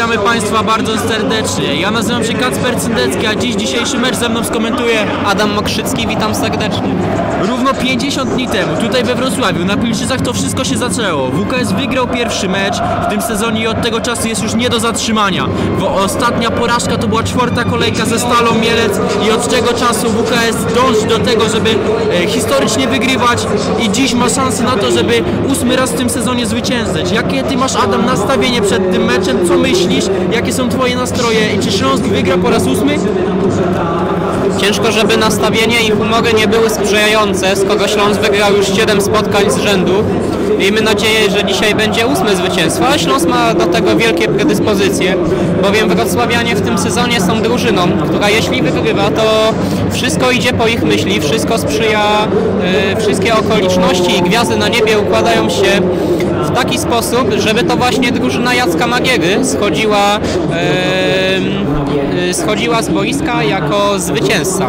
Witamy Państwa bardzo serdecznie. Ja nazywam się Kacper Cyndecki, a dzisiejszy mecz ze mną skomentuje Adam Mokrzycki, witam serdecznie. Równo 50 dni temu, tutaj we Wrocławiu, na Pilczycach to wszystko się zaczęło. WKS wygrał pierwszy mecz w tym sezonie i od tego czasu jest już nie do zatrzymania. Ostatnia porażka to była 4. kolejka ze Stalą Mielec i od tego czasu WKS dąży do tego, żeby historycznie wygrywać i dziś ma szansę na to, żeby 8. raz w tym sezonie zwyciężyć. Jakie Ty masz, Adam, nastawienie przed tym meczem? Co myślisz? Jakie są Twoje nastroje? I czy Śląsk wygra po raz 8? Ciężko, żeby nastawienie i humory nie były sprzyjające, skoro Śląsk wygrał już 7 spotkań z rzędu. Miejmy nadzieję, że dzisiaj będzie 8. zwycięstwo, a Śląsk ma do tego wielkie predyspozycje, bowiem wrocławianie w tym sezonie są drużyną, która jeśli wygrywa, to wszystko idzie po ich myśli, wszystko sprzyja, wszystkie okoliczności i gwiazdy na niebie układają się w taki sposób, żeby to właśnie drużyna Jacka Magiery schodziła z boiska jako zwycięzca.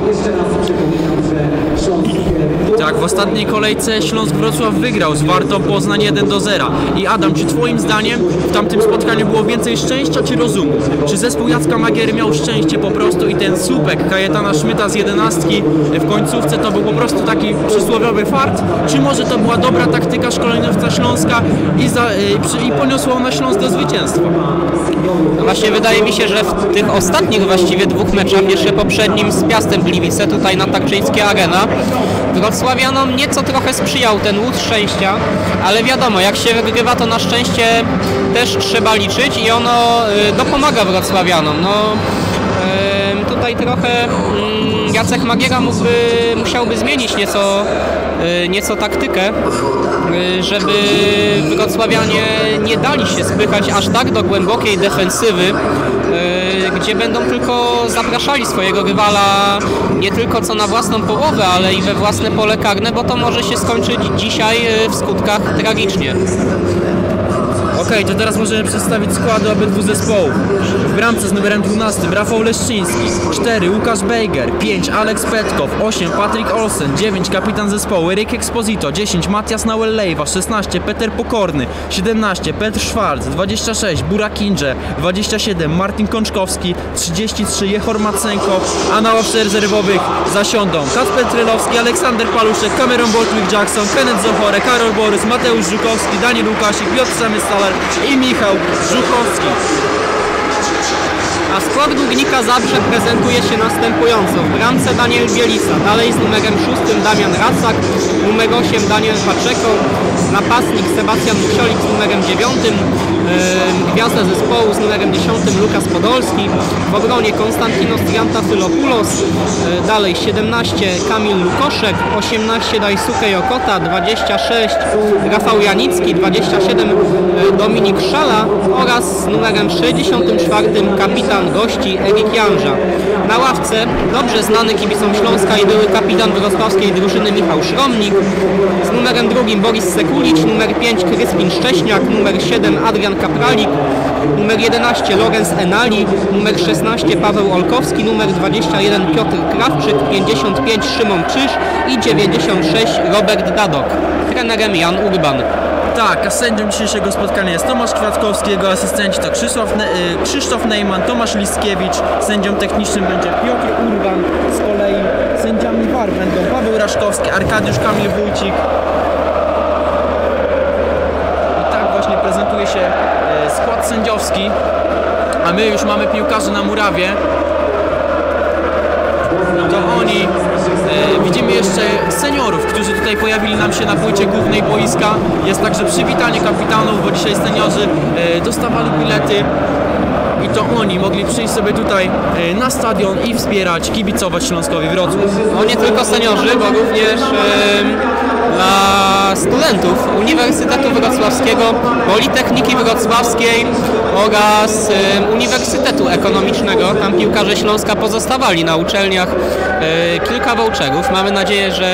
Tak, w ostatniej kolejce Śląsk Wrocław wygrał z Wartą Poznań 1-0. I Adam, czy Twoim zdaniem w tamtym spotkaniu było więcej szczęścia czy rozumu? Czy zespół Jacka Magiery miał szczęście po prostu i ten słupek Kajetana Szmyta z 11 w końcówce to był po prostu taki przysłowiowy fart? Czy może to była dobra taktyka szkoleniowca Śląska i poniosło na Śląsk do zwycięstwa? No właśnie wydaje mi się, że w tych ostatnich właściwie 2 meczach, jeszcze poprzednim z Piastem Gliwice, tutaj na Tarczyńskiej Arena, wrocławianom nieco trochę sprzyjał ten łód szczęścia, ale wiadomo, jak się wygrywa, to na szczęście też trzeba liczyć i ono dopomaga wrocławianom. No, tutaj trochę Jacek Magiera musiałby zmienić nieco taktykę, żeby wrocławianie nie dali się spychać aż tak do głębokiej defensywy, gdzie będą tylko zapraszali swojego rywala nie tylko co na własną połowę, ale i we własne pole karne, bo to może się skończyć dzisiaj w skutkach tragicznie. Okej, to teraz możemy przedstawić składy obydwu zespołów. W bramce z numerem 12 Rafał Leszczyński, 4 Łukasz Bejger, 5 Aleks Petkow, 8 Patryk Olsen, 9 kapitan zespołu Eryk Exposito, 10 Matias Nauel-Lejwa, 16 Peter Pokorny, 17 Petr Schwarz, 26 Burak Indrze, 27 Martin Kączkowski, 33 Jehor Macenko, a na ławce rezerwowych zasiądą Kacper Trylowski, Aleksander Paluszek, Cameron Bortwick-Jackson, Kenneth Zochore, Karol Borys, Mateusz Żukowski, Daniel Łukasik, Piotr Samystaler i Michał Żuchowski. A skład Górnika Zabrze prezentuje się następująco. W bramce Daniel Bielisa, dalej z numerem 6 Damian Racak, numer 8 Daniel Paczeko, napastnik Sebastian Musiolik z numerem 9, gwiazda zespołu z numerem 10 Lukas Podolski, w obronie Konstantinos Triantafylopoulos, dalej 17 Kamil Lukoszek, 18 Daisuke Jokota, 26 Rafał Janicki, 27 Dominik Szala oraz z numerem 64 kapitan gości Erik Janża. Na ławce dobrze znany kibicom Śląska i były kapitan wrocławskiej drużyny Michał Szromnik, z numerem 2 Boris Sekulicz, numer 5 Kryspin Szcześniak, numer 7 Adrian Kapralik, numer 11 Lorenz Enali, numer 16 Paweł Olkowski, numer 21 Piotr Krawczyk, 55 Szymon Czyż i 96 Robert Dadok. Trenerem Jan Urban. Tak, a sędzią dzisiejszego spotkania jest Tomasz Kwiatkowski, jego asystenci to Krzysztof Neyman, Tomasz Liskiewicz, sędzią technicznym będzie Piotr Urban, z kolei sędziami VAR będą Paweł Raszkowski, Arkadiusz Kamil Wójcik. I tak właśnie prezentuje się skład sędziowski, a my już mamy piłkarzy na murawie. To oni, widzimy jeszcze seniorów, którzy tutaj pojawili nam się na płycie głównej boiska. Jest także przywitanie kapitanów, bo dzisiaj seniorzy dostawali bilety i to oni mogli przyjść sobie tutaj na stadion i wspierać, kibicować Śląskowi Wrocław. No nie tylko seniorzy, bo również dla studentów Uniwersytetu Wrocławskiego, Politechniki Wrocławskiej oraz Uniwersytetu Ekonomicznego. Tam piłkarze Śląska pozostawali na uczelniach. Kilka voucherów. Mamy nadzieję, że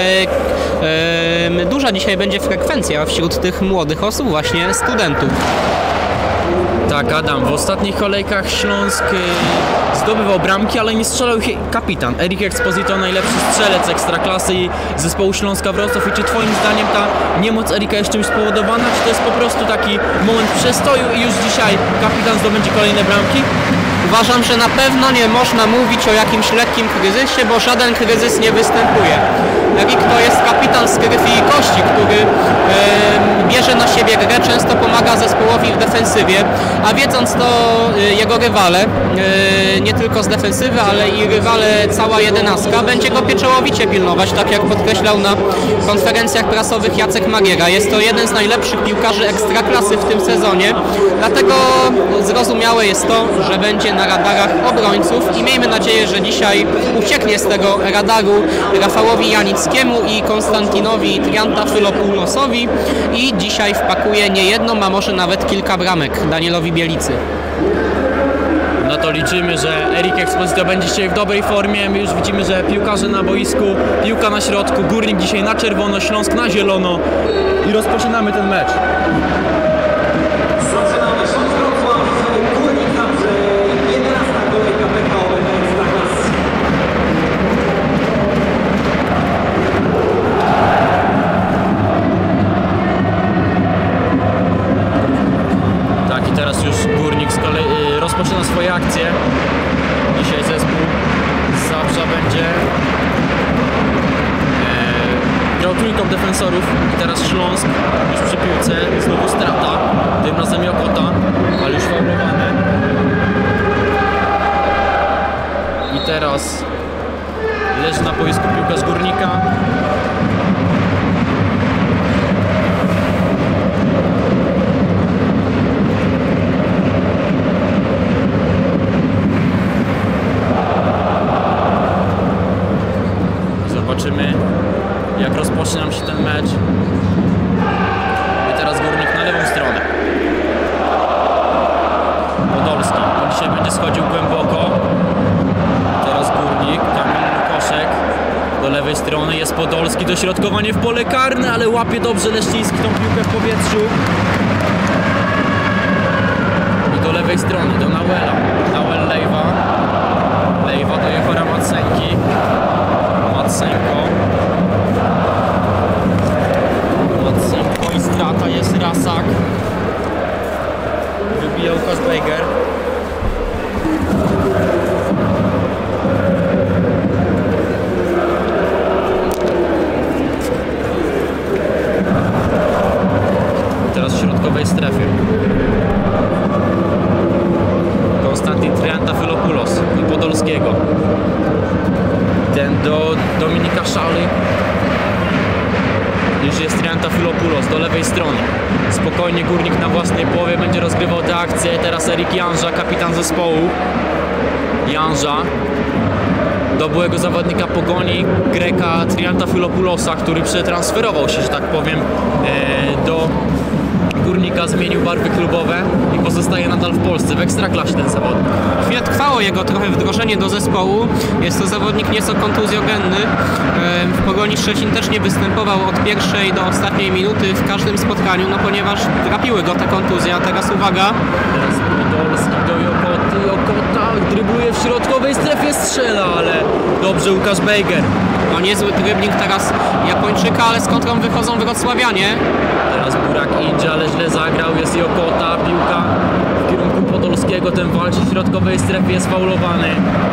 duża dzisiaj będzie frekwencja wśród tych młodych osób, właśnie studentów. Tak, Adam, w ostatnich kolejkach Śląsk zdobywał bramki, ale nie strzelał ich kapitan. Erik Exposito, najlepszy strzelec Ekstraklasy i zespołu Śląska Wrocław. I czy twoim zdaniem ta niemoc Erika jest czymś spowodowana, czy to jest po prostu taki moment przestoju i już dzisiaj kapitan zdobędzie kolejne bramki? Uważam, że na pewno nie można mówić o jakimś lekkim kryzysie, bo żaden kryzys nie występuje. Erik to jest kapitan z krwi i kości, który bierze na siebie grę, często pomaga zespołowi w defensywie, a wiedząc to jego rywale, nie tylko z defensywy, ale i rywale cała jedenastka, będzie go pieczołowicie pilnować, tak jak podkreślał na konferencjach prasowych Jacek Magiera. Jest to jeden z najlepszych piłkarzy Ekstraklasy w tym sezonie, dlatego zrozumiałe jest to, że będzie na radarach obrońców i miejmy nadzieję, że dzisiaj ucieknie z tego radaru Rafałowi Janickiemu i Konstantinowi Triantafylopoulosowi i dzisiaj wpakuje nie jedną, a może nawet kilka bramek Danielowi Bielicy. No to liczymy, że Erik Exposito będzie dzisiaj w dobrej formie. My już widzimy, że piłkarze na boisku, piłka na środku, Górnik dzisiaj na czerwono, Śląsk na zielono i rozpoczynamy ten mecz. Teraz już Górnik z kolei rozpoczyna swoje akcje. Dzisiaj zespół z Zabrza będzie grał trójką defensorów. I teraz Śląsk już przy piłce, znowu strata, tym razem Jokota, ale już faulowany. I teraz leży na boisku piłkarz Górnika. Zobaczymy, jak rozpocznie nam się ten mecz. I teraz Górnik na lewą stronę. Podolski. On dzisiaj będzie schodził głęboko. Teraz Górnik, Kamil Lukoszek. Do lewej strony jest Podolski. Dośrodkowanie w pole karne, ale łapie dobrze Leszczyński tą piłkę w powietrzu. I do lewej strony, do Nauela. Nauel Lejwa. Lejwa do Jehora Matsenki. Matsenko i strata, jest Rasak. Wybija Łukasz Bejger. Teraz w środkowej strefie Konstantin Triantafylopoulos i Podolskiego. Ten do Dominika Szaly. Już jest Triantafylopoulos do lewej strony. Spokojnie Górnik na własnej połowie będzie rozgrywał tę akcję. Teraz Erik Janża, kapitan zespołu. Janża do byłego zawodnika Pogoni, Greka Triantafylopoulosa, który przetransferował się, że tak powiem, do Górnika, zmienił barwy klubowe i pozostaje nadal w Polsce, w Ekstraklasie ten zawodnik. Chwilę trwało jego trochę wdrożenie do zespołu. Jest to zawodnik nieco kontuzjogenny. W Pogoni Szczecin też nie występował od pierwszej do ostatniej minuty w każdym spotkaniu, no ponieważ trapiły go te kontuzje. A teraz uwaga. Teraz Podolski do Jokoty. Jokota drybluje w środkowej strefie, strzela, ale dobrze Łukasz Bejger. No niezły dribbling teraz Japończyka, ale z kontrą wychodzą wrocławianie. Teraz Burak idzie, ale źle zagrał, jest Jokota, piłka w kierunku Podolskiego, ten walczy w środkowej strefie, jest faulowany.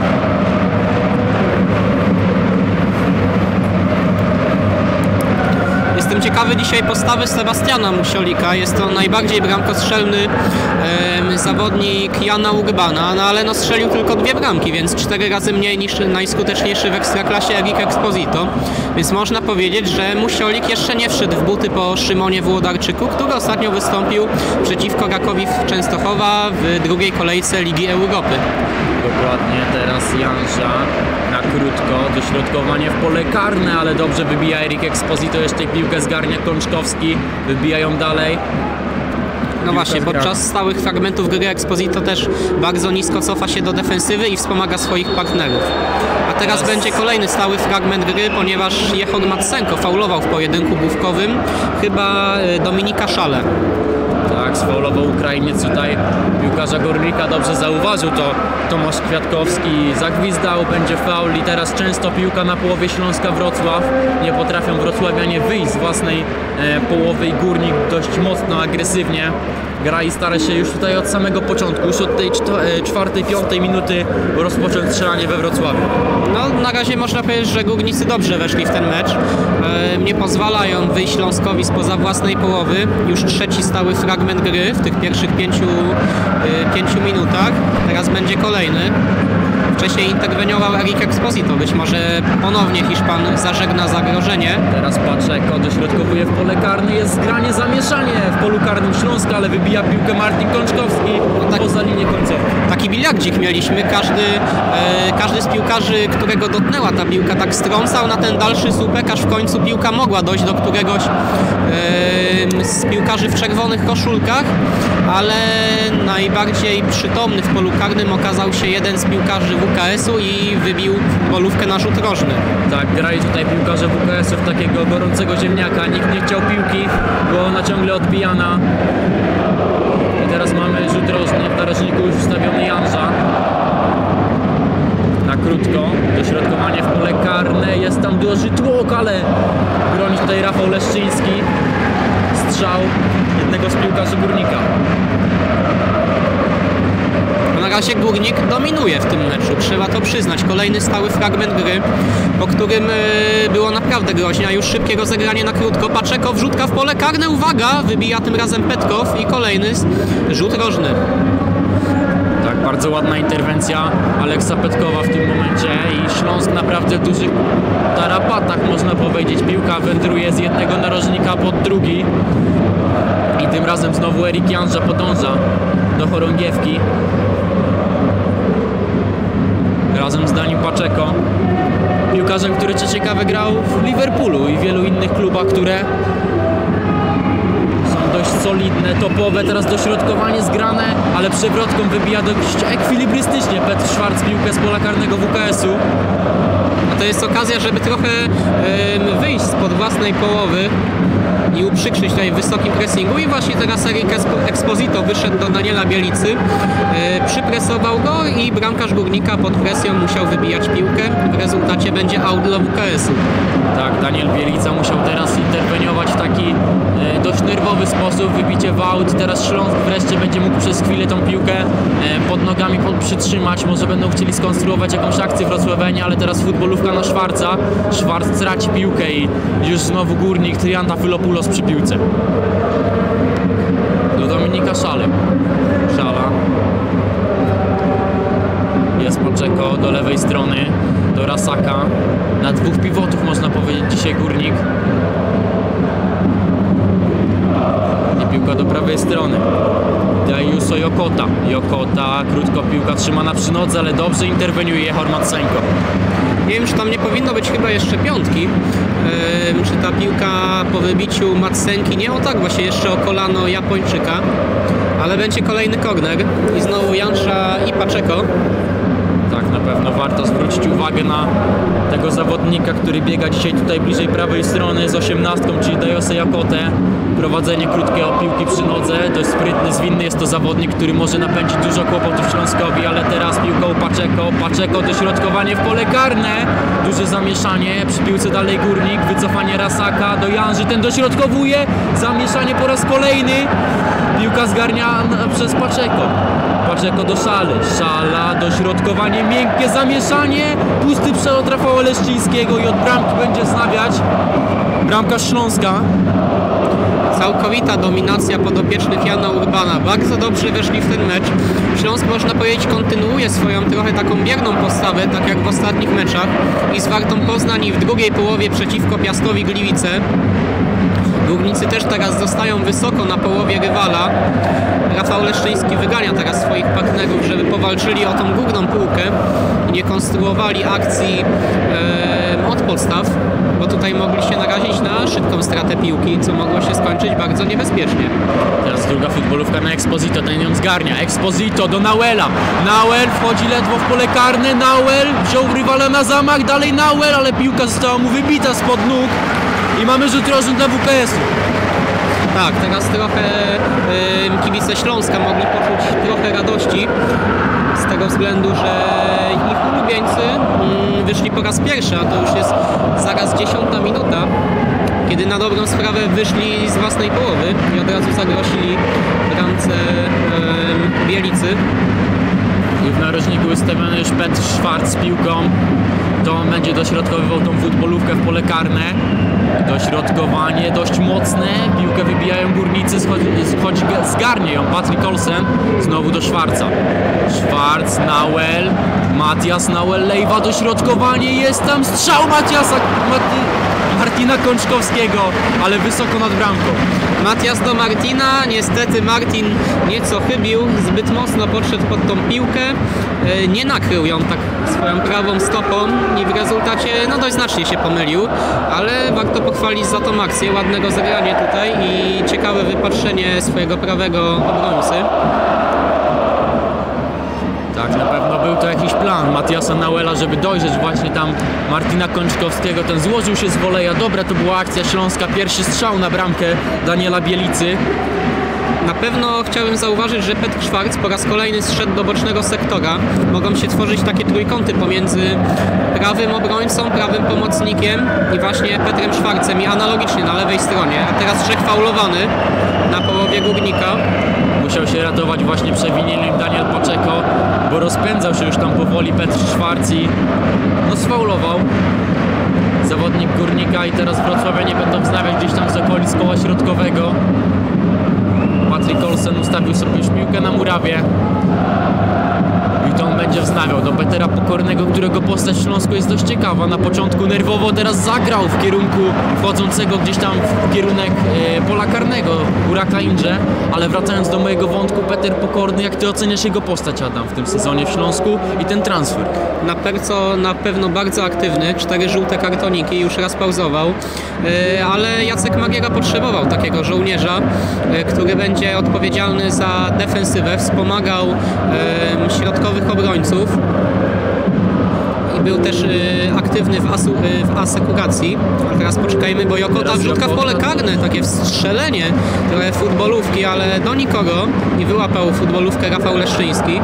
Jestem ciekawy dzisiaj postawy Sebastiana Musiolika. Jest to najbardziej bramkostrzelny zawodnik Jana Urbana, no ale no strzelił tylko 2 bramki, więc 4 razy mniej niż najskuteczniejszy w Ekstraklasie Erik Exposito. Więc można powiedzieć, że Musiolik jeszcze nie wszedł w buty po Szymonie Włodarczyku, który ostatnio wystąpił przeciwko Rakowi Częstochowa w drugiej kolejce Ligi Europy. Dokładnie, teraz Janża na krótko, dośrodkowanie w pole karne, ale dobrze wybija Erik Exposito, jeszcze piłkę zgarnia Kączkowski, wybija ją dalej. No właśnie, podczas stałych fragmentów gry Exposito też bardzo nisko cofa się do defensywy i wspomaga swoich partnerów. A teraz będzie kolejny stały fragment gry, ponieważ Jehor Matsenko faulował w pojedynku główkowym chyba Dominika Szalę. Tak, Tak, sfaulował Ukrainiec tutaj piłkarza Górnika, dobrze zauważył to Tomasz Kwiatkowski, zagwizdał, będzie faul i teraz często piłka na połowie Śląska Wrocław. Nie potrafią wrocławianie wyjść z własnej połowy i Górnik dość mocno, agresywnie gra i stara się już tutaj od samego początku, już od tej czwartej, piątej minuty rozpocząć strzelanie we Wrocławiu. No, na razie można powiedzieć, że Górnicy dobrze weszli w ten mecz. Nie pozwalają wyjść Śląskowi spoza własnej połowy. Już trzeci stały fragment gry w tych pierwszych pięciu minutach. Teraz będzie kolejny. Wcześniej interweniował Eric Exposito. Być może ponownie Hiszpan zażegna zagrożenie. Teraz Paczeko dośrodkowuje w pole karne. Jest zgranie, zamieszanie w polu karnym Śląska, ale wybija piłkę Martin Kączkowski poza linię końcową. Taki biliardzik mieliśmy. Każdy z piłkarzy, którego dotknęła ta piłka, tak strącał na ten dalszy słupek, aż w końcu piłka mogła dojść do któregoś z piłkarzy w czerwonych koszulkach, ale najbardziej przytomny w polu karnym okazał się jeden z piłkarzy WKS-u i wybił bolówkę na rzut rożny. Tak, grali tutaj piłkarze WKS-u w takiego gorącego ziemniaka. Nikt nie chciał piłki, bo ona ciągle odbijana. I teraz mamy rzut rożny, w narożniku już wstawiony Janża. Na krótko, dośrodkowanie w pole karne, jest tam duży tłok, ale broni tutaj Rafał Leszczyński. Strzał jednego z piłkarzy Górnika. Na razie Górnik dominuje w tym meczu, trzeba to przyznać. Kolejny stały fragment gry, po którym było naprawdę groźnie, a już szybkie rozegranie na krótko. Paczeko, wrzutka w pole karne, uwaga, wybija tym razem Petkow i kolejny rzut rożny. Tak, bardzo ładna interwencja Aleksa Petkowa w tym momencie i Śląsk naprawdę w dużych tarapatach, można powiedzieć. Piłka wędruje z jednego narożnika pod drugi i tym razem znowu Erik Janża podąża do chorągiewki. Razem z Danim Paczeko, piłkarzem, który co ciekawe grał w Liverpoolu i wielu innych klubach, które są dość solidne, topowe. Teraz dośrodkowanie zgrane, ale przewrotką wybija dość ekwilibrystycznie Petr Schwarz piłkę z pola karnego WKS-u. To jest okazja, żeby trochę wyjść spod własnej połowy i uprzykrzyć tutaj w wysokim pressingu i właśnie teraz Eric Exposito wyszedł do Daniela Bielicy, przypresował go i bramkarz Górnika pod presją musiał wybijać piłkę. W rezultacie będzie aut dla WKS-u. Tak, Daniel Bielica musiał teraz interweniować w taki dość nerwowy sposób, wybicie w aut. Teraz Śląsk wreszcie będzie mógł przez chwilę tą piłkę pod nogami przytrzymać. Może będą chcieli skonstruować jakąś akcję wrocławianie, ale teraz futbolówka na Schwarza. Schwarz traci piłkę i już znowu Górnik, Triantafylopoulos przy piłce. Do Dominika Szala. Jest Paczeko do lewej strony, do Rasaka. Na dwóch pivotów można powiedzieć dzisiaj Górnik. I piłka do prawej strony. Dajuso Jokota. Jokota, krótko piłka trzymana przy nodze, ale dobrze interweniuje Jehor Matsenko. Nie wiem, czy tam nie powinno być chyba jeszcze piątki. Czy ta piłka po wybiciu Matsenki, nie, o tak właśnie jeszcze o kolano Japończyka. Ale będzie kolejny korner i znowu Janża i Paczeko. Tak, na pewno warto zwrócić uwagę na tego zawodnika, który biega dzisiaj tutaj bliżej prawej strony z 18, czyli Dajosę Jakotę. Prowadzenie krótkiego piłki przy nodze, dość sprytny, zwinny jest to zawodnik, który może napędzić dużo kłopotów Śląskowi, ale teraz piłką Paczeko, dośrodkowanie w pole karne, duże zamieszanie, przy piłce dalej Górnik, wycofanie Rasaka do Janży, ten dośrodkowuje, zamieszanie po raz kolejny, piłka zgarniana przez Paczeko do Szala, dośrodkowanie, miękkie zamieszanie, pusty przelot Rafała Leszczyńskiego i od bramki będzie wznawiać bramkarz Śląska. Całkowita dominacja podopiecznych Jana Urbana. Bardzo dobrze weszli w ten mecz. Śląsk, można powiedzieć, kontynuuje swoją trochę taką bierną postawę, tak jak w ostatnich meczach, i z Wartą Poznań i w drugiej połowie przeciwko Piastowi Gliwice. Górnicy też teraz zostają wysoko na połowie rywala. Rafał Leszczyński wygania teraz swoich partnerów, żeby powalczyli o tą górną półkę i nie konstruowali akcji od podstaw, bo tutaj mogli się narazić na szybką stratę piłki, co mogło się skończyć bardzo niebezpiecznie. Teraz druga futbolówka na Exposito, ten ją zgarnia. Exposito do Nauela. Nauel wchodzi ledwo w pole karne. Nauel wziął rywala na zamach, dalej Nauel, ale piłka została mu wybita spod nóg i mamy rzut rożny dla WKS-u. Tak, teraz trochę kibice Śląska mogli poczuć trochę radości z tego względu, że ich ulubieńcy wyszli po raz pierwszy, a to już jest zaraz 10. minuta, kiedy na dobrą sprawę wyszli z własnej połowy i od razu zagrosili bramce Bielicy. I w narożniku ustawiony już Petr Schwarz z piłką. To on będzie dośrodkowywał tą futbolówkę w pole karne. Dośrodkowanie dość mocne. Piłkę wybijają górnicy, zgarnie ją Patryk Olsen. Znowu do Schwarza. Schwarz, Nauel, Matias Nauel, Lejwa, dośrodkowanie. Jest tam strzał Martina Kączkowskiego, ale wysoko nad bramką. Matias do Martina, niestety Martin nieco chybił, zbyt mocno podszedł pod tą piłkę, nie nakrył ją tak swoją prawą stopą i w rezultacie no dość znacznie się pomylił, ale warto pochwalić za tą akcję, ładnego zagranie tutaj i ciekawe wypatrzenie swojego prawego obrońcy. Tak, na pewno był to jakiś plan Matiasa Nauela, żeby dojrzeć właśnie tam Martina Kączkowskiego. Ten złożył się z woleja. Dobra, to była akcja Śląska. Pierwszy strzał na bramkę Daniela Bielicy. Na pewno chciałem zauważyć, że Petr Schwarz po raz kolejny zszedł do bocznego sektora. Mogą się tworzyć takie trójkąty pomiędzy prawym obrońcą, prawym pomocnikiem i właśnie Petrem Schwarzem i analogicznie na lewej stronie. A teraz Czech faulowany na połowie Górnika. Musiał się ratować właśnie przewinieniem Daniel Paczeko, bo rozpędzał się już tam powoli Petr Schwarz i no sfaulował zawodnik Górnika i teraz wrocławianie będą wznawiać gdzieś tam z okolic koła środkowego. Patryk Olsen ustawił sobie już piłkę na murawie i to on będzie wznawiał do Petera Pokornego, którego postać w Śląsku jest dość ciekawa. Na początku nerwowo, teraz zagrał w kierunku wchodzącego gdzieś tam w kierunek pola karnego Buraka Indrze, ale wracając do mojego wątku, Peter Pokorny, jak ty oceniasz jego postać, Adam, w tym sezonie w Śląsku i ten transfer? Na pewno bardzo aktywny, 4 żółte kartoniki, już raz pauzował, ale Jacek Magiera potrzebował takiego żołnierza, który będzie odpowiedzialny za defensywę, wspomagał środkowych obrońców i był też aktywny w asekuracji. A teraz poczekajmy, bo Jokota wrzutka w pole karne, takie wstrzelenie, trochę futbolówki, ale do nikogo i wyłapał futbolówkę Rafał Leszczyński.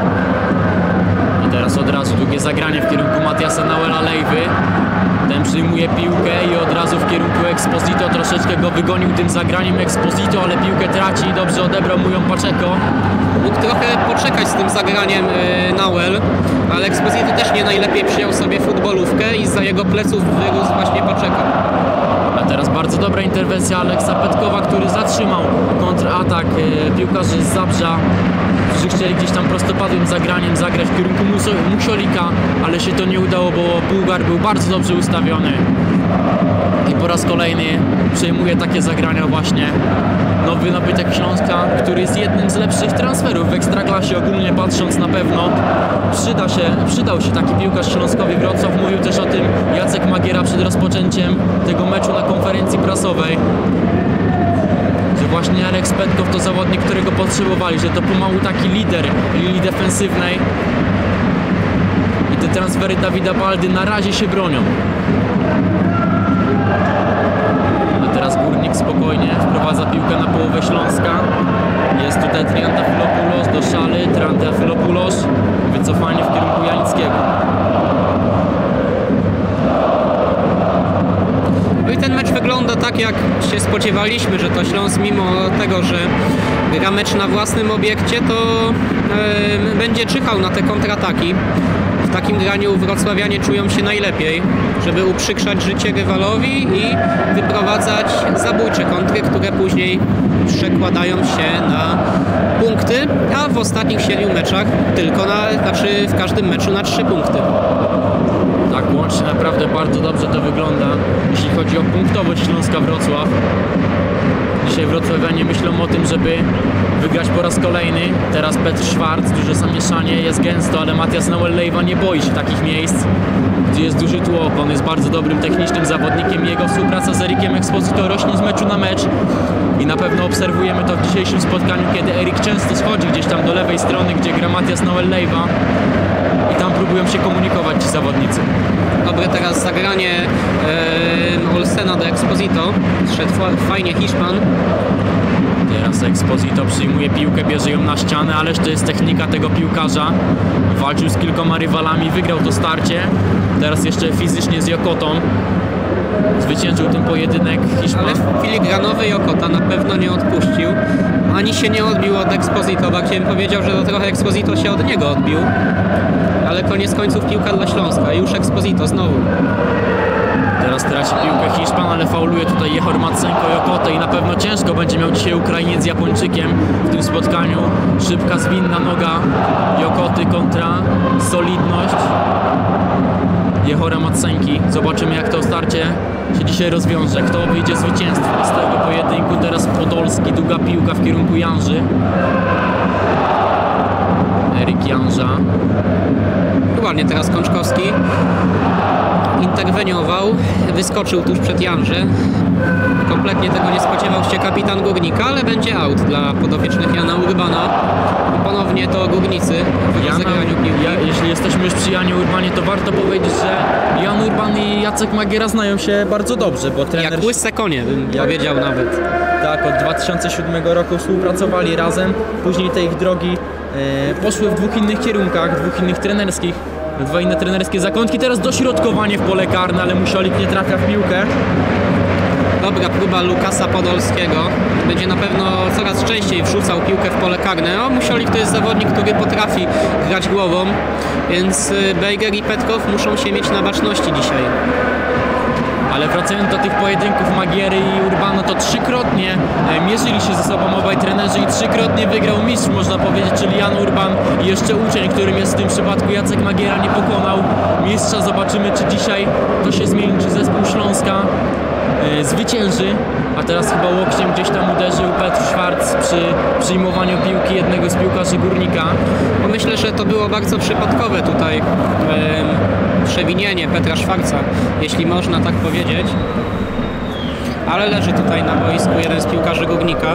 I teraz od razu długie zagranie w kierunku Matiasa Nauela Lejwy. Ten przyjmuje piłkę i od razu w kierunku Exposito, troszeczkę go wygonił tym zagraniem Exposito, ale piłkę traci i dobrze odebrał mu ją Paczeko. Mógł trochę poczekać z tym zagraniem Nauel, ale Exposito też nie najlepiej przyjął sobie futbolówkę i zza jego pleców wyrósł właśnie Paczeko. A teraz bardzo dobra interwencja Aleksa Petkowa, który zatrzymał kontratak piłkarzy z Zabrza, którzy chcieli gdzieś tam prostopadłym zagraniem zagrać w kierunku Musiolika, ale się to nie udało, bo Bułgar był bardzo dobrze ustawiony. I po raz kolejny przejmuje takie zagrania właśnie nowy nabytek Śląska, który jest jednym z lepszych transferów w Ekstraklasie ogólnie patrząc na pewno. Przydał się taki piłkarz Śląskowi Wrocław. Mówił też o tym Jacek Magiera przed rozpoczęciem tego meczu na konferencji prasowej, że właśnie Aleks Petkow to zawodnik, którego potrzebowali, że to pomału taki lider linii defensywnej i te transfery Dawida Baldy na razie się bronią. A teraz Górnik spokojnie wprowadza piłkę na połowę Śląska. Jest tutaj Triantafylopoulos do Szaly, Triantafylopoulos, wycofanie w kierunku Janickiego. No i ten mecz wygląda tak, jak się spodziewaliśmy, że to Śląsk mimo tego, że gra mecz na własnym obiekcie, to będzie czyhał na te kontrataki. W takim graniu wrocławianie czują się najlepiej, żeby uprzykrzać życie rywalowi i wyprowadzać zabójcze kontry, które później przekładają się na punkty, a w ostatnich 7 meczach w każdym meczu na 3 punkty. Tak, łącznie naprawdę bardzo dobrze to wygląda, jeśli chodzi o punktowość Śląska Wrocław. Dzisiaj wrocławianie myślą o tym, żeby wygrać po raz kolejny. Teraz Petr Schwarz, duże zamieszanie, jest gęsto, ale Matias Nauel Lejwa nie boi się takich miejsc, gdzie jest duży tłok. On jest bardzo dobrym technicznym zawodnikiem. Jego współpraca z Erikiem Exposito rośnie z meczu na mecz i na pewno obserwujemy to w dzisiejszym spotkaniu, kiedy Erik często schodzi gdzieś tam do lewej strony, gdzie gra Matias Nauel Lejwa i tam próbują się komunikować ci zawodnicy. Dobre teraz zagranie Olsena do Exposito. Zszedł fajnie Hiszpan. Teraz Exposito przyjmuje piłkę, bierze ją na ścianę, ależ to jest technika tego piłkarza. Walczył z kilkoma rywalami, wygrał to starcie. Teraz jeszcze fizycznie z Jokotą. Zwyciężył ten pojedynek Hiszpan. Ale filigranowy Jokota na pewno nie odpuścił. Ani się nie odbił od Exposito, bo bym powiedział, że to trochę Exposito się od niego odbił. Ale koniec końców piłka dla Śląska. I już Exposito znowu. Teraz traci piłkę Hiszpan, ale fauluje tutaj Jehor Matsenko Jokotę i na pewno ciężko będzie miał dzisiaj Ukrainiec z Japończykiem w tym spotkaniu. Szybka, zwinna noga Jokoty kontra solidność Jehora Matsenki. Zobaczymy, jak to starcie się dzisiaj rozwiąże. Kto wyjdzie zwycięstwem z tego pojedynku. Teraz Podolski, długa piłka w kierunku Janży. Erik Janża. Ładnie teraz Kączkowski interweniował, wyskoczył tuż przed Janże. Kompletnie tego nie spodziewał się kapitan Górnika, ale będzie out dla podopiecznych Jana Urbana. I ponownie to Górnicy w rozegraniu piłki. Jeśli jesteśmy już przy Janie Urbanie, to warto powiedzieć, że Jan Urban i Jacek Magiera znają się bardzo dobrze, bo trener... Jak łyse konie, bym powiedział nawet. Tak, od 2007 roku współpracowali razem. Później te ich drogi poszły w dwóch innych kierunkach, dwóch innych trenerskich. Dwa inne trenerskie zakątki. Teraz dośrodkowanie w pole karne, ale Musiolik nie trafia w piłkę. Dobra próba Lukasa Podolskiego. Będzie na pewno coraz częściej wrzucał piłkę w pole karne. O, Musiolik to jest zawodnik, który potrafi grać głową, więc Bejger i Petkow muszą się mieć na baczności dzisiaj. Ale wracając do tych pojedynków Magiery i Urbana, to trzykrotnie mierzyli się ze sobą obaj trenerzy i trzykrotnie wygrał mistrz, można powiedzieć, czyli Jan Urban i jeszcze uczeń, którym jest w tym przypadku Jacek Magiera, nie pokonał mistrza. Zobaczymy, czy dzisiaj to się zmieni, czy zespół Śląska zwycięży. A teraz chyba łokciem gdzieś tam uderzył Petr Schwarz przy przyjmowaniu piłki jednego z piłkarzy Górnika. Bo myślę, że to było bardzo przypadkowe tutaj przewinienie Petra Schwarza, jeśli można tak powiedzieć. Ale leży tutaj na boisku jeden z piłkarzy Górnika,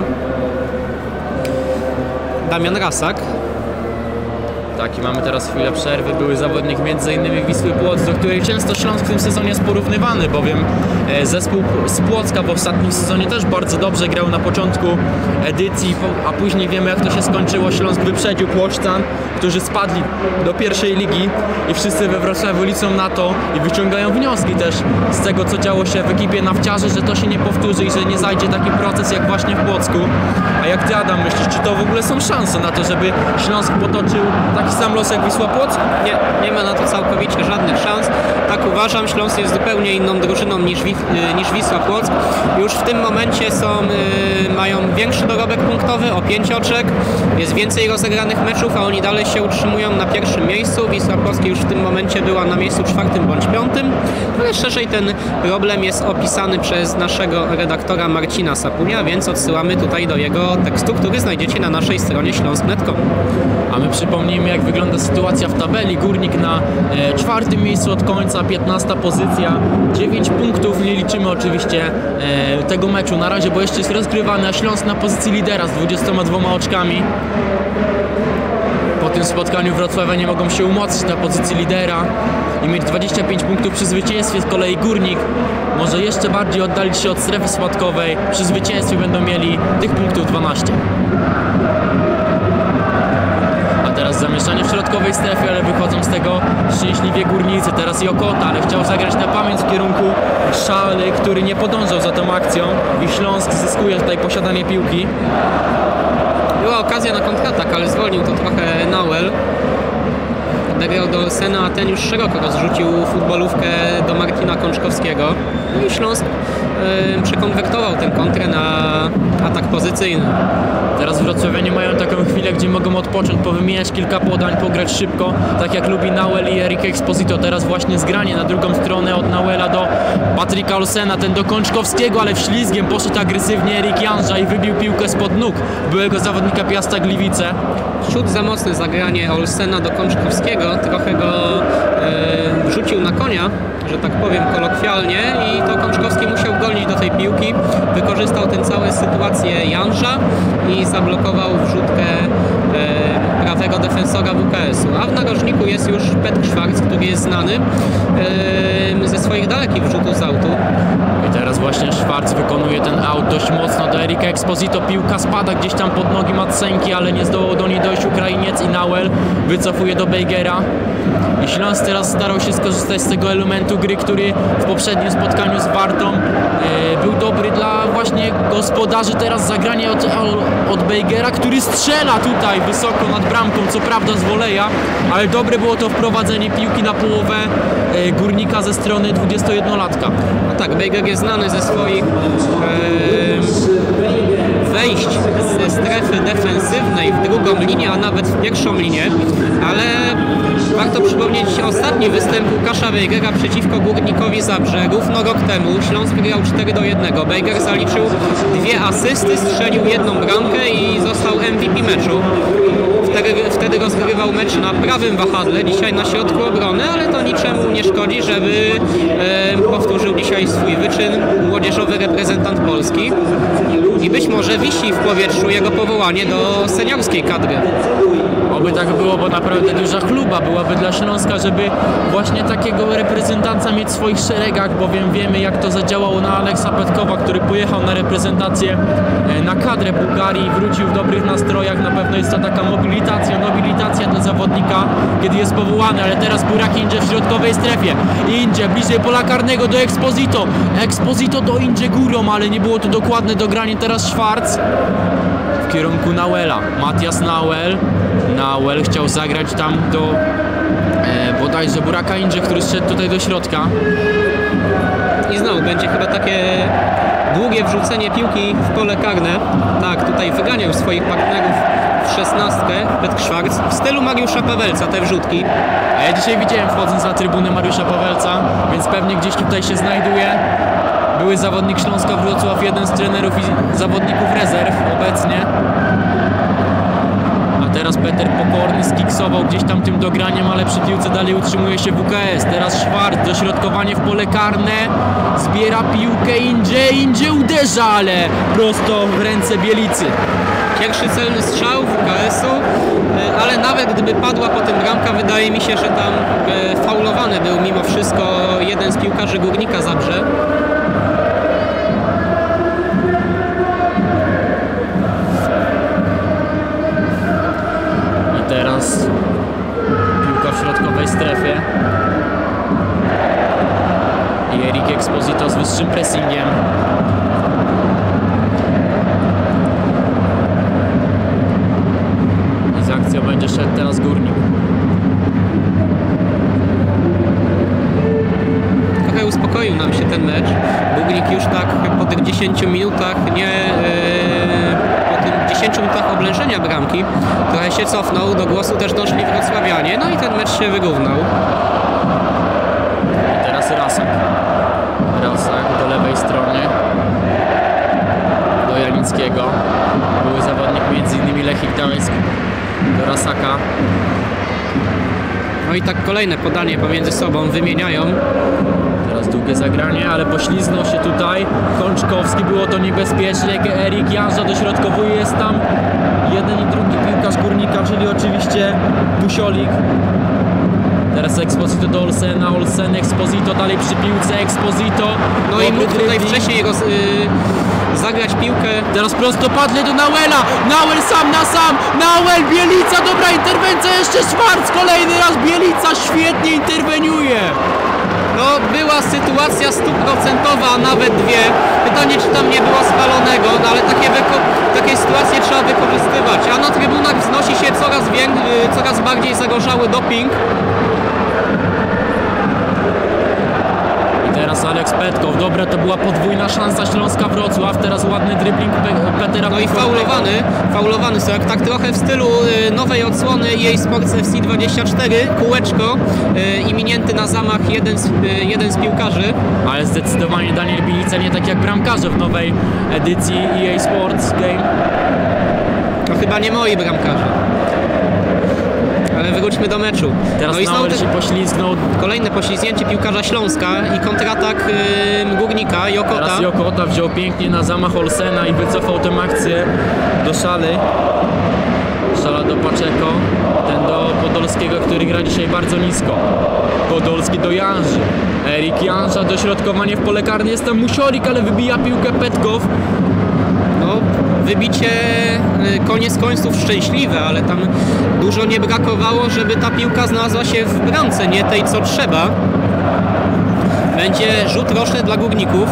Damian Rasak. Tak, i mamy teraz chwilę przerwy. Były zawodnik m.in. Wisły Płock, do której często Śląsk w tym sezonie jest porównywany, bowiem zespół z Płocka w ostatnim sezonie też bardzo dobrze grał na początku edycji, a później wiemy, jak to się skończyło. Śląsk wyprzedził Płoczcan, którzy spadli do pierwszej ligi i wszyscy we Wrocławiu liczą na to i wyciągają wnioski też z tego, co działo się w ekipie Nawciarzy, że to się nie powtórzy i że nie zajdzie taki proces jak właśnie w Płocku. A jak ty, Adam, myślisz, czy to w ogóle są szanse na to, żeby Śląsk potoczył taki sam los jak Wisła Płock? Nie ma na to całkowicie żadnych szans. Tak uważam, Śląsk jest zupełnie inną drużyną niż Wisła Płock. Już w tym momencie mają większy dorobek punktowy o 5 oczek, jest więcej rozegranych meczów, a oni dalej się utrzymują na pierwszym miejscu. Wisła Płock już w tym momencie była na miejscu 4. bądź 5. Ale szerzej ten problem jest opisany przez naszego redaktora Marcina Sapunia, więc odsyłamy tutaj do jego tekstu, który znajdziecie na naszej stronie śląsk.net.com. A my przypomnijmy, jak wygląda sytuacja w tabeli. Górnik na 4. miejscu od końca, 15. pozycja, 9 punktów. Nie liczymy oczywiście tego meczu na razie, bo jeszcze jest rozgrywany, a Śląsk na pozycji lidera z 22 oczkami. Po tym spotkaniu wrocławianie mogą się umocnić na pozycji lidera i mieć 25 punktów przy zwycięstwie. Z kolei Górnik może jeszcze bardziej oddalić się od strefy spadkowej. Przy zwycięstwie będą mieli tych punktów 12. Teraz zamieszanie w środkowej strefie, ale wychodzą z tego szczęśliwie Górnicy. Teraz Jokota, ale chciał zagrać na pamięć w kierunku Szaly, który nie podążał za tą akcją i Śląsk zyskuje tutaj posiadanie piłki. Była okazja na kontratak, ale zwolnił to trochę Nauel. Odegrał do Olsena, a ten już szeroko rozrzucił futbolówkę do Martina Kączkowskiego. No i Śląsk przekonwertował tę kontrę na atak pozycyjny. Teraz wrocławianie mają taką chwilę, gdzie mogą odpocząć, powymieniać kilka podań, pograć szybko, tak jak lubi Nauel i Erik Exposito. Teraz właśnie zgranie na drugą stronę od Nauela do Patryka Olsena, ten do Kączkowskiego, ale wślizgiem poszedł agresywnie Erik Janża i wybił piłkę spod nóg byłego zawodnika Piasta Gliwice. Ciut za mocne zagranie Olsena do Kączkowskiego, trochę go wrzucił na konia, że tak powiem kolokwialnie, i to Kączkowski musiał gonić do tej piłki. Wykorzystał tę całą sytuację Janża i zablokował wrzutkę prawego defensora WKS-u. A w narożniku jest już Petr Schwarz, który jest znany ze swoich dalekich wrzutów z autu. I teraz właśnie Schwarz wykonuje ten aut dość mocno do Erika Exposito. Piłka spada gdzieś tam pod nogi Matsenki, ale nie zdołał do niej dojść Ukrainiec i Nauel wycofuje do Beigera. I Śląsk teraz starał się skorzystać z tego elementu gry, który w poprzednim spotkaniu z Wartą był dobry dla właśnie gospodarzy. Teraz zagranie od Beigera, który strzela tutaj wysoko nad bramką, co prawda z woleja, ale dobre było to wprowadzenie piłki na połowę Górnika ze strony 21-latka. No tak, Bejger jest znany ze swoich wejść ze strefy defensywnej w drugą linię, a nawet w pierwszą linię, ale warto przypomnieć ostatni występ Łukasza Bejgera przeciwko Górnikowi Zabrze. Równo rok temu Śląsk wygrał 4-1. Bejger zaliczył 2 asysty, strzelił 1 bramkę i został MVP meczu. Wtedy rozgrywał mecz na prawym wahadle, dzisiaj na środku obrony, ale to niczemu nie szkodzi, żeby powtórzył dzisiaj swój wyczyn młodzieżowy reprezentant Polski i być może wisi w powietrzu jego powołanie do seniorskiej kadry. Oby tak było, bo naprawdę duża chluba byłaby dla Śląska, żeby właśnie takiego reprezentanta mieć w swoich szeregach, bowiem wiemy, jak to zadziałało na Aleksa Petkowa, który pojechał na reprezentację na kadrę Bułgarii i wrócił w dobrych nastrojach. Na pewno jest to taka nobilitacja dla zawodnika, kiedy jest powołany, ale teraz Burak Indzie w środkowej strefie. Indzie bliżej pola karnego do Exposito. Exposito do Indzie górą, ale nie było to dokładne dogranie. Teraz Schwarz w kierunku Nauela. Matias Nauel chciał zagrać tam do bodajże Buraka Indzie, który zszedł tutaj do środka. I znowu będzie chyba takie długie wrzucenie piłki w pole karne. Tak, tutaj wyganiał swoich partnerów w 16 Petr Schwarz w stylu Mariusza Pawelca, te wrzutki. A ja dzisiaj widziałem, wchodząc na trybunę, Mariusza Pawelca, więc pewnie gdzieś tutaj się znajduje. Były zawodnik Śląska Wrocław, jeden z trenerów i zawodników rezerw obecnie. A teraz Peter Pokorny skiksował gdzieś tam tym dograniem, ale przy piłce dalej utrzymuje się WKS. Teraz Schwarz, dośrodkowanie w pole karne, zbiera piłkę, Indzie uderza, ale prosto w ręce Bielicy. Pierwszy celny strzał WKS-u, ale nawet gdyby padła potem bramka, wydaje mi się, że tam faulowany był mimo wszystko jeden z piłkarzy Górnika Zabrze. Teraz piłka w środkowej strefie i Erik Exposito z wyższym pressingiem. I z akcją będzie szedł teraz Górnik. Trochę uspokoił nam się ten mecz. Górnik już tak po tych 10 minutach po tych 10 minutach oblężenia bramki trochę się cofnął, do głosu też doszli wrocławianie, no i ten mecz się wyrównał. I teraz Rasak do lewej strony, do Janickiego. Były zawodnik m.in. Lechii Gdańsk, do Rasaka. No i tak kolejne podanie pomiędzy sobą wymieniają. Teraz długie zagranie, ale poślizgnął się tutaj Kączkowski, było to niebezpieczne. Erik Janża dośrodkowuje, jest tam jeden i drugi piłkarz Górnika, czyli oczywiście Busiolik. Teraz Exposito do Olsena, Olsen, Exposito dalej przy piłce, Exposito. No i mógł tutaj wcześniej zagrać piłkę. Teraz prostopadle do Nauela, Nauel sam na sam, Nauel, Bielica, dobra interwencja, jeszcze Schwarz, kolejny raz Bielica świetnie interweniuje. No była sytuacja 100%, a nawet dwie. Pytanie, czy tam nie było spalonego, no ale takie sytuacje trzeba wykorzystywać. A na trybunach wznosi się coraz bardziej zagorzały doping. I teraz Aleks Petkow, dobra, to była podwójna szansa Śląska Wrocław, teraz ładny dribbling Petera. No i faulowany Sojak, tak trochę w stylu nowej odsłony EA Sports FC 24, kółeczko, iminienty na zamach jeden z piłkarzy. Ale zdecydowanie Daniel Bielica nie tak jak bramkarze w nowej edycji EA Sports Game. To chyba nie moi bramkarze. Ale wróćmy do meczu. Teraz no i znowu się poślizgnął. Kolejne poślizgnięcie piłkarza Śląska i kontratak Górnika, Jokota. Teraz Jokota wziął pięknie na zamach Olsena i wycofał tę akcję do szali. Szala do Paczeko, ten do Podolskiego, który gra dzisiaj bardzo nisko. Podolski do Janży. Erik Janża, dośrodkowanie w pole karne, jest tam Musiolik, ale wybija piłkę Petkow. No, wybicie koniec końców szczęśliwe, ale tam dużo nie brakowało, żeby ta piłka znalazła się w bramce, nie tej co trzeba. Będzie rzut roczny dla Górników.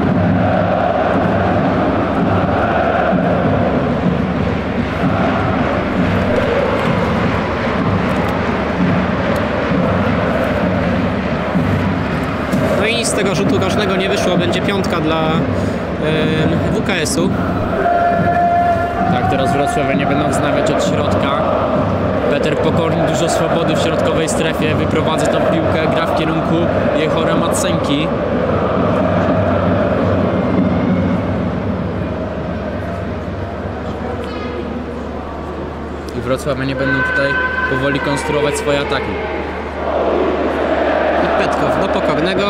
No i z tego rzutu rocznego nie wyszło, będzie piątka dla WKS-u. Tak, teraz Wrocławianie będą wznawiać od środka. Peter Pokorny, dużo swobody w środkowej strefie, wyprowadza tą piłkę, gra w kierunku Jehora Matsenki. I Wrocławianie będą tutaj powoli konstruować swoje ataki. Petkow do Pokornego.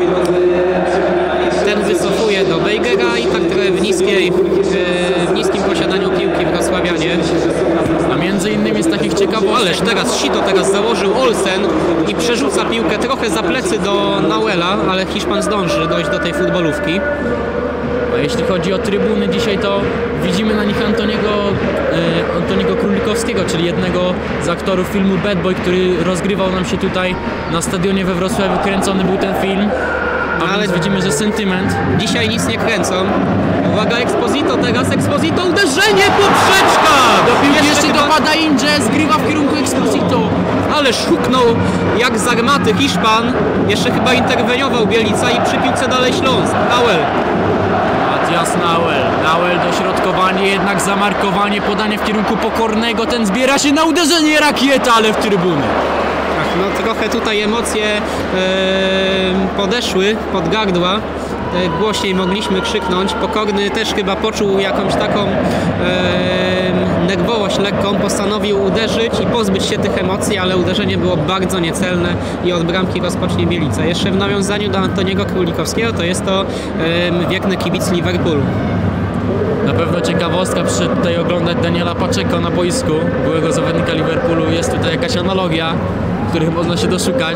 Ten wycofuje do Bejgera i tak trochę w niskim posiadaniu piłki wrocławianie. A między innymi z takich ciekawostek... Ależ teraz Sito założył Olsen i przerzuca piłkę trochę za plecy do Nauela, ale Hiszpan zdąży dojść do tej futbolówki. A jeśli chodzi o trybuny dzisiaj, to widzimy na nich Antoniego Królikowskiego, czyli jednego z aktorów filmu Bad Boy, który rozgrywał nam się tutaj na stadionie we Wrocławiu. Kręcony był ten film, ale widzimy, że sentyment. Dzisiaj nic nie kręcą. Uwaga, Exposito, teraz Exposito, uderzenie, poprzeczka! Do piłki jeszcze dopada Inge, zgrywa w kierunku Exposito. Ale huknął jak z armaty Hiszpan. Jeszcze chyba interweniował Bielica i przy piłce dalej Śląsk. Nauel. Matias Nauel dośrodkowanie, jednak zamarkowanie, podanie w kierunku Pokornego, ten zbiera się na uderzenie, rakieta, ale w trybuny. Tak, no trochę tutaj emocje podeszły pod gardła. Głośniej mogliśmy krzyknąć. Pokorny też chyba poczuł jakąś taką nerwowość lekką, postanowił uderzyć i pozbyć się tych emocji, ale uderzenie było bardzo niecelne i od bramki rozpocznie Bielica. Jeszcze w nawiązaniu do Antoniego Królikowskiego, to jest to wiekny kibic Liverpoolu. Na pewno ciekawostka, przyszedł tutaj oglądać Daniela Paczeko na boisku, byłego zawodnika Liverpoolu. Jest tutaj jakaś analogia, których można się doszukać.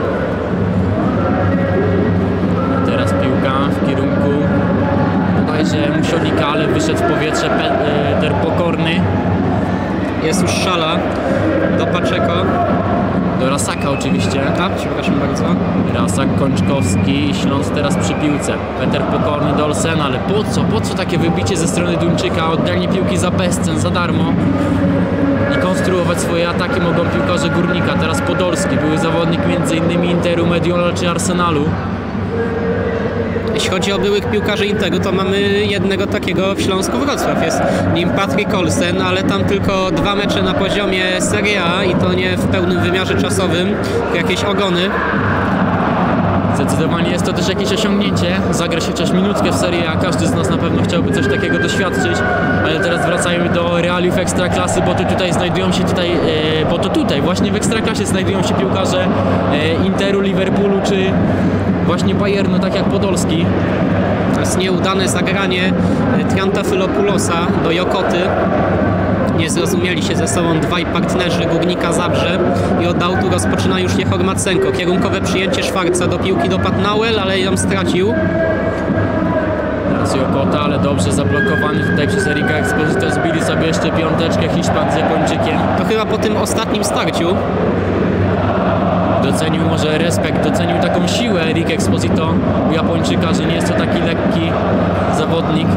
Teraz piłka w kierunku bodajże Musiolika, ale wyszedł w powietrze Peter Pokorny. Jest już Szala do Paczeko. Do Rasaka oczywiście. A, przepraszam bardzo. Rasak, Kończkowski i Śląsk teraz przy piłce. Peter Pokorny do Olsena, ale po co takie wybicie ze strony Duńczyka? Oddanie piłki za bezcen, za darmo. I konstruować swoje ataki mogą piłkarze Górnika. Teraz Podolski, były zawodnik m.in. Interu, Mediola czy Arsenalu. Jeśli chodzi o byłych piłkarzy Interu, to mamy jednego takiego w Śląsku Wrocław. Jest nim Patryk Olsen, ale tam tylko 2 mecze na poziomie Serie A i to nie w pełnym wymiarze czasowym, jakieś ogony. Zdecydowanie jest to też jakieś osiągnięcie. Zagra się chociaż minutkę w Serie A, każdy z nas na pewno chciałby coś takiego doświadczyć, ale teraz wracajmy do realiów Ekstraklasy, bo to tutaj właśnie w Ekstraklasie znajdują się piłkarze Interu, Liverpoolu czy właśnie Bayernu, tak jak Podolski. To jest nieudane zagranie Triantafylopulosa do Jokoty. Nie zrozumieli się ze sobą dwaj partnerzy Górnika Zabrze i od autu rozpoczyna już Jehor Matsenko. Kierunkowe przyjęcie Szwarca do piłki dopadł Nauel, ale ją stracił. Teraz Jokota, ale dobrze zablokowany tutaj przez Erika Exposito. Zbili sobie jeszcze piąteczkę Hiszpan z Japończykiem. To chyba po tym ostatnim starciu. Docenił może respekt, docenił taką siłę Erik Exposito u Japończyka, że nie jest to taki lekki zawodnik.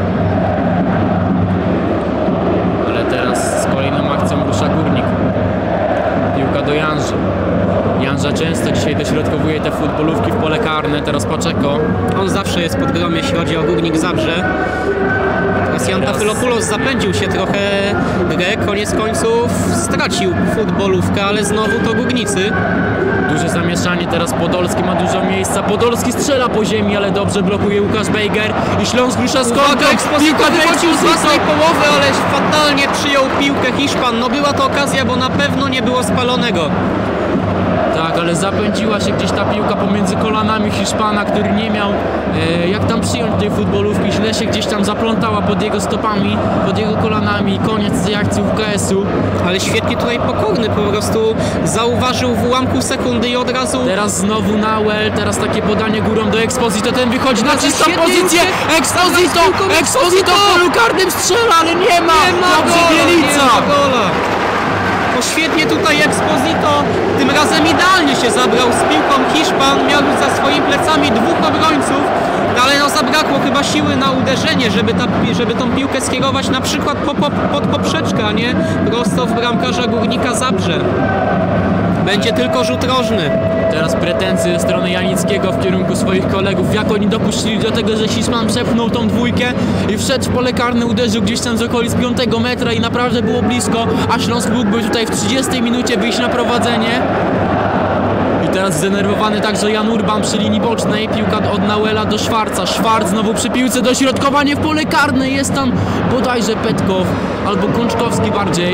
Ale teraz z kolejną akcją rusza Górnik. Piłka do Janży. Janża często dzisiaj dośrodkowuje te futbolówki w pole karne, teraz Paczeko. On zawsze jest pod grą, jeśli chodzi o Górnik Zabrze. Teraz Triantafylopoulos zapędził się trochę grę, koniec końców stracił futbolówkę, ale znowu to Górnicy. Duże zamieszanie, teraz Podolski ma dużo miejsca. Podolski strzela po ziemi, ale dobrze blokuje Łukasz Bejger i Śląsk rusza z kontrą. Piłka wychodził z własnej połowy, ale fatalnie przyjął piłkę Hiszpan. No była to okazja, bo na pewno nie było spalonego. Tak, ale zapędziła się gdzieś ta piłka pomiędzy kolanami Hiszpana, który nie miał jak tam przyjąć tej futbolówki. Źle się gdzieś tam zaplątała pod jego stopami, pod jego kolanami. Koniec tej akcji UKS-u. Ale świetnie tutaj pokorny, po prostu zauważył w ułamku sekundy i od razu... Teraz znowu Nauel, teraz takie podanie górą do Exposito, ten wychodzi na czystą świetnie pozycję. Exposito w polu karnym strzela, ale nie ma! Dobrze, Bielica! gola. No świetnie tutaj Exposito, tym razem idealnie się zabrał z piłką. Hiszpan miał za swoimi plecami dwóch obrońców, ale no zabrakło chyba siły na uderzenie, żeby tą piłkę skierować na przykład pod poprzeczkę, a nie prosto w bramkarza Górnika Zabrze. Będzie tylko rzut rożny. Teraz pretensje ze strony Janickiego w kierunku swoich kolegów, jak oni dopuścili do tego, że Hiszpan przepchnął tą dwójkę i wszedł w pole karne, uderzył gdzieś tam z okolic 5 metra i naprawdę było blisko, a Śląsk mógłby tutaj w 30 minucie wyjść na prowadzenie. I teraz zdenerwowany także Jan Urban przy linii bocznej, piłka od Nauela do Szwarca, Szwarc znowu przy piłce, dośrodkowanie w pole karne, jest tam bodajże Petkow albo Kączkowski bardziej.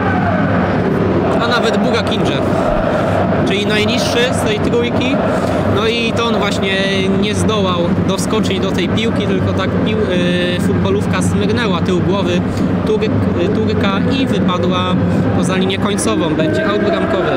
A nawet Burak Indżew, czyli najniższy z tej trójki. No i to on właśnie nie zdołał doskoczyć do tej piłki, tylko tak futbolówka smyrnęła tył głowy Turka i wypadła poza linię końcową. Będzie aut bramkowy.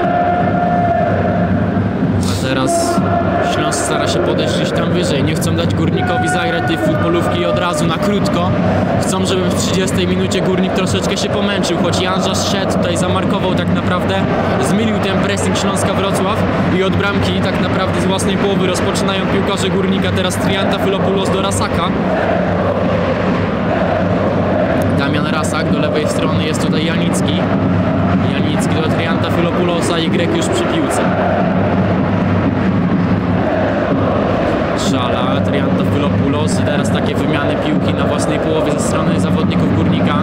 A teraz Śląsk stara się podejść gdzieś tam wyżej. Nie chcą dać Górnikowi zagrać tej futbolówki od razu na krótko. Chcą, żeby w 30 minucie Górnik troszeczkę się pomęczył, choć Janża szedł tutaj, zamarkował tak naprawdę, zmylił ten pressing Śląska Wrocław i od bramki tak naprawdę z własnej połowy rozpoczynają piłkarze Górnika. Teraz Triantafylopoulos do Rasaka. Damian Rasak do lewej strony, jest tutaj Janicki. Janicki do Triantafylopoulosa, Y już przy piłce. Szala, Triantafylopoulos i teraz takie wymiany piłki na własnej połowie ze strony zawodników Górnika.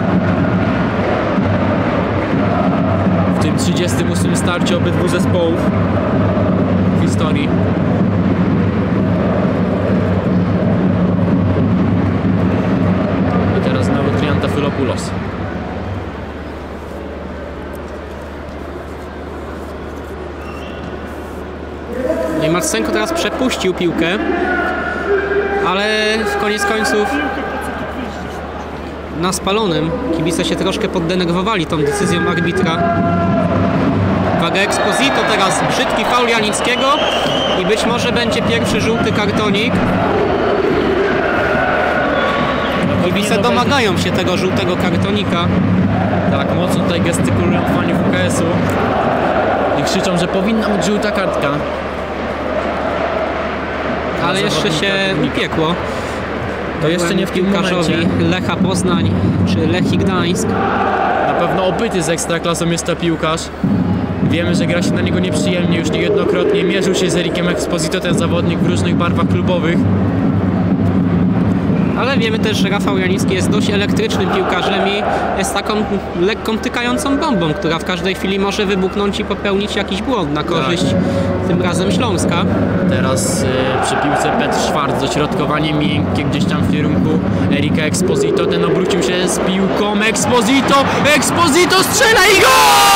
W tym 38 starciu obydwu zespołów w historii. I teraz znowu Triantafylopoulos. No i Marcenko teraz przepuścił piłkę, ale w koniec końców na spalonym kibice się troszkę poddenerwowali tą decyzją arbitra. Uwaga, Exposito teraz, brzydki faul Janickiego i być może będzie pierwszy żółty kartonik. Kibice domagają się tego żółtego kartonika. Tak, mocno tutaj gestykulują fani WKS-u i krzyczą, że powinna być żółta kartka. Ale jeszcze się upiekło. To jeszcze nie w tym momencie. Lecha Poznań czy Lechii Gdańsk. Na pewno opyty z Ekstraklasą jest to piłkarz. Wiemy, że gra się na niego nieprzyjemnie, już niejednokrotnie mierzył się z Erikiem Exposito, ten zawodnik w różnych barwach klubowych. Ale wiemy też, że Rafał Janicki jest dość elektrycznym piłkarzem i jest taką lekką tykającą bombą, która w każdej chwili może wybuchnąć i popełnić jakiś błąd na korzyść tym razem Śląska. Teraz przy piłce Petr Szwarc, dośrodkowanie miękkie gdzieś tam w kierunku Erika Exposito, ten obrócił się z piłką, Exposito strzela i gol!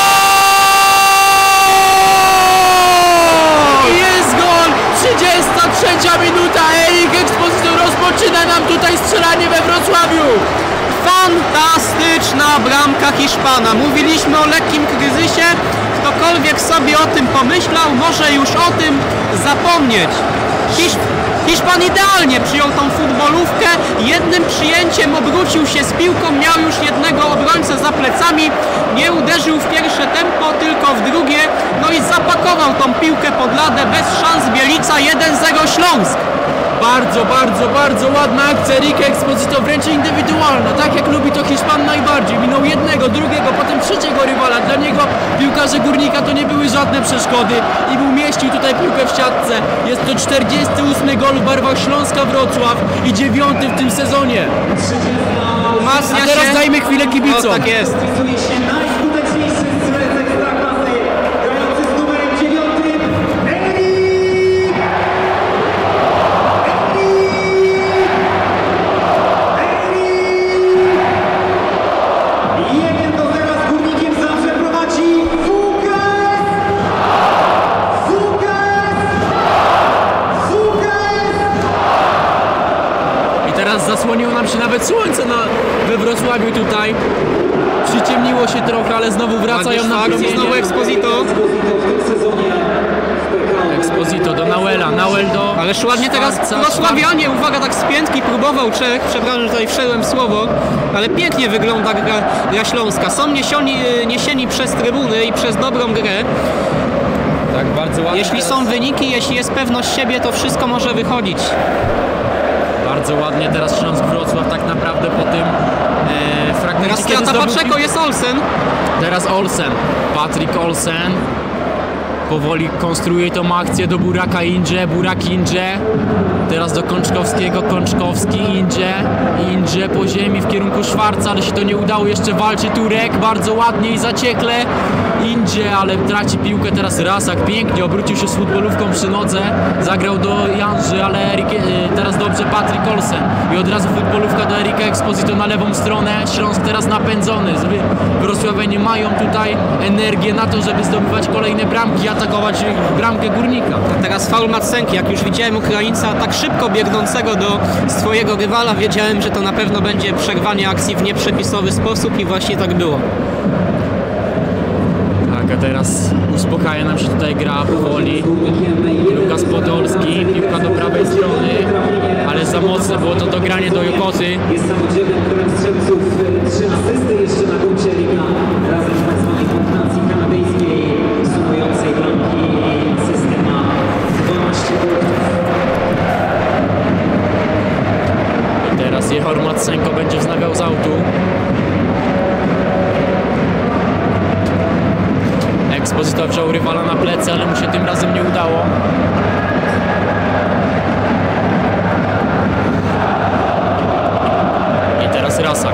Jest gol! 33 minuta, Erik Exposito rozpoczyna nam tutaj strzelanie we Wrocławiu! Fantastyczna bramka Hiszpana. Mówiliśmy o lekkim kryzysie. Ktokolwiek sobie o tym pomyślał, może już o tym zapomnieć. Hiszpan idealnie przyjął tą futbolówkę. Jednym przyjęciem obrócił się z piłką, miał już jednego obrońcę za plecami. Nie uderzył w pierwsze tempo, tylko w drugie. No i zapakował tą piłkę pod ladę bez szans. Bielica 1-0 Śląsk. Bardzo ładna akcja Erika Exposito, wręcz indywidualna, tak jak lubi to Hiszpan najbardziej. Minął jednego, drugiego, potem trzeciego rywala. Dla niego piłkarze Górnika to nie były żadne przeszkody i umieścił tutaj piłkę w siatce. Jest to 48 gol w barwach Śląska Wrocław i 9 w tym sezonie. A teraz dajmy chwilę kibicom. O, tak jest. zasłoniło nam się nawet słońce we Wrocławiu tutaj. Przyciemniło się trochę, ale znowu wracają na promienie. Znowu Exposito. Exposito do Nauela, Nauel do... Ależ ładnie teraz Wrocławianie, uwaga, tak z piętki próbował Czech, przepraszam, że tutaj wszedłem w słowo, ale pięknie wygląda gra Śląska. Są niesieni przez trybuny i przez dobrą grę. Tak, bardzo ładnie. Jeśli są wyniki, jeśli jest pewność siebie, to wszystko może wychodzić. Bardzo ładnie teraz Śląsk Wrocław tak naprawdę po tym fragmencie. Teraz strata Paczeko, jest Olsen. Teraz Olsen, Patryk Olsen. Powoli konstruuje tą akcję do Buraka Indże, Burak Indże. Teraz do Kączkowskiego, Kączkowski, Indże po ziemi w kierunku Szwarca, ale się to nie udało, jeszcze walczy Turek, bardzo ładnie i zaciekle. Indże, ale traci piłkę, teraz Rasak pięknie obrócił się z futbolówką przy nodze, zagrał do Janży, ale teraz dobrze Patryk Olsen i od razu futbolówka do Erika Exposito na lewą stronę. Śląsk teraz napędzony, Wrocławianie mają tutaj energię na to, żeby zdobywać kolejne bramki i atakować bramkę Górnika. A teraz faul Matsenki, jak już widziałem Ukraińca tak szybko biegnącego do swojego rywala, wiedziałem, że to na pewno będzie przerwanie akcji w nieprzepisowy sposób i właśnie tak było. A teraz uspokaja nam się tutaj gra powoli. Lukas Podolski, piłka do prawej strony, ale za mocne było to dogranie do Jokoty. Jest samodzielnym królem strzelców, 3 asysty jeszcze na koncie Liga razem z tzw. punktacji kanadyjskiej sumującej bramki i asystę na 12 punktów. I teraz Jehor Matsenko będzie wznawiał z autu. Exposito wziął rywala na plecy, ale mu się tym razem nie udało. I teraz Rasak.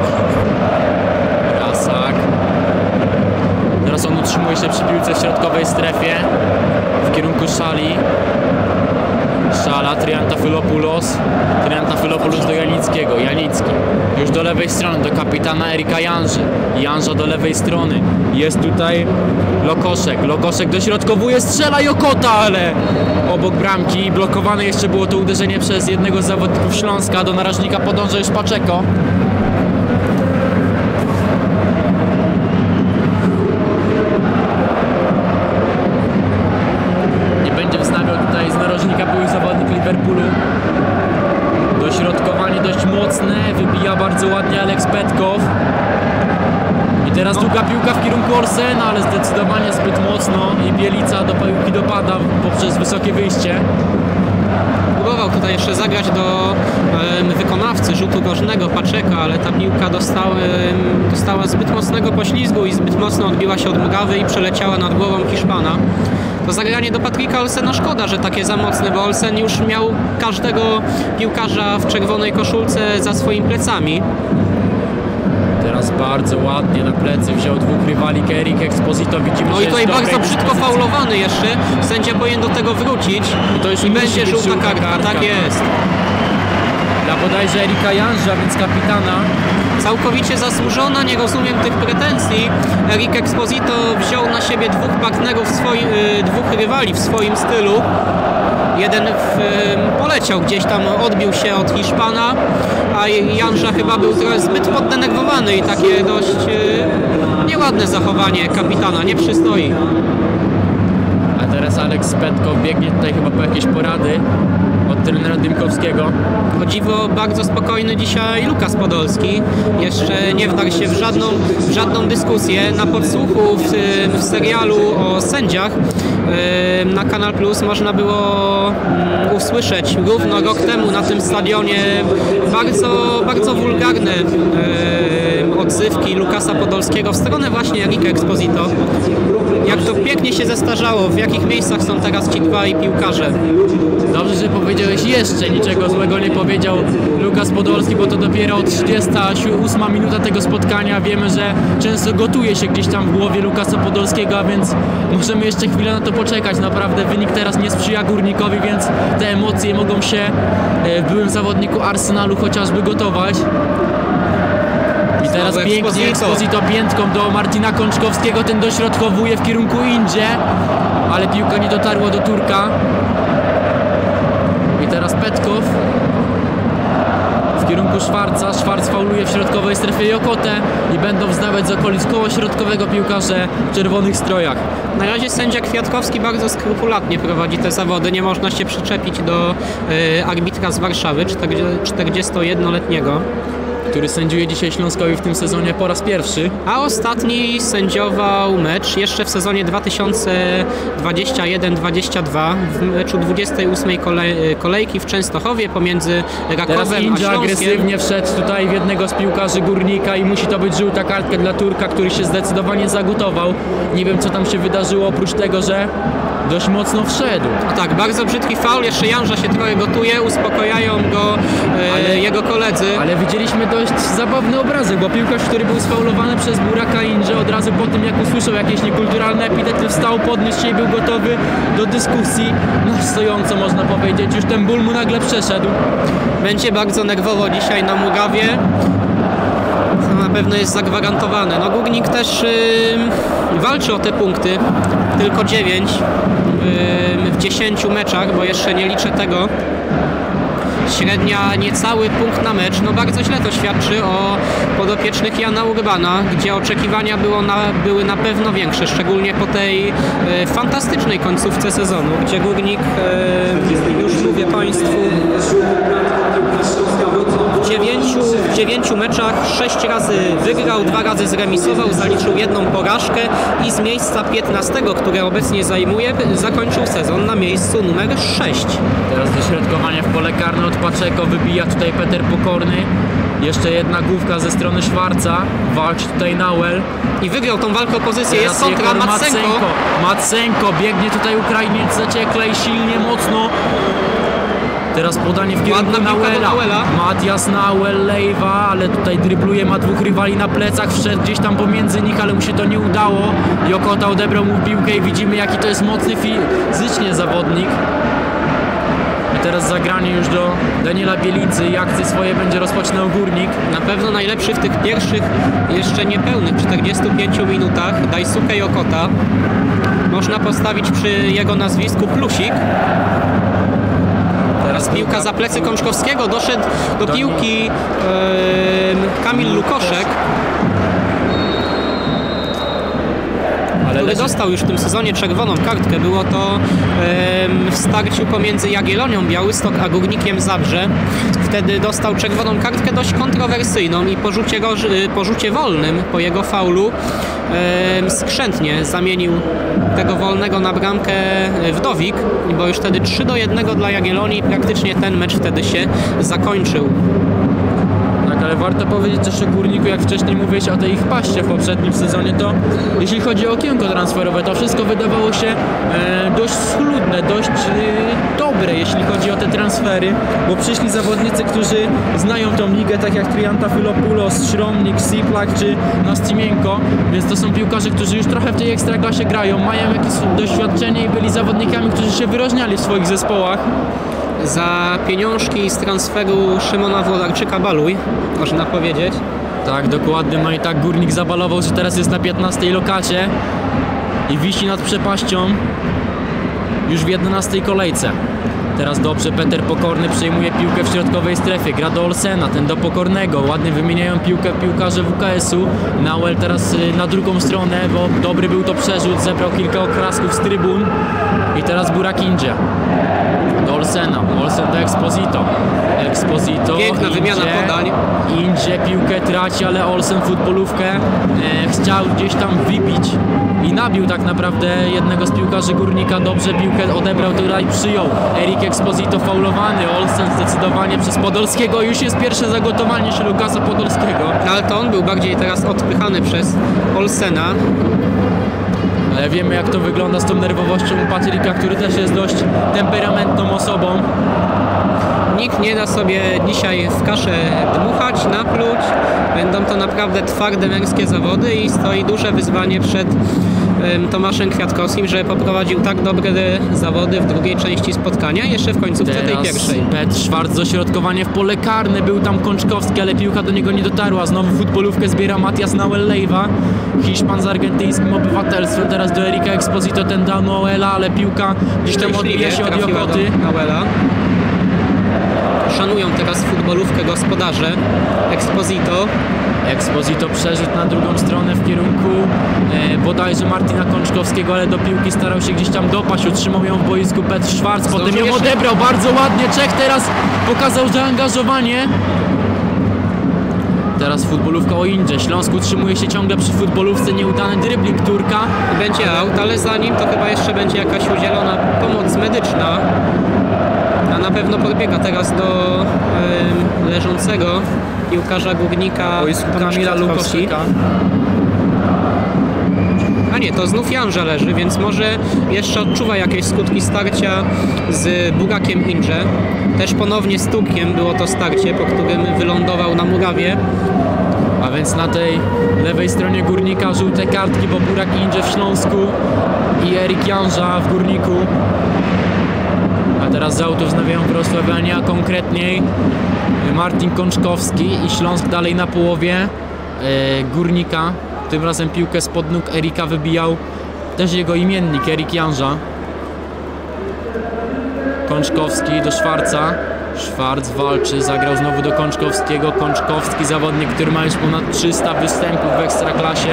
Teraz on utrzymuje się przy piłce w środkowej strefie w kierunku Szali. Szala, Triantafylopoulos do Janickiego, Janicki już do lewej strony, do kapitana Erika Janży, Janża do lewej strony, jest tutaj Lokoszek dośrodkowuje, strzela Jokota, ale obok bramki, blokowane jeszcze było to uderzenie przez jednego z zawodników Śląska, do narożnika podąża już Paczeko. Liverpoolu. Dośrodkowanie dość mocne, wybija bardzo ładnie Alex Petkow. I teraz długa piłka w kierunku Olsena, ale zdecydowanie zbyt mocno i Bielica do piłki dopada poprzez wysokie wyjście. Próbował tutaj jeszcze zagrać do wykonawcy rzutu nożnego Paczeka, ale ta piłka dostała zbyt mocnego poślizgu i zbyt mocno odbiła się od murawy i przeleciała nad głową Hiszpana. To zagranie do Patryka Olsena szkoda, że takie za mocne, bo Olsen już miał każdego piłkarza w czerwonej koszulce za swoimi plecami. Teraz bardzo ładnie na plecy wziął dwóch rywali, Erik Exposito, widzimy, no i tutaj bardzo brzydko faulowany jeszcze, sędzia powinien do tego wrócić i będzie żółta kartka, tak jest. Dla bodajże Erika Janża, więc kapitana. Całkowicie zasłużona, nie rozumiem tych pretensji. Erik Exposito wziął na siebie dwóch partnerów, dwóch rywali w swoim stylu. Jeden poleciał gdzieś tam, odbił się od Hiszpana, a Janża chyba był trochę zbyt poddenerwowany i takie dość nieładne zachowanie kapitana, nie przystoi. A teraz Alex Petkow biegnie tutaj chyba po jakieś porady od trenera Dymkowskiego. O dziwo bardzo spokojny dzisiaj Lukas Podolski. Jeszcze nie wdarł się w żadną dyskusję. Na podsłuchu w serialu o sędziach na Kanal Plus można było usłyszeć równo rok temu na tym stadionie bardzo wulgarne odzywki Lukasa Podolskiego w stronę właśnie Erika Exposito. Jak to pięknie się zestarzało, w jakich miejscach są teraz ci dwaj piłkarze. Dobrze, że powiedziałeś, jeszcze niczego złego nie powiedział Lukas Podolski, bo to dopiero 38 minuta tego spotkania. Wiemy, że często gotuje się gdzieś tam w głowie Lukasa Podolskiego, a więc możemy jeszcze chwilę na to poczekać. Naprawdę wynik teraz nie sprzyja Górnikowi, więc te emocje mogą się w byłym zawodniku Arsenalu chociażby gotować. I teraz pięknie Exposito piętką do Martina Kączkowskiego, ten dośrodkowuje w kierunku Indże, ale piłka nie dotarła do Turka. I teraz Petkow w kierunku kierunku Schwarza. Schwarz fauluje w środkowej strefie Jokotę i będą wznawiać z okolic koła środkowego piłkarze w czerwonych strojach. Na razie sędzia Kwiatkowski bardzo skrupulatnie prowadzi te zawody. Nie można się przyczepić do arbitra z Warszawy, 41-letniego. Który sędziuje dzisiaj Śląskowi w tym sezonie po raz pierwszy. A ostatni sędziował mecz jeszcze w sezonie 2021-22 w meczu 28 kolejki w Częstochowie pomiędzy Teraz Rakowem a Indzia Śląskiem. agresywnie wszedł tutaj w jednego z piłkarzy Górnika i musi to być żółta kartka dla Turka, który się zdecydowanie zagotował. Nie wiem, co tam się wydarzyło, oprócz tego, że dość mocno wszedł. A tak, bardzo brzydki faul, jeszcze Janża się trochę gotuje, uspokajają go jego koledzy. Ale widzieliśmy dość zabawny obrazek, bo piłkarz, który był sfaulowany przez Buraka Indzie, od razu po tym, jak usłyszał jakieś niekulturalne epitety, wstał, podniósł się i był gotowy do dyskusji. No stojąco można powiedzieć, już ten ból mu nagle przeszedł. Będzie bardzo nerwowo dzisiaj na Murawie. To na pewno jest zagwarantowane. No Górnik też walczy o te punkty. Tylko 9 w 10 meczach, bo jeszcze nie liczę tego. Średnia niecały punkt na mecz. No bardzo źle to świadczy o podopiecznych Jana Urbana, gdzie oczekiwania były na pewno większe, szczególnie po tej fantastycznej końcówce sezonu, gdzie Górnik, już mówię Państwu, w 9 meczach 6 razy wygrał, 2 razy zremisował, zaliczył 1 porażkę i z miejsca 15, które obecnie zajmuje, zakończył sezon na miejscu numer 6. Teraz dośrodkowanie w pole karne od Paczeko, wybija tutaj Peter Pokorny. Jeszcze jedna główka ze strony Schwarza, walczy tutaj Nauel. I wygrał tą walkę o pozycję, jest Teraz kontra Jegor Matsenko. Matsenko, biegnie tutaj Ukrainiec zaciekle i silnie, mocno. Teraz podanie w kierunku Ładna piłka do Nauela. Matias Nauel, Lejwa, ale tutaj drybluje, ma 2 rywali na plecach, wszedł gdzieś tam pomiędzy nich, ale mu się to nie udało. Jokota odebrał mu piłkę i widzimy, jaki to jest mocny fizycznie zawodnik. I teraz zagranie już do Daniela Bielicy i akcje swoje będzie rozpoczynał Górnik. Na pewno najlepszy w tych pierwszych, jeszcze niepełnych 45 minutach Daisuke Jokota. Można postawić przy jego nazwisku plusik. Teraz piłka za plecy Kączkowskiego, doszedł do piłki Kamil Lukoszek, który dostał już w tym sezonie czerwoną kartkę. Było to w starciu pomiędzy Jagiellonią Białystok a Górnikiem Zabrze. Wtedy dostał czerwoną kartkę dość kontrowersyjną i po rzucie wolnym, po jego faulu, skrzętnie zamienił tego wolnego na bramkę Wdowik, bo już wtedy 3-1 dla Jagiellonii i praktycznie ten mecz wtedy się zakończył. Ale warto powiedzieć też o Górniku, jak wcześniej mówiłeś o tej ich paście w poprzednim sezonie, to jeśli chodzi o okienko transferowe, to wszystko wydawało się dość schludne, dość dobre, jeśli chodzi o te transfery, bo przyszli zawodnicy, którzy znają tą ligę, tak jak Triantafylopoulos, Śromnik, Siplak czy Nastimienko, więc to są piłkarze, którzy już trochę w tej ekstraklasie grają, mają jakieś doświadczenie i byli zawodnikami, którzy się wyróżniali w swoich zespołach. Za pieniążki z transferu Szymona Włodarczyka baluj, można powiedzieć. Tak, dokładnie. No i tak Górnik zabalował, że teraz jest na 15 lokacie i wisi nad przepaścią już w 11 kolejce. Teraz dobrze, Peter Pokorny przejmuje piłkę w środkowej strefie, gra do Olsena, ten do Pokornego, ładnie wymieniają piłkę piłkarze WKS-u. Nauel teraz na drugą stronę, bo dobry był to przerzut, zebrał kilka oklasków z trybun i teraz Burak Indzie. Do Olsena, Olsen do Exposito. Piękna wymiana podań. Indzie piłkę traci, ale Olsen futbolówkę chciał gdzieś tam wybić i nabił tak naprawdę jednego z piłkarzy Górnika. Dobrze piłkę odebrał, tutaj przyjął Erik Exposito faulowany. Olsen zdecydowanie przez Podolskiego. Już jest pierwsze zagotowanie się Lukasa Podolskiego. Ale to on był bardziej teraz odpychany przez Olsena. Ale wiemy, jak to wygląda z tą nerwowością u Patryka, który też jest dość temperamentną osobą. Nikt nie da sobie dzisiaj w kaszę dmuchać, napluć. Będą to naprawdę twarde męskie zawody i stoi duże wyzwanie przed Tomaszem Kwiatkowskim, że poprowadził tak dobre zawody w drugiej części spotkania, jeszcze w końcówce tej pierwszej. Petr Schwarz, dośrodkowanie w pole karne, był tam Kączkowski, ale piłka do niego nie dotarła. Znowu futbolówkę zbiera Matias Nauel Lejwa, Hiszpan z argentyńskim obywatelstwem. Teraz do Erika Exposito, ten da Nauela, ale piłka gdzieś tam odbija się od Jokoty. Nauela. szanują teraz futbolówkę gospodarze. Exposito przeszedł na drugą stronę w kierunku bodajże Martina Kączkowskiego, ale do piłki starał się gdzieś tam dopaść, utrzymał ją w boisku Petr Schwarz, potem ją odebrał bardzo ładnie, Czech teraz pokazał zaangażowanie. Teraz futbolówka o Indrze, Śląsk utrzymuje się ciągle przy futbolówce, nieudany dribbling Turka. Będzie aut, ale za nim to chyba jeszcze będzie jakaś udzielona pomoc medyczna. A na pewno podbiega teraz do leżącego piłkarza Górnika Boisku Tomasz Kamila Kwiatkowski. Lukoszyka. A nie, to znów Janża leży, więc może jeszcze odczuwa jakieś skutki starcia z Burakiem Indrze. Też ponownie z Turkiem było to starcie, po którym wylądował na murawie. A więc na tej lewej stronie Górnika żółte kartki, bo Burak Indrze w Śląsku i Erik Janża w Górniku. A teraz z autów wznawiają Wrocławianie, a konkretniej Martin Kączkowski i Śląsk dalej na połowie Górnika. Tym razem piłkę spod nóg Erika wybijał też jego imiennik Erik Janża. Kączkowski do Szwarca. Szwarc walczy, zagrał znowu do Kączkowskiego. Kączkowski, zawodnik, który ma już ponad 300 występów w Ekstraklasie.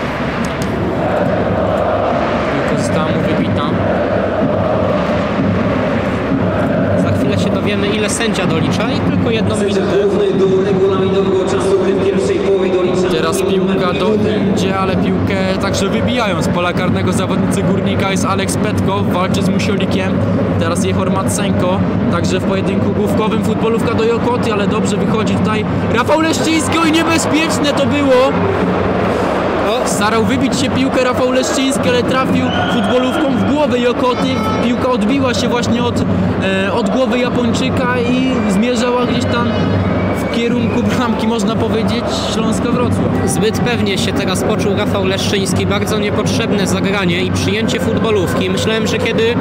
Piłka została mu wybita. Za chwilę się dowiemy, ile sędzia dolicza i tylko jedną minutę. Główny do regulaminowego czasu gry w pierwszej połowie dolicza. Teraz piłka do Indzie, ale piłkę także wybijają z pola karnego zawodnicy Górnika. Jest Aleks Petkow, walczy z Musiolikiem. Teraz Jehor Matsenko, także w pojedynku główkowym. Futbolówka do Jokoty, ale dobrze wychodzi tutaj Rafał Leszczyński. Oj, niebezpieczne to było! Starał wybić się piłkę Rafał Leszczyński, ale trafił futbolówką w głowę Jokoty. Piłka odbiła się właśnie od głowy Japończyka i zmierzała gdzieś tam w kierunku bramki, można powiedzieć, Śląska Wrocław. Zbyt pewnie się teraz poczuł Rafał Leszczyński, bardzo niepotrzebne zagranie i przyjęcie futbolówki. Myślałem, że kiedy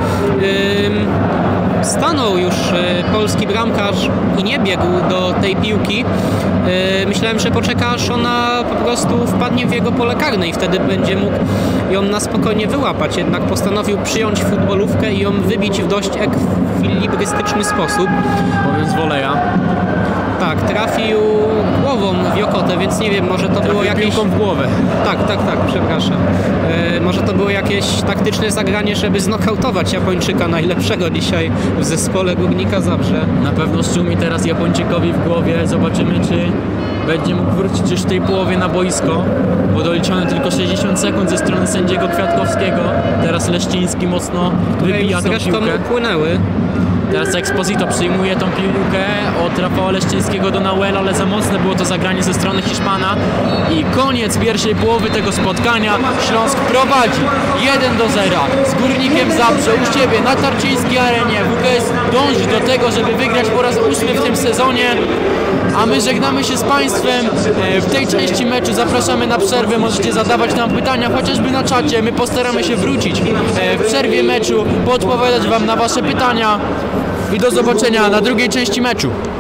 stanął już polski bramkarz i nie biegł do tej piłki, myślałem, że poczeka, aż ona po prostu wpadnie w jego pole karne i wtedy będzie mógł ją na spokojnie wyłapać. Jednak postanowił przyjąć futbolówkę i ją wybić w dość ekwilibrystyczny sposób. Mówiąc woleja. Tak, trafił głową w Jokotę, więc nie wiem, może to było jakieś... piłką w głowę. Tak, przepraszam. Może to było jakieś taktyczne zagranie, żeby znokautować Japończyka najlepszego dzisiaj w zespole Górnika Zabrze. Na pewno szumi teraz Japończykowi w głowie. Zobaczymy, czy będzie mógł wrócić już w tej połowie na boisko, bo doliczone tylko 60 sekund ze strony sędziego Kwiatkowskiego. Teraz Leszczyński mocno wybija tą Zresztą piłkę. upłynęły. Teraz Exposito przyjmuje tą piłkę od Rafała Leszczyńskiego do Nauela, ale za mocne było to zagranie ze strony Hiszpana. I koniec pierwszej połowy tego spotkania. Śląsk prowadzi 1-0 z Górnikiem Zabrze u siebie na Tarczyńskiej Arenie. WKS dąży do tego, żeby wygrać po raz 8 w tym sezonie. A my żegnamy się z Państwem w tej części meczu. Zapraszamy na przerwę, możecie zadawać nam pytania, chociażby na czacie. My postaramy się wrócić w przerwie meczu, podpowiadać Wam na Wasze pytania. I do zobaczenia na drugiej części meczu.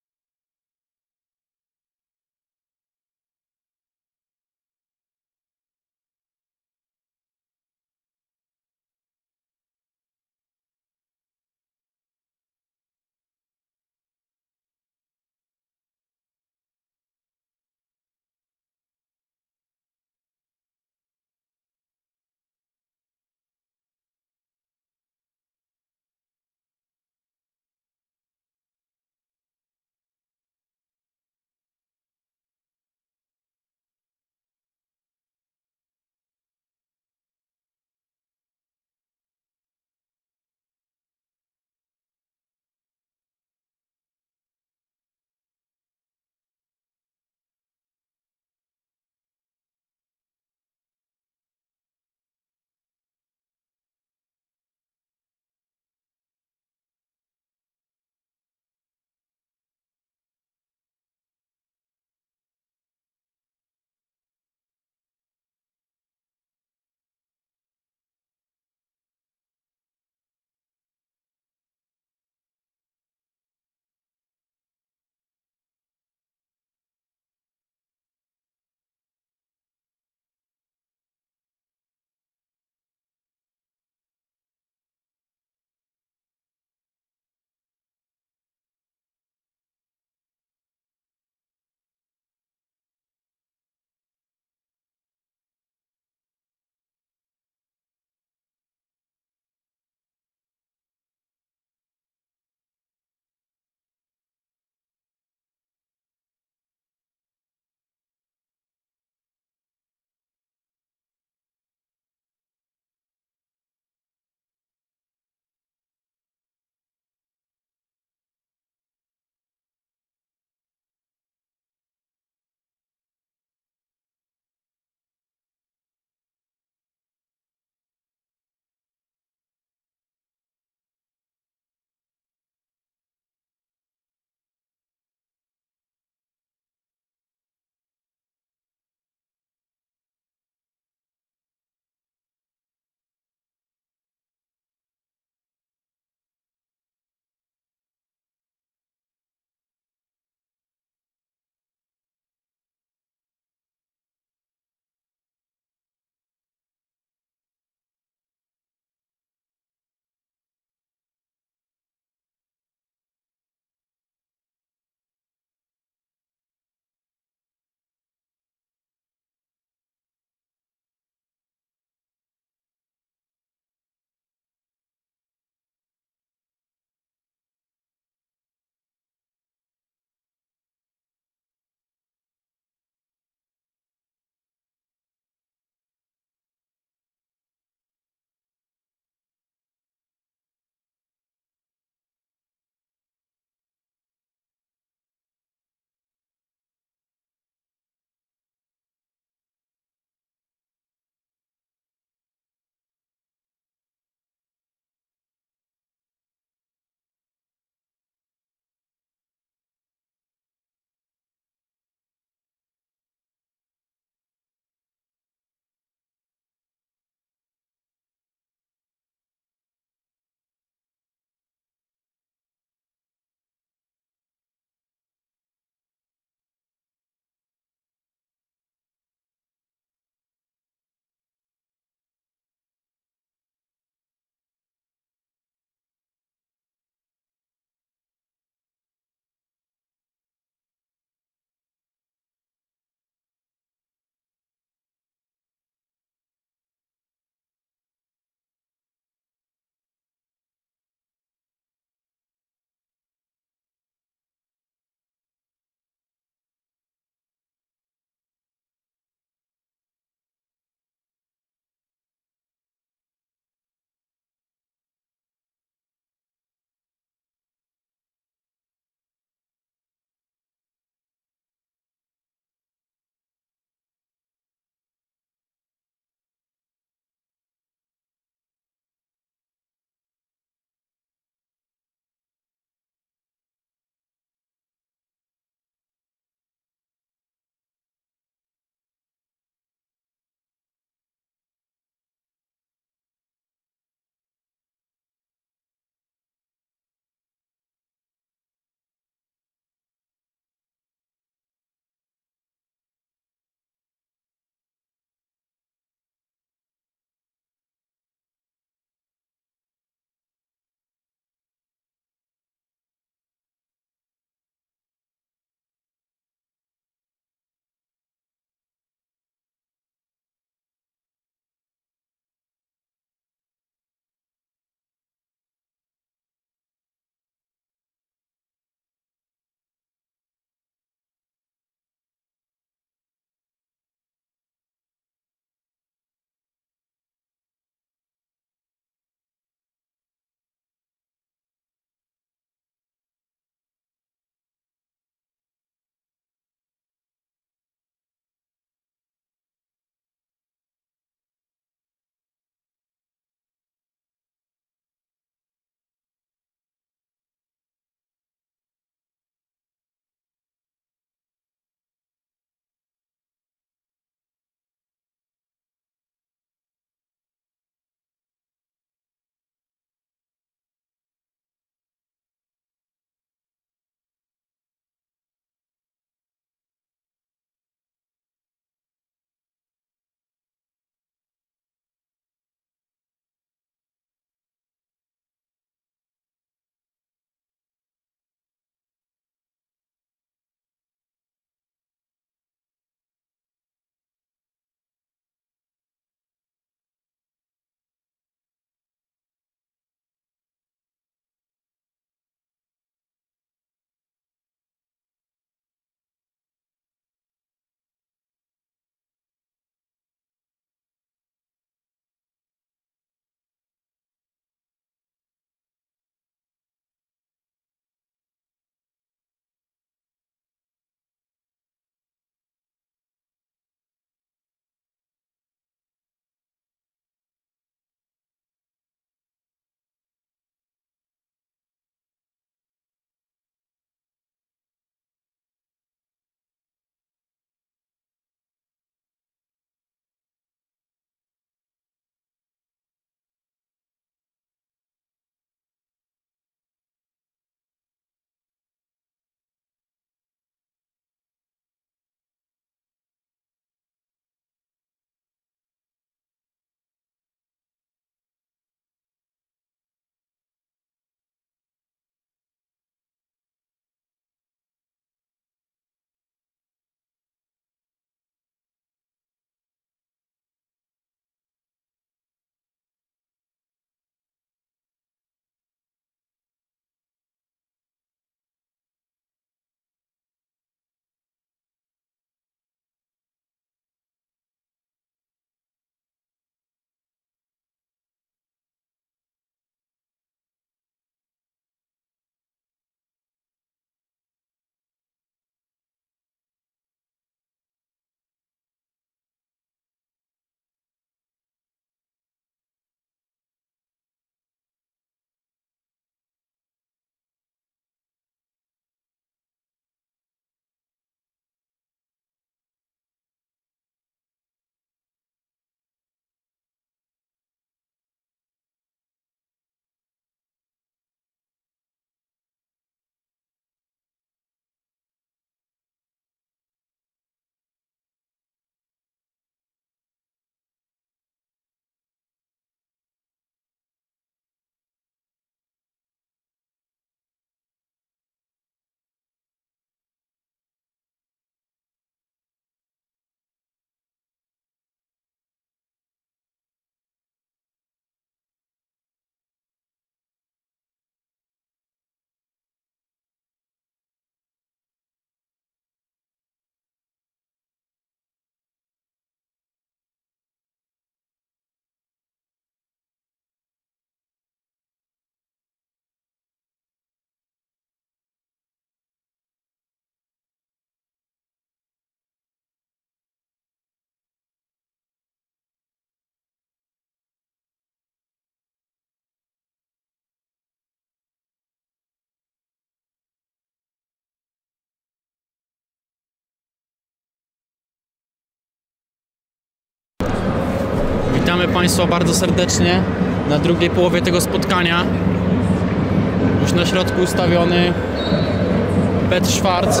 Witamy Państwa bardzo serdecznie na drugiej połowie tego spotkania. Już na środku ustawiony Petr Schwarz.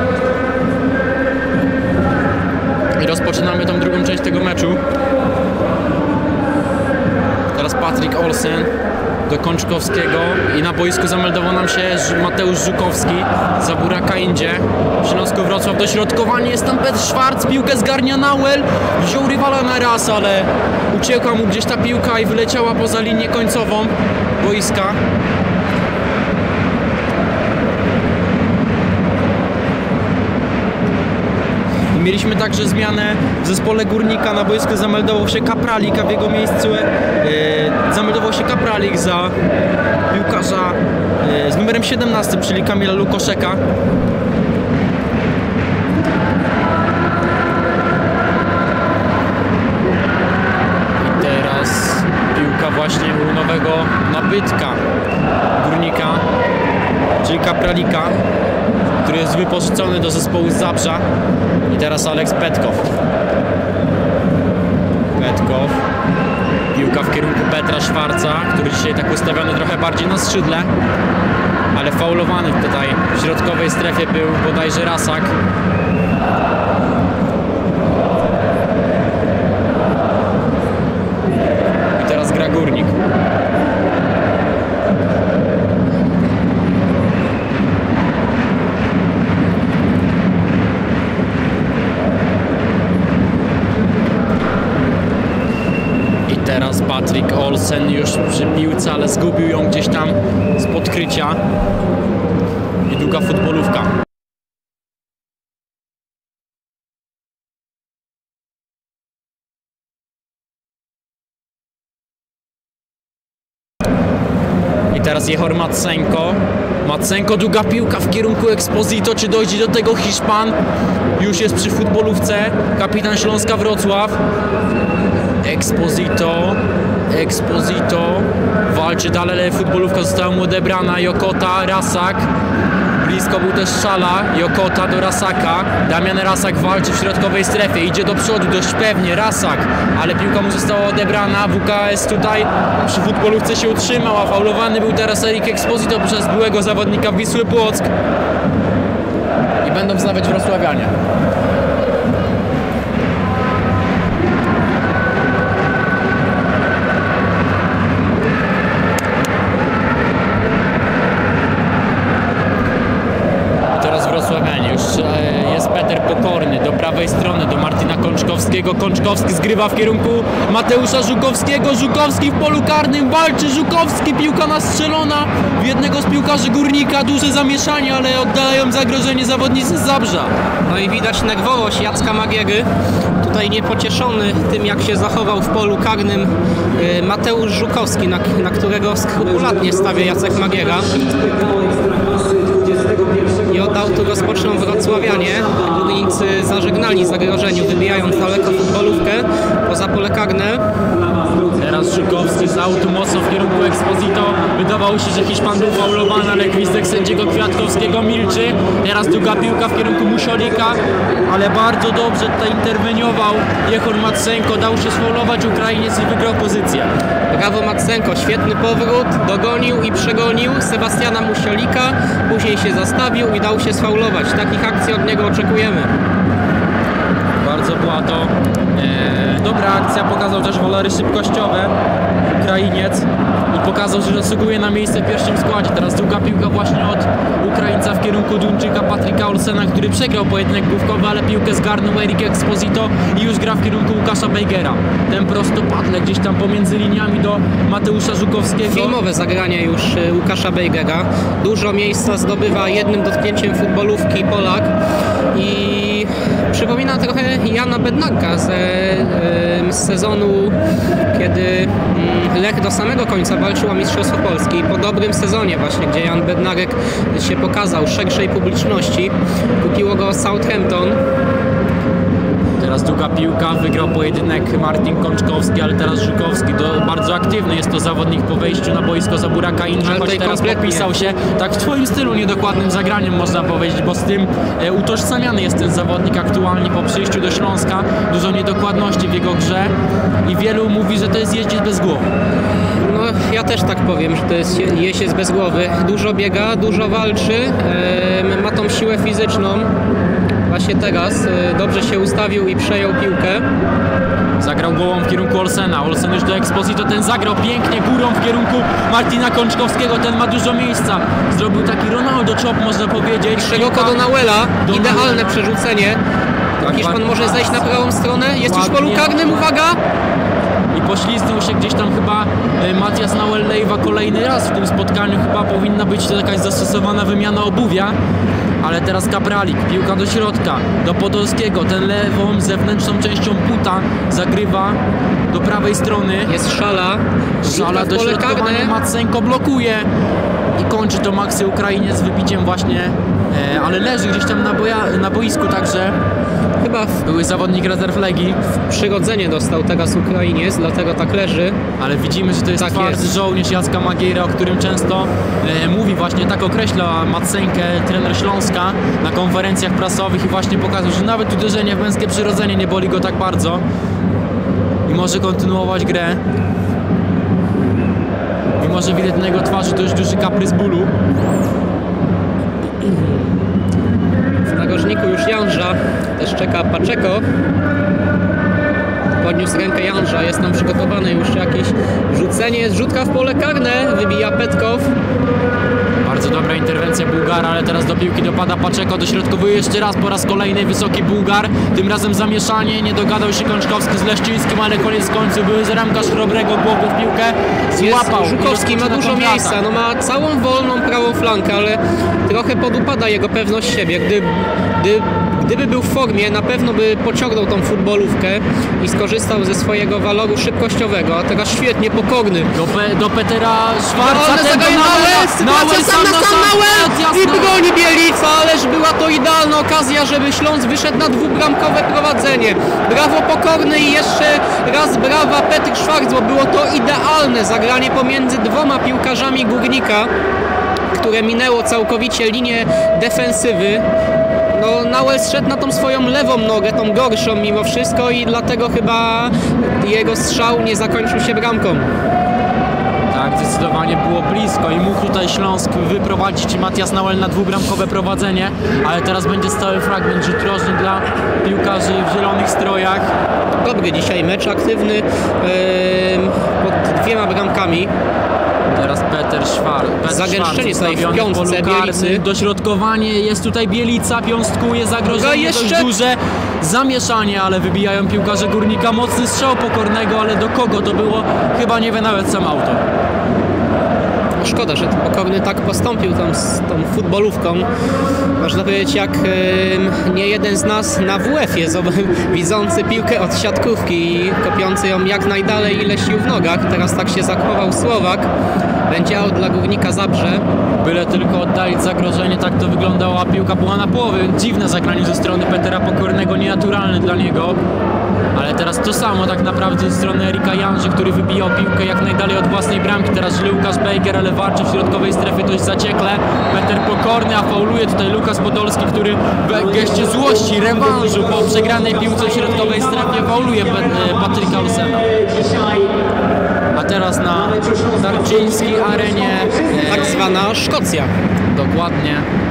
I rozpoczynamy tą drugą część tego meczu. Teraz Patryk Olsen do Kączkowskiego i na boisku zameldował nam się Mateusz Żukowski za Buraka Indzie. Śląsko Wrocław, dośrodkowanie, jest tam Petr Schwarz, piłkę zgarnia Nauel, wziął rywala na raz, ale uciekła mu gdzieś ta piłka i wyleciała poza linię końcową boiska. Mieliśmy także zmianę w zespole Górnika. Na boisku zameldował się Kapralik, a w jego miejscu zameldował się Kapralik za piłkarza z numerem 17, czyli Kamila Lukoszeka. I teraz piłka właśnie u nowego nabytka Górnika, czyli Kapralika, który jest wypożyczony do zespołu z Zabrza. I teraz Alex Petkow. Piłka w kierunku Petra Schwarza, który dzisiaj tak ustawiony trochę bardziej na skrzydle, ale faulowany tutaj w środkowej strefie był bodajże Rasak. I teraz gra Górnik. Teraz Patryk Olsen już przy piłce, ale zgubił ją gdzieś tam z podkrycia. I długa futbolówka. I teraz Jehor Matsenko. Matsenko, długa piłka w kierunku Exposito. Czy dojdzie do tego Hiszpan? Już jest przy futbolówce. Kapitan Śląska Wrocław. Exposito walczy dalej, ale futbolówka została mu odebrana. Jokota, Rasak. Blisko był też Szala. Jokota do Rasaka. Damian Rasak walczy w środkowej strefie. Idzie do przodu dość pewnie. Rasak, ale piłka mu została odebrana. WKS tutaj przy futbolówce się utrzymał, a faulowany był teraz Erik Exposito przez byłego zawodnika Wisły Płock. I będą wznawiać wrocławianie. Jest Peter Pokorny do prawej strony, do Martina Kączkowskiego. Kączkowski zgrywa w kierunku Mateusza Żukowskiego. Żukowski w polu karnym walczy. Żukowski, piłka nastrzelona w jednego z piłkarzy Górnika. Duże zamieszanie, ale oddalają zagrożenie zawodnicy z Zabrza. No i widać nerwowość Jacka Magiery. Tutaj niepocieszony tym, jak się zachował w polu karnym Mateusz Żukowski, na którego skrupulatnie stawia Jacek Magiera. I od autu rozpoczną wrocławianie. Górnicy zażegnali zagrożeniu, wybijając daleko futbolówkę poza pole karne. Teraz Żukowski z autu mocno w kierunku Exposito. Wydawało się, że Hiszpan był faulowany, ale gwizdek sędziego Kwiatkowskiego milczy. Teraz długa piłka w kierunku Musiolika, ale bardzo dobrze tutaj interweniował Jehor Matsenko. Dał się sfaulować Ukrainiec i wygrał pozycję. Brawo Matsenko, świetny powrót, dogonił i przegonił Sebastiana Musiolika, później się zastawił i dał się sfaulować. Takich akcji od niego oczekujemy. Bardzo była to dobra akcja, pokazał też walory szybkościowe Ukrainiec i pokazał, że zasługuje na miejsce w pierwszym składzie. Teraz długa piłka właśnie od Ukraińca w kierunku Duńczyka Patryka Olsena, który przegrał pojedynek główkowy, ale piłkę zgarnął Erik Exposito i już gra w kierunku Łukasza Beigera. Ten prostopadle gdzieś tam pomiędzy liniami do Mateusza Żukowskiego. Filmowe zagranie już Łukasza Beigera. Dużo miejsca zdobywa jednym dotknięciem futbolówki Polak i przypomina trochę Jana Bednarka z sezonu, kiedy Lech do samego końca walczył o Mistrzostwo Polski. Po dobrym sezonie właśnie, gdzie Jan Bednarek się pokazał szerszej publiczności. Kupiło go Southampton. Teraz długa piłka, wygrał pojedynek Martin Kączkowski, ale teraz Żukowski, bardzo aktywny jest to zawodnik po wejściu na boisko za Buraka Indrze, Ale choć tutaj teraz kompletnie. popisał się tak w twoim stylu niedokładnym zagraniem, można powiedzieć, bo z tym utożsamiany jest ten zawodnik aktualnie po przyjściu do Śląska. Dużo niedokładności w jego grze i wielu mówi, że to jest jeździec bez głowy. No, ja też tak powiem, że to jest jeździec bez głowy. Dużo biega, dużo walczy, ma tą siłę fizyczną. Właśnie teraz dobrze się ustawił i przejął piłkę. Zagrał głową w kierunku Olsena. Olsen już do Exposito, ten zagrał pięknie górą w kierunku Martina Kączkowskiego, ten ma dużo miejsca. Zrobił taki Ronaldo chop, można powiedzieć. Szeroko do Nauela, Do idealne Nauela. przerzucenie. Tak, Hiszpan może ładnie. zejść na prawą stronę, jest już polu Ładnie. karnym, uwaga! I poślizgnął się gdzieś tam chyba Matias Nauel-Leiva kolejny raz w tym spotkaniu. Chyba powinna być to jakaś zastosowana wymiana obuwia. Ale teraz Kapralik, piłka do środka, do Podolskiego, ten lewą zewnętrzną częścią buta zagrywa do prawej strony. Jest Szala, Szala rzutka w pole dośrodkowanie, karne. Matsenko blokuje i kończy to Maksy Ukrainiec z wybiciem właśnie, ale leży gdzieś tam na boisku, także Chyba były zawodnik rezerw Legii, przyrodzenie dostał teraz Ukrainiec, dlatego tak leży. ale widzimy, że to jest Tak twardy jest. żołnierz Jacka Magiera, o którym często mówi, właśnie tak określa Matsenkę trener Śląska na konferencjach prasowych i właśnie pokazał, że nawet uderzenie w męskie przyrodzenie nie boli go tak bardzo i może kontynuować grę. Mimo że widać na jego twarzy dość duży kaprys bólu. W narożniku już Janża, też czeka Paczeko. Podniósł rękę Janża, jest tam przygotowany już jakieś rzucenie, jest rzutka w pole karne, wybija Petkow. Bardzo dobra interwencja Bułgara, ale teraz do piłki dopada Paczeko, dośrodkowuje jeszcze raz po raz kolejny wysoki Bułgar. Tym razem zamieszanie, nie dogadał się Kączkowski z Leszczyńskim, ale koniec końców były zaramkarz Chrobrego głową w piłkę, złapał. Jest, Żukowski ma dużo miejsca, no ma całą wolną prawą flankę, ale trochę podupada jego pewność siebie. Gdyby był w formie, na pewno by pociągnął tą futbolówkę i skorzystał ze swojego waloru szybkościowego, a teraz świetnie, pokorny. Do Petera Szwarca, Ale ten do zagaje Nauel, sytuacja sam na sam Nauel i broni Bielica, ależ była to idealna okazja, żeby Śląsk wyszedł na dwubramkowe prowadzenie. Brawo Pokorny i jeszcze raz brawa Petr Szwarc, bo było to idealne zagranie pomiędzy dwoma piłkarzami Górnika, które minęło całkowicie linię defensywy. No, Nauel zszedł na tą swoją lewą nogę, tą gorszą mimo wszystko i dlatego chyba jego strzał nie zakończył się bramką. Tak, zdecydowanie było blisko i mógł tutaj Śląsk wyprowadzić Matias Nauel na dwubramkowe prowadzenie, ale teraz będzie stały fragment rzut rożny dla piłkarzy w zielonych strojach. Dobry dzisiaj mecz, aktywny pod dwiema bramkami. Teraz Peter Szwarc. Zagęszczenie tutaj w ustawiony piątce polu karnym. Bielicy. Dośrodkowanie, jest tutaj Bielica, piąstkuje, zagrożenie jeszcze- dość duże. Zamieszanie, ale wybijają piłkarze Górnika. Mocny strzał Pokornego, ale do kogo to było? Chyba nie wie nawet sam autor. Szkoda, że Pokorny tak postąpił tam z tą futbolówką. Można powiedzieć, jak nie jeden z nas na WF-ie, widzący piłkę od siatkówki i kopiący ją jak najdalej, ile sił w nogach. Teraz tak się zachował Słowak. Będzie out dla Górnika Zabrze. Byle tylko oddalić zagrożenie, tak to wyglądało, a piłka była na połowie. Dziwne zagranie ze strony Petera Pokornego, nienaturalne dla niego. Ale teraz to samo tak naprawdę ze strony Erika Janży, który wybijał piłkę jak najdalej od własnej bramki. Teraz źle Łukasz Bejger, ale walczy w środkowej strefie dość zaciekle. Peter Pokorny, a fauluje tutaj Lukas Podolski, który w geście złości, rewanżu po przegranej piłce w środkowej strefie fauluje Patryka Olsena. A teraz na Tarczyńskiej arenie Tak zwana Szkocja. dokładnie.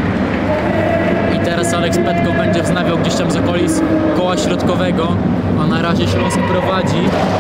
I teraz Aleks Petkow będzie wznawiał gdzieś tam z okolic koła środkowego, a na razie Śląsk prowadzi.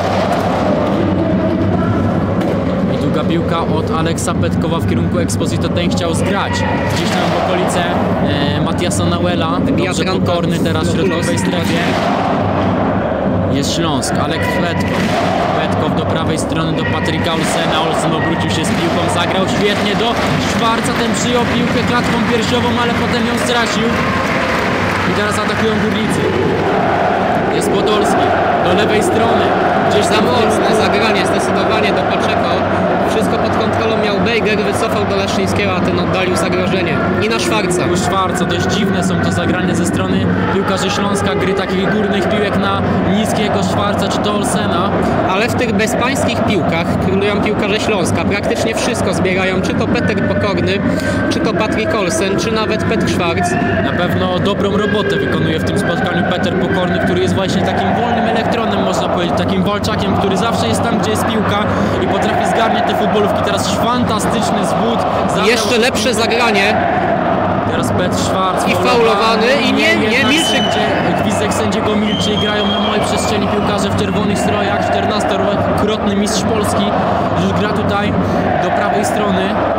I długa piłka od Aleksa Petkowa w kierunku Exposito, ten chciał zgrać. Gdzieś tam w okolice Matiasa Nauela, dobrze Branko Pokorny teraz w środkowej strefie. Jest Śląsk, Aleks Petkow do prawej strony do Patryka Olsena. Olsen obrócił się z piłką, zagrał świetnie do Szwarca, ten przyjął piłkę klatką piersiową, ale potem ją stracił. I teraz atakują Górnicy. Jest Podolski do lewej strony. Gdzieś za mocne zagranie zdecydowanie do Paczeko. Wszystko pod kontrolą miał Bejger, wycofał do Leszczyńskiego, a ten oddalił zagrożenie. I na Szwarca. U Szwarca dość dziwne są to zagrania ze strony piłkarzy Śląska, gry takich górnych piłek na niskiego Szwarca czy to Olsena. Ale w tych bezpańskich piłkach królują piłkarze Śląska. Praktycznie wszystko zbierają, czy to Peter Pokorny, czy to Patryk Olsen, czy nawet Petr Szwarc. Na pewno dobrą robotę wykonuje w tym spotkaniu Peter Pokorny, który jest właśnie takim wolnym elektronem, można powiedzieć, takim walczakiem, który zawsze jest tam, gdzie jest piłka i potrafi zgarniać te futbolówki. Teraz fantastyczny zwód. Jeszcze lepsze zagranie. Teraz Petr Szwarc. I faulowany i nie milczy. Gwizdek sędziego milczy i grają na małej przestrzeni piłkarze w czerwonych strojach. 14-krotny mistrz Polski już gra tutaj do prawej strony.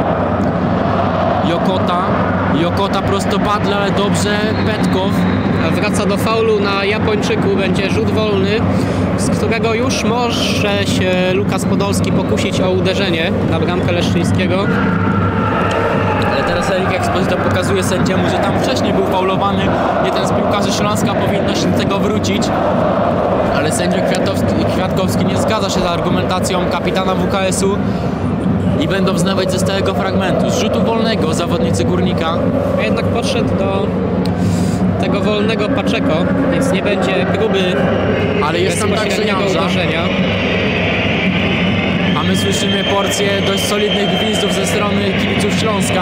Jokota prostopadle, ale dobrze. Petkow. Wraca do faulu na Japończyku, będzie rzut wolny, z którego już może się Lukas Podolski pokusić o uderzenie na bramkę Leszczyńskiego. Ale teraz Erik Exposito pokazuje sędziemu, że tam wcześniej był faulowany. Jeden z piłkarzy Śląska, powinno się do tego wrócić. Ale sędzia Kwiatkowski nie zgadza się z argumentacją kapitana WKS-u i będą wznawiać ze stałego fragmentu. Z rzutu wolnego zawodnicy Górnika. A jednak podszedł do tego wolnego Paczeko, więc nie będzie próby ale jest tam także Janża. uderzenia. A my słyszymy porcję dość solidnych gwizdów ze strony kibiców Śląska.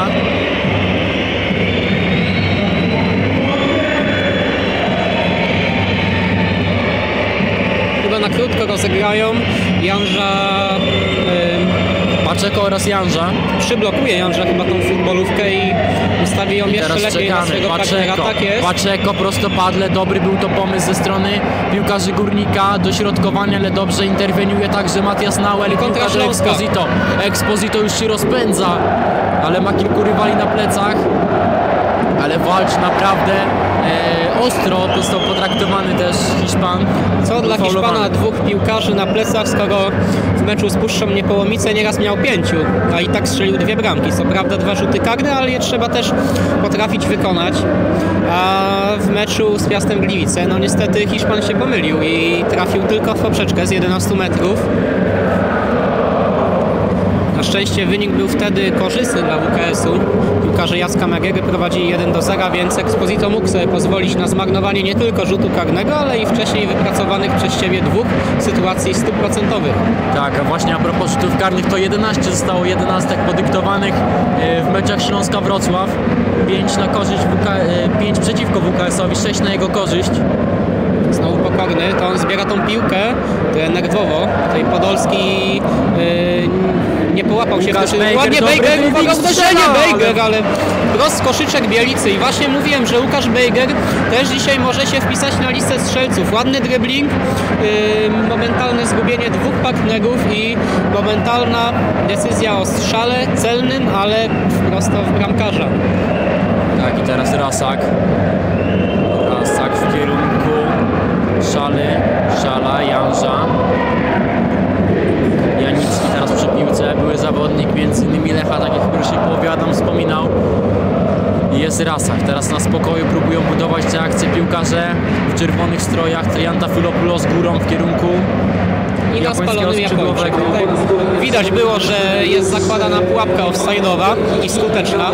Chyba na krótko rozegrają. Janża... Paczeko oraz Janża. Przyblokuje Janża chyba tą futbolówkę i ustawi ją jeszcze lepiej na swojego partnera. Tak jest. Paczeko prostopadle, dobry był to pomysł ze strony piłkarzy Górnika, dośrodkowania, ale dobrze interweniuje także Matias Nauel i kontra Śląska. Exposito już się rozpędza, ale ma kilku rywali na plecach, ale walczy naprawdę ostro, został potraktowany też Hiszpan. Co dla Hiszpana dwóch piłkarzy na plecach, skoro w meczu z Puszczą Niepołomice nieraz miał 5, a i tak strzelił 2 bramki. Co prawda 2 rzuty karne, ale je trzeba też potrafić wykonać. A w meczu z Piastem Gliwice, no niestety Hiszpan się pomylił i trafił tylko w poprzeczkę z 11 metrów. Na szczęście wynik był wtedy korzystny dla WKS-u. Piłkarze Jacka Megege prowadzili 1-0, więc Exposito mógł sobie pozwolić na zmarnowanie nie tylko rzutu karnego, ale i wcześniej wypracowanych przez siebie 2 sytuacji 100%. Tak, a właśnie a propos rzutów karnych, to 11 zostało 11 podyktowanych w meczach Śląska-Wrocław. 5 przeciwko WKS-owi, 6 na jego korzyść. Znowu Pokorny, to on zbiera tą piłkę nerwowo. Tutaj Podolski nie połapał się w tym. Ładnie Bejger, uwaga, uderzenie Bejger, ale prost koszyczek Bielicy. I właśnie mówiłem, że Łukasz Bejger też dzisiaj może się wpisać na listę strzelców. Ładny dribbling, momentalne zgubienie 2 partnerów i momentalna decyzja o strzale celnym, ale prosto w bramkarza. Tak, i teraz Rasak w kierunku Szala, Janża. Janicki teraz przy piłce, były zawodnik m.in. Lecha, tak jak w pierwszej połowie Adam wspominał. Jest Rasak, teraz na spokoju próbują budować te akcje piłkarze w czerwonych strojach. Triantafylopoulos górą w kierunku I na spalonym Japończyku. Widać było, że jest zakładana pułapka offside'owa i skuteczna.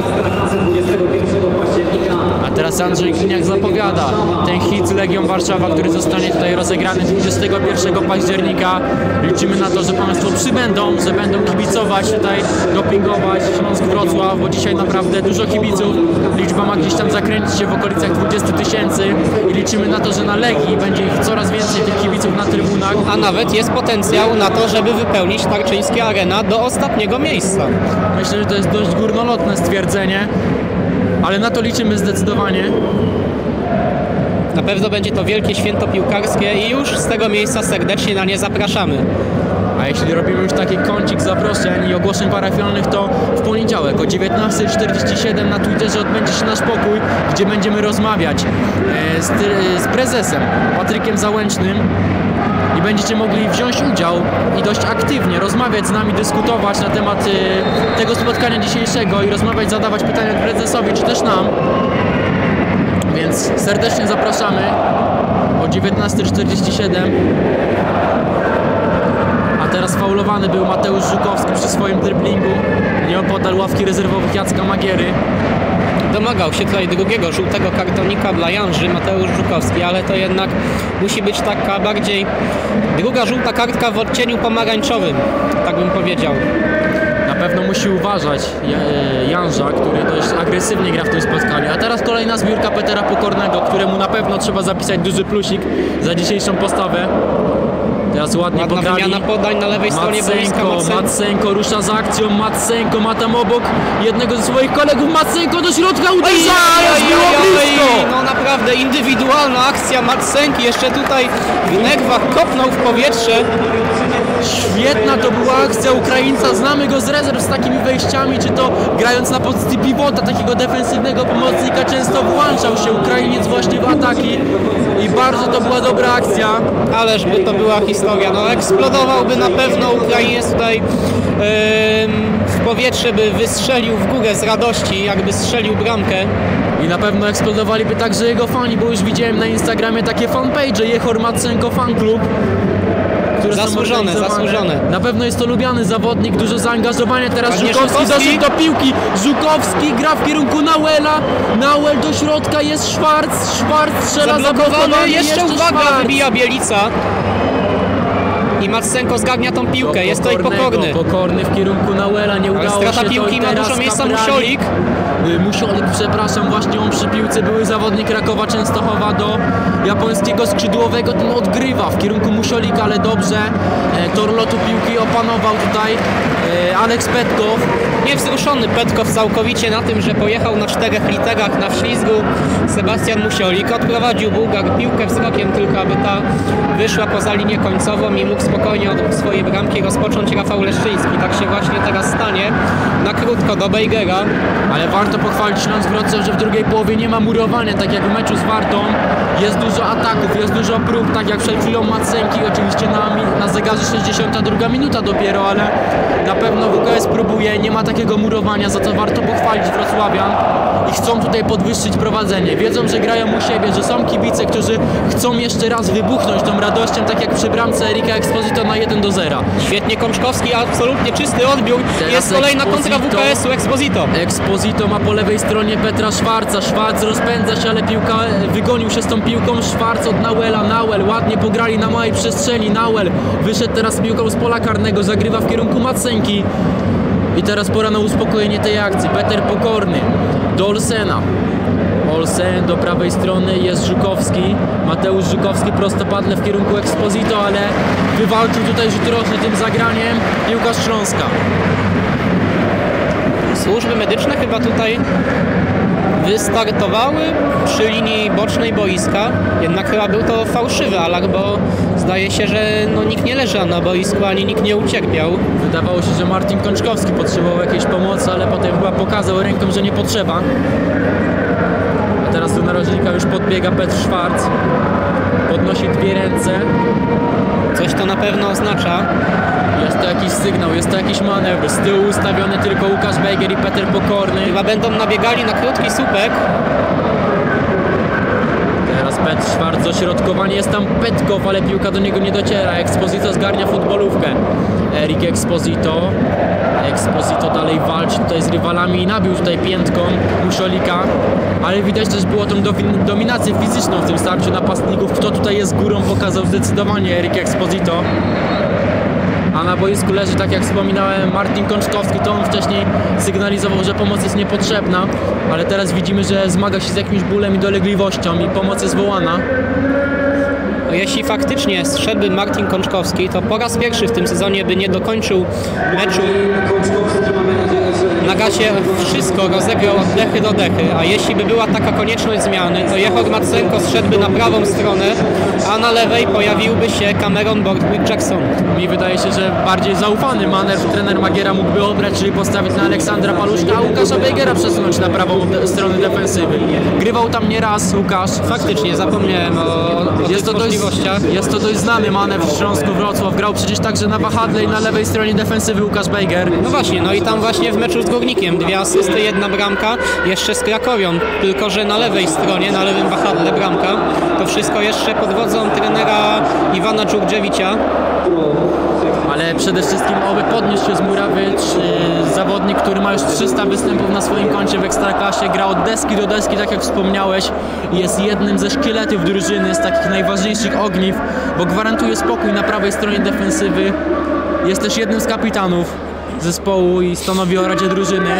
A teraz Andrzej Gliniak zapowiada ten hit z Legią Warszawa, który zostanie tutaj rozegrany 21 października. Liczymy na to, że Państwo przybędą, że będą kibicować tutaj, dopingować Śląsk Wrocław, bo dzisiaj naprawdę dużo kibiców. Liczba ma gdzieś tam zakręcić się w okolicach 20 000 i liczymy na to, że na Legii będzie ich coraz więcej tych kibiców na trybunach. A nawet jest potencjał na to, żeby wypełnić Tarczyńskie Arena do ostatniego miejsca. Myślę, że to jest dość górnolotne stwierdzenie, ale na to liczymy zdecydowanie. Na pewno będzie to wielkie święto piłkarskie i już z tego miejsca serdecznie na nie zapraszamy. A jeśli robimy już taki kącik zaproszeń i ogłoszeń parafialnych, to w poniedziałek o 19:47 na Twitterze odbędzie się nasz pokój, gdzie będziemy rozmawiać z prezesem Patrykiem Załęcznym i będziecie mogli wziąć udział i dość aktywnie rozmawiać z nami, dyskutować na temat tego spotkania dzisiejszego i rozmawiać, zadawać pytania prezesowi czy też nam. Więc serdecznie zapraszamy o 19:47. A teraz faulowany był Mateusz Żukowski przy swoim driblingu. Nieopodal ławki rezerwowych Jacka Magiery. Domagał się tutaj drugiego żółtego kartonika dla Janży, Mateusz Żukowski, ale to jednak musi być taka bardziej druga żółta kartka w odcieniu pomarańczowym, tak bym powiedział. Na pewno musi uważać Janża, który dość agresywnie gra w tym spotkaniu. A teraz kolejna zbiórka Petera Pokornego, któremu na pewno trzeba zapisać duży plusik za dzisiejszą postawę. Teraz ładnie Ładna podali. wymiana podań na lewej stronie boiska. Matsenko rusza z akcją. Matsenko ma tam obok jednego ze swoich kolegów. Matsenko do środka uderza! Było blisko! No naprawdę indywidualna akcja Matsenki. Jeszcze tutaj w nerwach kopnął w powietrze. Świetna to była akcja Ukraińca. Znamy go z rezerw z takimi wejściami, czy to grając na pozycji pivota, takiego defensywnego pomocnika. Często włączał się Ukrainiec właśnie w ataki i bardzo to była dobra akcja. Ależ by to była historia. No eksplodowałby na pewno Ukrainiec tutaj w powietrze, by wystrzelił w górę z radości, jakby strzelił bramkę. I na pewno eksplodowaliby także jego fani, bo już widziałem na Instagramie takie fanpage, Jehor Matsenko Fan Club, które Zasłużone, są organizowane. zasłużone. Na pewno jest to lubiany zawodnik, dużo zaangażowania. Teraz Ładnie Żukowski Żukowski. doszedł do piłki. Żukowski gra w kierunku Nauela. Nauel do środka, jest Szwarc. Szwarc strzela Zablokowany, jeszcze uwaga, Szwarc. wybija Bielica. I Matsenko zgarnia tą piłkę, jest tutaj Pokorny. Pokorny w kierunku Nauela, nie udało strata się to piłki, i ma teraz dużo miejsca Kapralik. Musiolik. Musiolik, przepraszam, właśnie on przy piłce, były zawodnik Rakowa Częstochowa do japońskiego skrzydłowego, ten odgrywa w kierunku Musiolika, ale dobrze. Tor lotu piłki opanował tutaj Aleks Petkow. Niewzruszony Petkow całkowicie na tym, że pojechał na 4 literach na wślizgu. Sebastian Musiolik odprowadził Bułgar piłkę wzrokiem, tylko aby ta wyszła poza linię końcową i mógł spokojnie od swojej bramki rozpocząć Rafał Leszczyński. Tak się właśnie teraz stanie. Na krótko do Bejgera. Ale warto pochwalić Śląsk Wrocław, że w drugiej połowie nie ma murowania, tak jak w meczu z Wartą. Jest dużo ataków, jest dużo prób, tak jak przed chwilą Matsenki. Oczywiście na zegarze 62 minuta dopiero, ale na pewno WKS próbuje, nie ma takiego murowania, za co warto pochwalić wrocławian. I chcą tutaj podwyższyć prowadzenie. Wiedzą, że grają u siebie, że są kibice, którzy chcą jeszcze raz wybuchnąć tą radością, tak jak przy bramce Erika Exposito na 1-0. Świetnie Kączkowski, absolutnie czysty odbiór. Teraz Jest kolejna kontra Exposito. WKS-u, Exposito. Exposito ma po lewej stronie Petra Szwarca. Szwarc rozpędza się, ale piłka wygonił się z tą piłką. Szwarc od Nauela. Nauel ładnie pograli na małej przestrzeni. Nauel wyszedł teraz z piłką z pola karnego, zagrywa w kierunku Matsenki. I teraz pora na uspokojenie tej akcji. Peter Pokorny do Olsena. Olsen do prawej strony, jest Żukowski. Mateusz Żukowski prostopadle w kierunku Exposito, ale wywalczył tutaj rzut rożny tym zagraniem piłkarz Śląska. Służby medyczne chyba tutaj wystartowały przy linii bocznej boiska. Jednak chyba był to fałszywy alarm, bo zdaje się, że no, nikt nie leżał na boisku, ani nikt nie ucierpiał. Wydawało się, że Martin Kączkowski potrzebował jakiejś pomocy, ale potem chyba pokazał ręką, że nie potrzeba. A teraz do narożnika już podbiega Petr Szwarc. Podnosi dwie ręce. Coś to na pewno oznacza. Jest to jakiś sygnał, jest to jakiś manewr. Z tyłu ustawiony tylko Łukasz Bejger i Peter Pokorny. Chyba będą nabiegali na krótki słupek. Teraz Petr Szwarc, dośrodkowanie, jest tam Petkow, ale piłka do niego nie dociera. Exposito zgarnia futbolówkę. Erik Exposito. Exposito dalej walczy tutaj z rywalami i nabił tutaj piętką Musiolika. Ale widać też było tą dominację fizyczną w tym starciu napastników. Kto tutaj jest górą, pokazał zdecydowanie Erik Exposito. A na boisku leży, tak jak wspominałem, Martin Kączkowski. To on wcześniej sygnalizował, że pomoc jest niepotrzebna, ale teraz widzimy, że zmaga się z jakimś bólem i dolegliwością i pomoc jest wołana. No, jeśli faktycznie zszedłby Martin Kączkowski, to po raz pierwszy w tym sezonie by nie dokończył meczu. Na gazie wszystko rozegrał od dechy do dechy, a jeśli by była taka konieczność zmiany, to Jehor Matsenko zszedłby na prawą stronę, a na lewej pojawiłby się Cameron Borthwick-Jackson. Mi wydaje się, że bardziej zaufany manewr trener Magiera mógłby obrać, czyli postawić na Aleksandra Paluszka, a Łukasza Bejgera przesunąć na prawą stronę defensywy. Grywał tam nieraz Łukasz. Faktycznie, zapomniałem o tych możliwościach. Jest to dość znany manewr w Śląsku Wrocław. Grał przecież także na wahadle i na lewej stronie defensywy Łukasz Bejger. No właśnie, no i tam właśnie w meczu z Górnikiem 2 asysty, 1 bramka, jeszcze z Krakowią, tylko że na lewej stronie, na lewym wahadle bramka. To wszystko jeszcze pod wodzą trenera Iwana Dżurdżewicza. Ale ale przede wszystkim oby podniósł się z murawy. Zawodnik, który ma już 300 występów na swoim koncie w Ekstraklasie, gra od deski do deski, tak jak wspomniałeś, jest jednym ze szkieletów drużyny, z takich najważniejszych ogniw, bo gwarantuje spokój na prawej stronie defensywy. Jest też jednym z kapitanów zespołu i stanowi o radzie drużyny.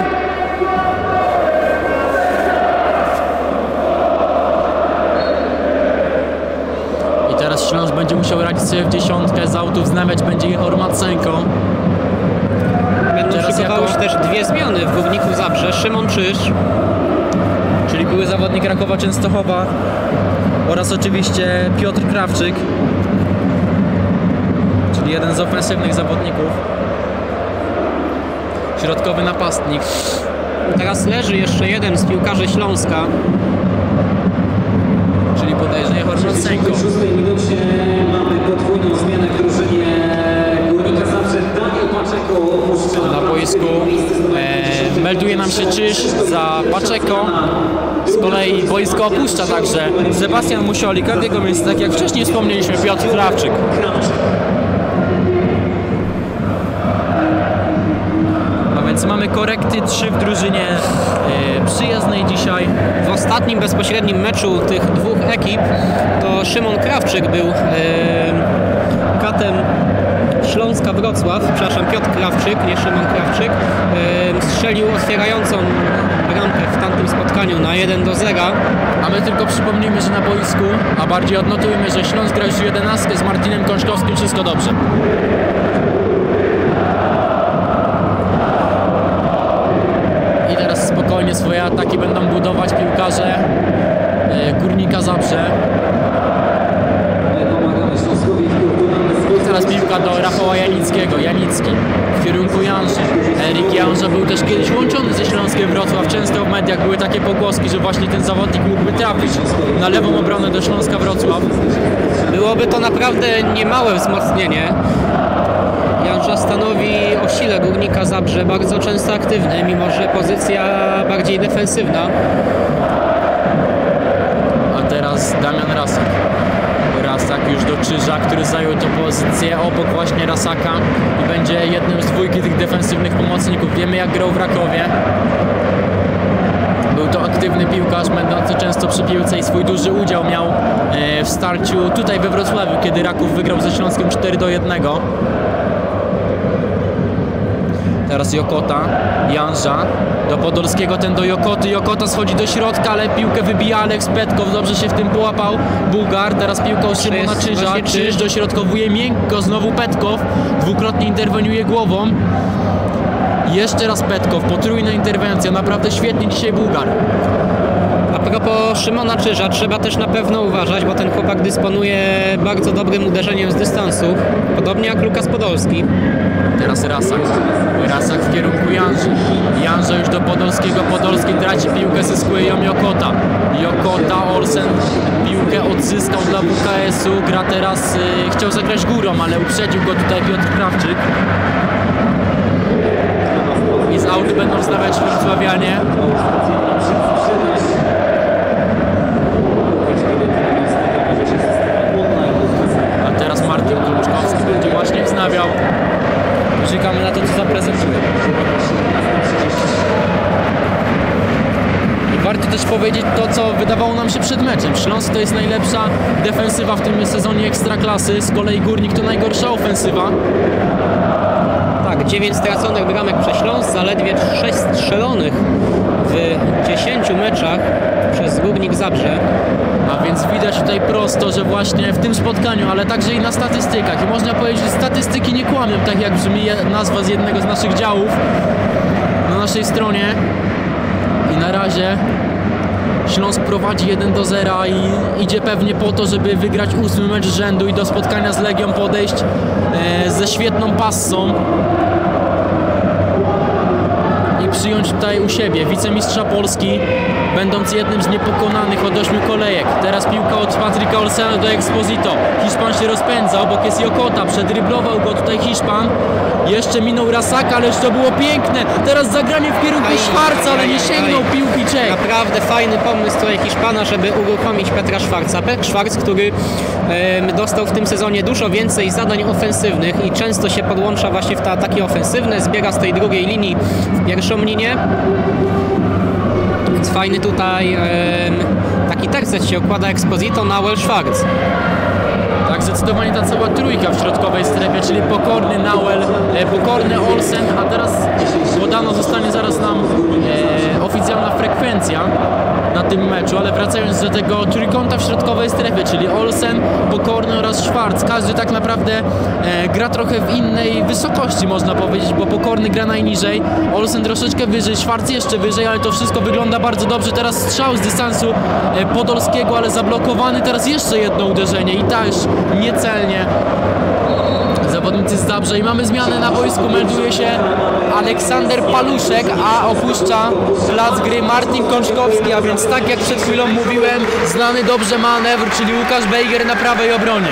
I teraz Śląsk będzie musiał radzić sobie w dziesiątkę, z autów znawiać będzie Ihor Macenko. Będą szykowały się też dwie zmiany w Górniku Zabrze. Szymon Czyż, czyli były zawodnik Rakowa Częstochowa, oraz oczywiście Piotr Krawczyk, czyli jeden z ofensywnych zawodników. Środkowy napastnik. teraz leży jeszcze jeden z piłkarzy Śląska. Czyli bodajże Ihor W Macenko. 66 minucie mamy podwójną zmianę w drużynie Górnika Zabrze. Daniel Paczeko opuszcza Na boisku melduje nam się Czyż za Paczeko. Z kolei boisko opuszcza także Sebastian Musiolik, a w jego miejscu, tak jak wcześniej wspomnieliśmy, Piotr Krawczyk. A więc mamy korekty, 3 w drużynie przyjezdnej dzisiaj. W ostatnim bezpośrednim meczu tych dwóch ekip to Szymon Krawczyk był katem Śląska Wrocław, przepraszam, Piotr Krawczyk, nie Szymon Krawczyk, strzelił otwierającą bramkę w tamtym spotkaniu na 1-0. A my tylko przypomnijmy, że na boisku, a bardziej odnotujmy, że Śląsk gra już 11 z Martinem Kączkowskim, wszystko dobrze. I teraz spokojnie swoje ataki będą budować piłkarze Górnika Zabrze. Teraz piłka do Rafała Janickiego. Janicki w kierunku Janży. Erik Janża był też kiedyś łączony ze Śląskiem Wrocław. Często w mediach były takie pogłoski, że właśnie ten zawodnik mógłby trafić na lewą obronę do Śląska Wrocław. Byłoby to naprawdę niemałe wzmocnienie. Janża stanowi o sile Górnika Zabrze, bardzo często aktywny, mimo że pozycja bardziej defensywna. A teraz Damian Rasak. Rasak już do Czyża, który zajął tę pozycję obok właśnie Rasaka i będzie jednym z dwójki tych defensywnych pomocników. Wiemy, jak grał w Rakowie. Był to aktywny piłkarz, będący często przy piłce i swój duży udział miał w starciu tutaj we Wrocławiu, kiedy Raków wygrał ze Śląskiem 4-1. Teraz Jokota, Janża do Podolskiego, ten do Jokoty. Jokota schodzi do środka, ale piłkę wybija Aleks Petkow, dobrze się w tym połapał Bułgar. Teraz piłka od Szymona Czyża, Czyż dośrodkowuje miękko, znowu Petkow, dwukrotnie interweniuje głową. Jeszcze raz Petkow, potrójna interwencja, naprawdę świetnie dzisiaj Bułgar. A propos Szymona Czyża, trzeba też na pewno uważać, bo ten chłopak dysponuje bardzo dobrym uderzeniem z dystansu, podobnie jak Lukas Podolski. Teraz Rasak. Rasak w kierunku Janży. Janża już do Podolskiego. Podolski traci piłkę, zyskuje ją Jokota. Jokota, Olsen piłkę odzyskał dla WKS-u. Gra teraz, chciał zagrać górą, ale uprzedził go tutaj Piotr Krawczyk. I z auty będą wznawiać wrocławianie. A teraz Martin Kączkowski będzie właśnie wznawiał. Czekamy na to, co zaprezentuje. I warto też powiedzieć to, co wydawało nam się przed meczem. Śląsk to jest najlepsza defensywa w tym sezonie Ekstraklasy, z kolei Górnik to najgorsza ofensywa. Tak, 9 straconych bramek przez Śląsk, zaledwie 6 strzelonych w 10 meczach przez Górnik Zabrze. A więc widać tutaj prosto, że właśnie w tym spotkaniu, ale także i na statystykach. I można powiedzieć, że statystyki nie kłamią, tak jak brzmi nazwa z jednego z naszych działów na naszej stronie. I na razie Śląsk prowadzi 1-0 i idzie pewnie po to, żeby wygrać 8. mecz z rzędu i do spotkania z Legią podejść ze świetną passą i przyjąć tutaj u siebie wicemistrza Polski będąc jednym z niepokonanych od 8 kolejek. Teraz piłka od Patryka Olsena do Exposito. Hiszpan się rozpędza, obok jest Jokota, przedryblował go tutaj Hiszpan. Jeszcze minął Rasaka, ależ to było piękne. Teraz zagranie w kierunku Szwarca, ale nie sięgnął piłki Czech. Naprawdę fajny pomysł tutaj Hiszpana, żeby uruchomić Petra Szwarca. Petr Szwarc, który dostał w tym sezonie dużo więcej zadań ofensywnych i często się podłącza właśnie w te ataki ofensywne, zbiera z tej drugiej linii w pierwszą linię. Więc fajny tutaj taki tercet się układa Exposito, Nauel, Szwarc. Tak, zdecydowanie ta cała trójka w środkowej strefie, czyli pokorny Nauel, pokorny Olsen, a teraz podano zostanie zaraz nam oficjalna frekwencja na tym meczu, ale wracając do tego trójkąta w środkowej strefie, czyli Olsen, pokorny oraz Szwarc. Każdy tak naprawdę gra trochę w innej wysokości, można powiedzieć, bo pokorny gra najniżej, Olsen troszeczkę wyżej, Szwarc jeszcze wyżej, ale to wszystko wygląda bardzo dobrze. Teraz strzał z dystansu podolskiego, ale zablokowany. Teraz jeszcze jedno uderzenie i też niecelnie zawodnicy z Zabrze i mamy zmianę na boisku. Melduje się Aleksander Paluszek, a opuszcza plac gry Martin Kączkowski, a więc tak jak przed chwilą mówiłem, znany dobrze manewr, czyli Łukasz Bejger na prawej obronie.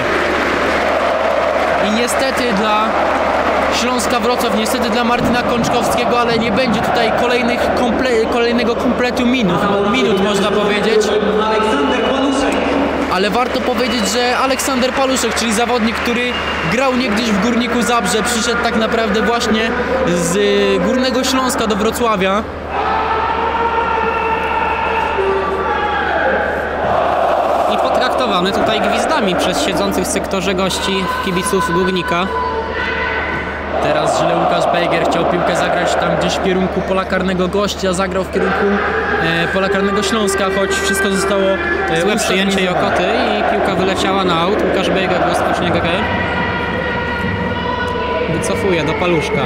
I niestety dla Śląska Wrocław, niestety dla Martina Kączkowskiego, ale nie będzie tutaj kolejnego kompletu minut można powiedzieć. Ale warto powiedzieć, że Aleksander Paluszek, czyli zawodnik, który grał niegdyś w Górniku Zabrze, przyszedł tak naprawdę właśnie z Górnego Śląska do Wrocławia. I potraktowany tutaj gwizdami przez siedzących w sektorze gości kibiców Górnika. Teraz źle Łukasz Bejger chciał piłkę zagrać tam gdzieś w kierunku pola karnego gości, a zagrał w kierunku pola karnego Śląska, choć wszystko zostało złe przyjęcie Jokoty i piłka wyleciała na aut. Łukasz Bejger rozpocznie grę. Wycofuje do Paluszka.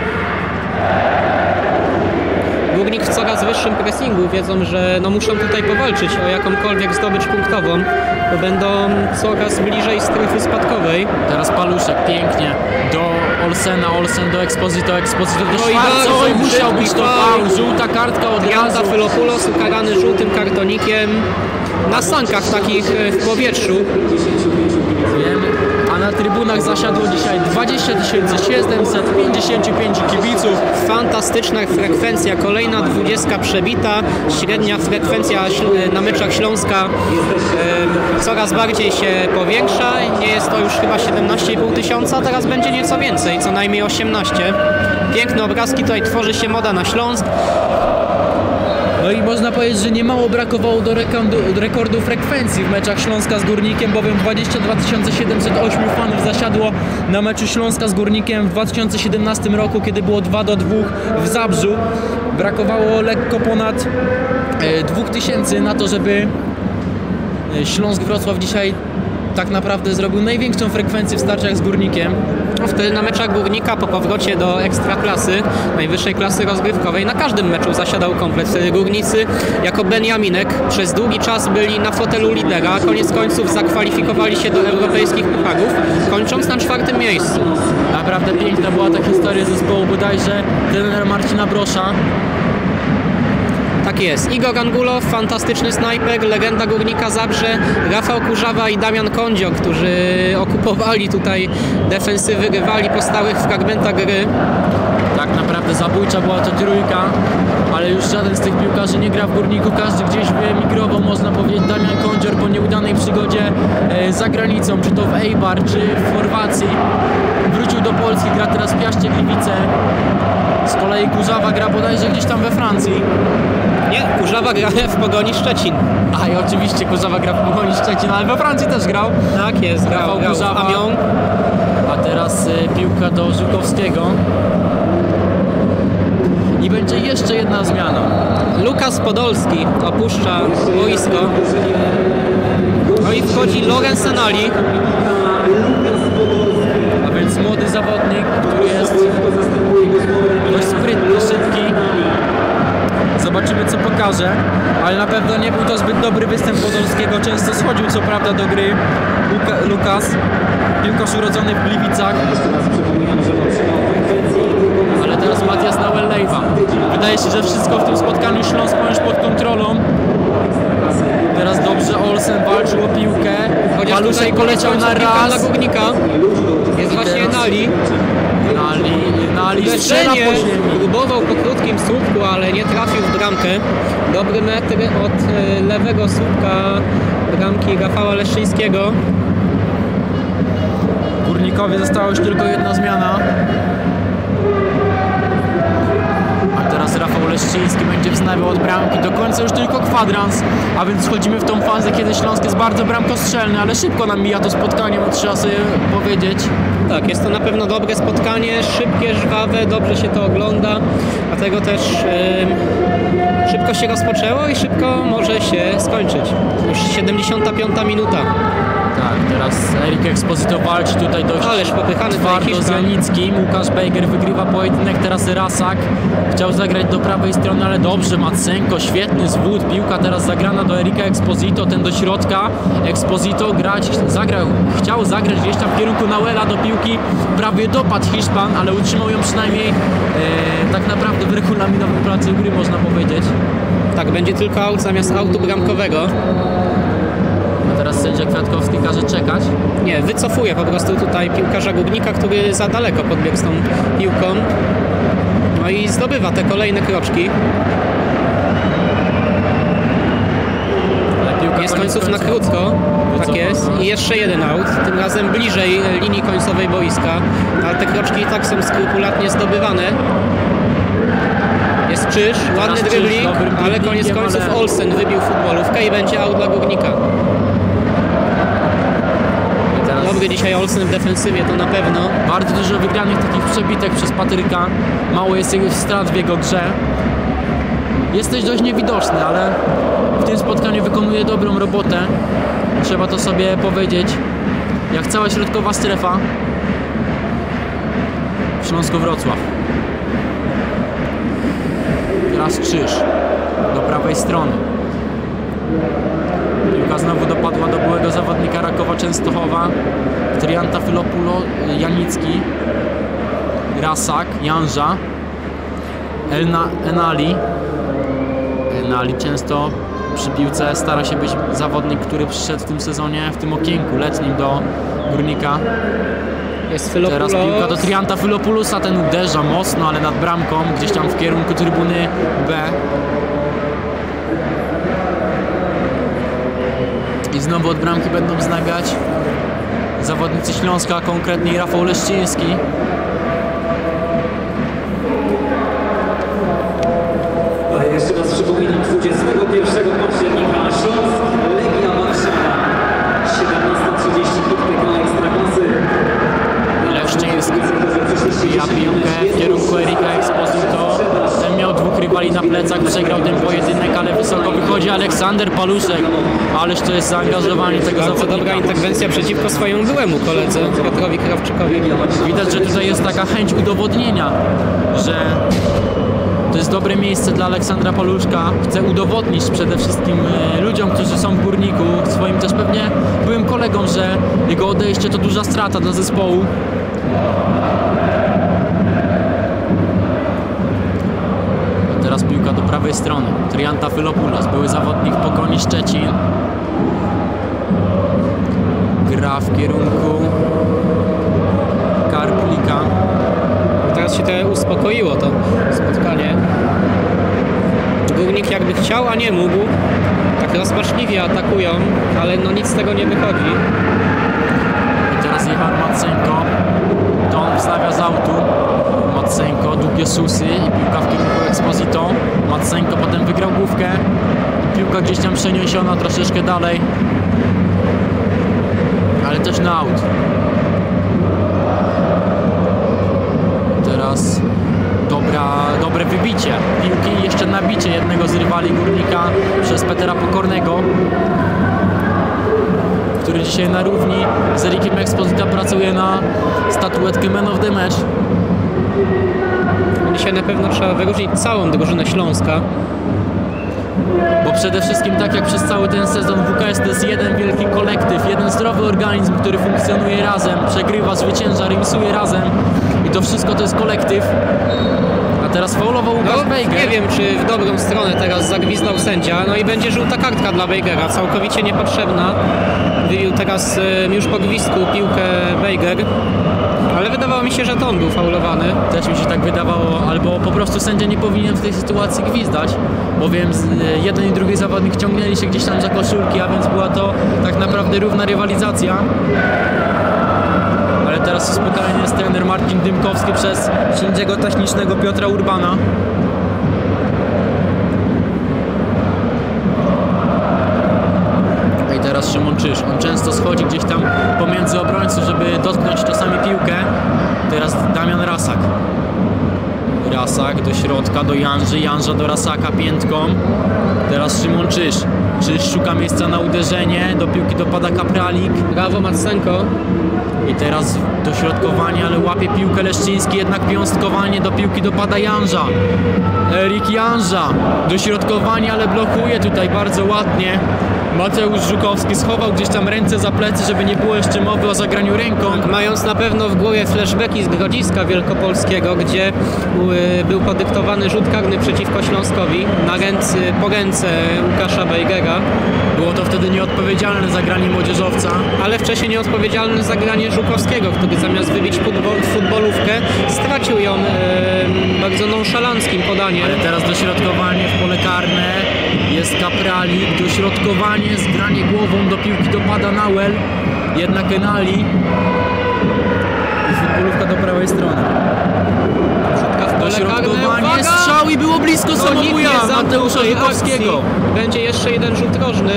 Górnik w coraz wyższym pressingu wiedzą, że muszą tutaj powalczyć o jakąkolwiek zdobycz punktową, bo będą coraz bliżej strefy spadkowej. Teraz Paluszek pięknie do Olsena, Olsen do Exposito, Exposito do Szwarca. Oj, musiał być to faul, żółta kartka od razu. Triantafylopoulos ukarany żółtym kartonikiem na sankach takich w powietrzu. Wiemy. A na trybunach zasiadło dzisiaj 20 755 kibiców. Fantastyczna frekwencja, kolejna 20 przebita, średnia frekwencja na meczach Śląska coraz bardziej się powiększa. Nie jest to już chyba 17,5 tysiąca, teraz będzie nieco więcej, co najmniej 18. Piękne obrazki, tutaj tworzy się moda na Śląsk. No i można powiedzieć, że niemało brakowało do rekordu frekwencji w meczach Śląska z Górnikiem, bowiem 22 708 fanów zasiadło na meczu Śląska z Górnikiem w 2017 roku, kiedy było 2-2 w Zabrzu. Brakowało lekko ponad 2000 na to, żeby Śląsk Wrocław dzisiaj tak naprawdę zrobił największą frekwencję w starciach z Górnikiem. Wtedy na meczach Górnika po powrocie do ekstraklasy, najwyższej klasy rozgrywkowej, na każdym meczu zasiadał komplet. Wtedy Górnicy jako Beniaminek przez długi czas byli na fotelu lidera, a koniec końców zakwalifikowali się do europejskich pucharów, kończąc na 4. miejscu. Naprawdę piękna była ta historia zespołu, bodajże trener Marcina Brosza. Tak jest. Igor Angulow, fantastyczny snajper, legenda Górnika Zabrze, Rafał Kurzawa i Damian Kondzio, którzy okupowali tutaj defensywy rywali po stałych fragmentach gry. Tak naprawdę zabójcza była to trójka, ale już żaden z tych piłkarzy nie gra w Górniku, każdy gdzieś wyemigrował, można powiedzieć. Damian Kondzior po nieudanej przygodzie za granicą, czy to w Eibar, czy w Chorwacji, wrócił do Polski, gra teraz w Piaście Gliwice. Z kolei Kurzawa gra bodajże gdzieś tam we Francji. Nie, Kurzawa gra w Pogoni Szczecin. A i oczywiście Kurzawa gra w Pogoni Szczecin, ale we Francji też grał. Tak jest, grał Kurzawa. Amiens. A teraz piłka do Żukowskiego. I będzie jeszcze jedna zmiana. Lukas Podolski opuszcza boisko. No i wchodzi Loren Senali. A więc młody zawodnik, który jest dość sprytny, szybki. Zobaczymy, co pokaże, ale na pewno nie był to zbyt dobry występ Podolskiego. Często schodził co prawda do gry Lukas, piłkarz urodzony w Gliwicach. Ale teraz Matias Nauel-Lejwa. Wydaje się, że wszystko w tym spotkaniu Śląsk ma już pod kontrolą. Tutaj poleciał na dla raz. Górnika. Jest właśnie Enali. Nali strzela Uderzenie, po ziemi. próbował po krótkim słupku, ale nie trafił w bramkę. Dobry metr od lewego słupka bramki Rafała Leszczyńskiego. Górnikowi została już tylko jedna zmiana. A teraz Rafał Leszczyński będzie wznawiał od bramki. Do końca już tylko kwadrans, a więc wchodzimy w tą fazę, kiedy Śląsk jest bardzo bramkostrzelny, ale szybko nam mija to spotkanie, bo trzeba sobie powiedzieć. Tak, jest to na pewno dobre spotkanie, szybkie, żwawe, dobrze się to ogląda, dlatego też szybko się rozpoczęło i szybko może się skończyć. Już 75 minuta. Tak, teraz Erik Exposito walczy tutaj dość Ależ popychany tutaj twardo z Hiszpan. Janickim. Łukasz Bejger wygrywa pojedynek, teraz Rasak chciał zagrać do prawej strony, ale dobrze, Macenko, świetny zwód, piłka teraz zagrana do Erika Exposito, ten do środka, Exposito chciał zagrać gdzieś tam w kierunku Nauela do piłki, prawie dopadł Hiszpan, ale utrzymał ją przynajmniej tak naprawdę w regulaminowym pracy gry, można powiedzieć. Tak, będzie tylko aut zamiast autu bramkowego. A teraz sędzia Kwiatkowski każe czekać. Nie, wycofuje po prostu tutaj piłkarza Górnika, który za daleko podbiegł z tą piłką. No i zdobywa te kolejne kroczki. Ale piłka Jest koniec końców na końców krótko, tak wycofana. jest. I jeszcze jeden aut, tym razem bliżej linii końcowej boiska. Ale te kroczki i tak są skrupulatnie zdobywane. Jest Czyż, ładny Czyż, drybling, dobrym ale koniec driblingiem, końców ale- Olsen wybił futbolówkę i będzie aut dla Górnika. I teraz Dobry dzisiaj Olsen w defensywie, to na pewno. bardzo dużo wygranych takich przebitek przez Patryka. Mało jest jego strat w jego grze. Jesteś dość niewidoczny, ale w tym spotkaniu wykonuje dobrą robotę. Trzeba to sobie powiedzieć. Jak cała środkowa strefa w Śląsko-Wrocław. Teraz Czyż do prawej strony. Piłka znowu dopadła do byłego zawodnika Rakowa Częstochowa. Triantafilopulo, Janicki, Rasak, Janża, Enali. Enali często przy piłce stara się być zawodnik, który przyszedł w tym sezonie, w tym okienku letnim do Górnika. Jest Teraz Filopulos. piłka do Triantafilopulusa, ten uderza mocno, ale nad bramką, gdzieś tam w kierunku trybuny B. I znowu od bramki będą wznawiać zawodnicy Śląska, konkretnie Rafał Leszczyński. A jeszcze raz przypominam, 21 października Śląsk, Legia Warszawa, 17:30 piłka Ekstraklasy. Leszczyński ja piłkę w kierunku Erika Exposito. Ten miał dwóch rywali na plecach, przegrał ten pojedynek, ale wysoko wychodzi Aleksander Paluszek. Ależ to jest zaangażowanie tego Bardzo dobra zawodnika. interwencja przeciwko swojemu byłemu koledze Piotrowi Krawczykowi. Widać, że tutaj jest taka chęć udowodnienia, że to jest dobre miejsce dla Aleksandra Paluszka. Chce udowodnić przede wszystkim ludziom, którzy są w Górniku, swoim też pewnie byłym kolegom, że jego odejście to duża strata dla zespołu. A teraz piłka do prawej strony. Triantafilopoulos, były zawodnik Pogoni Szczecin. Gra w kierunku Karplika. Teraz się to uspokoiło to spotkanie. Górnik jakby chciał, a nie mógł. Tak rozpaczliwie atakują, ale no nic z tego nie wychodzi. I teraz jechał Macenko. To on wznawia z autu. Macenko, długie susy i piłka w kierunku Exposito. Macenko potem wygrał główkę. Piłka gdzieś tam przeniesiona troszeczkę dalej. Ale też na aut. Teraz dobre wybicie piłki i jeszcze nabicie jednego z rywali Górnika przez Petera Pokornego, który dzisiaj na równi z Erikiem Exposito pracuje na statuetkę Man of the Match. Dzisiaj na pewno trzeba wyróżnić całą drużynę Śląska. Bo przede wszystkim, tak jak przez cały ten sezon, WKS to jest jeden wielki kolektyw, jeden zdrowy organizm, który funkcjonuje razem, przegrywa, zwycięża, remisuje razem i to wszystko to jest kolektyw. A teraz faulował Łukasz Bejger. Nie wiem, czy w dobrą stronę teraz zagwizdał sędzia. No i będzie żółta kartka dla Bejgera, całkowicie niepotrzebna. wybił teraz już po gwizdku piłkę Bejger, ale wydawało mi się, że to on był faulowany. Też mi się tak wydawało, albo po prostu sędzia nie powinien w tej sytuacji gwizdać, bowiem jeden i drugi zawodnik ciągnęli się gdzieś tam za koszulki, a więc była to tak naprawdę równa rywalizacja. Ale teraz uspokojony jest trener Marcin Dymkowski przez sędziego technicznego Piotra Urbana. I teraz Szymon Czyż. On często schodzi gdzieś tam pomiędzy obrońców, żeby dotknąć czasami piłkę. Teraz Damian Rasak. Rasak do środka, do Janży. Janża do Rasaka piętką. Teraz Szymon Czyż. Czyż szuka miejsca na uderzenie. Do piłki dopada Kapralik. Brawo Matsenko. I teraz dośrodkowanie, ale łapie piłkę Leszczyński, jednak piąstkowanie, do piłki dopada Janża. Erik Janża, dośrodkowanie, ale blokuje tutaj bardzo ładnie. Mateusz Żukowski schował gdzieś tam ręce za plecy, żeby nie było jeszcze mowy o zagraniu ręką. Mając na pewno w głowie flashbacki z Grodziska Wielkopolskiego, gdzie był podyktowany rzut karny przeciwko Śląskowi po ręce Łukasza Bejgera. Było to wtedy nieodpowiedzialne zagranie młodzieżowca. Ale wcześniej nieodpowiedzialne zagranie Żukowskiego, który zamiast wybić futbolówkę stracił ją bardzo nonszalanckim podaniem. Ale teraz dośrodkowanie w pole karne, jest Kapralik, dośrodkowanie, zgranie głową do piłki dopada Nauel, jednak Enali i futbolówka do prawej strony. Dośrodkowanie, strzał i było blisko samobuja Mateusza Żukowskiego. Będzie jeszcze jeden rzut rożny.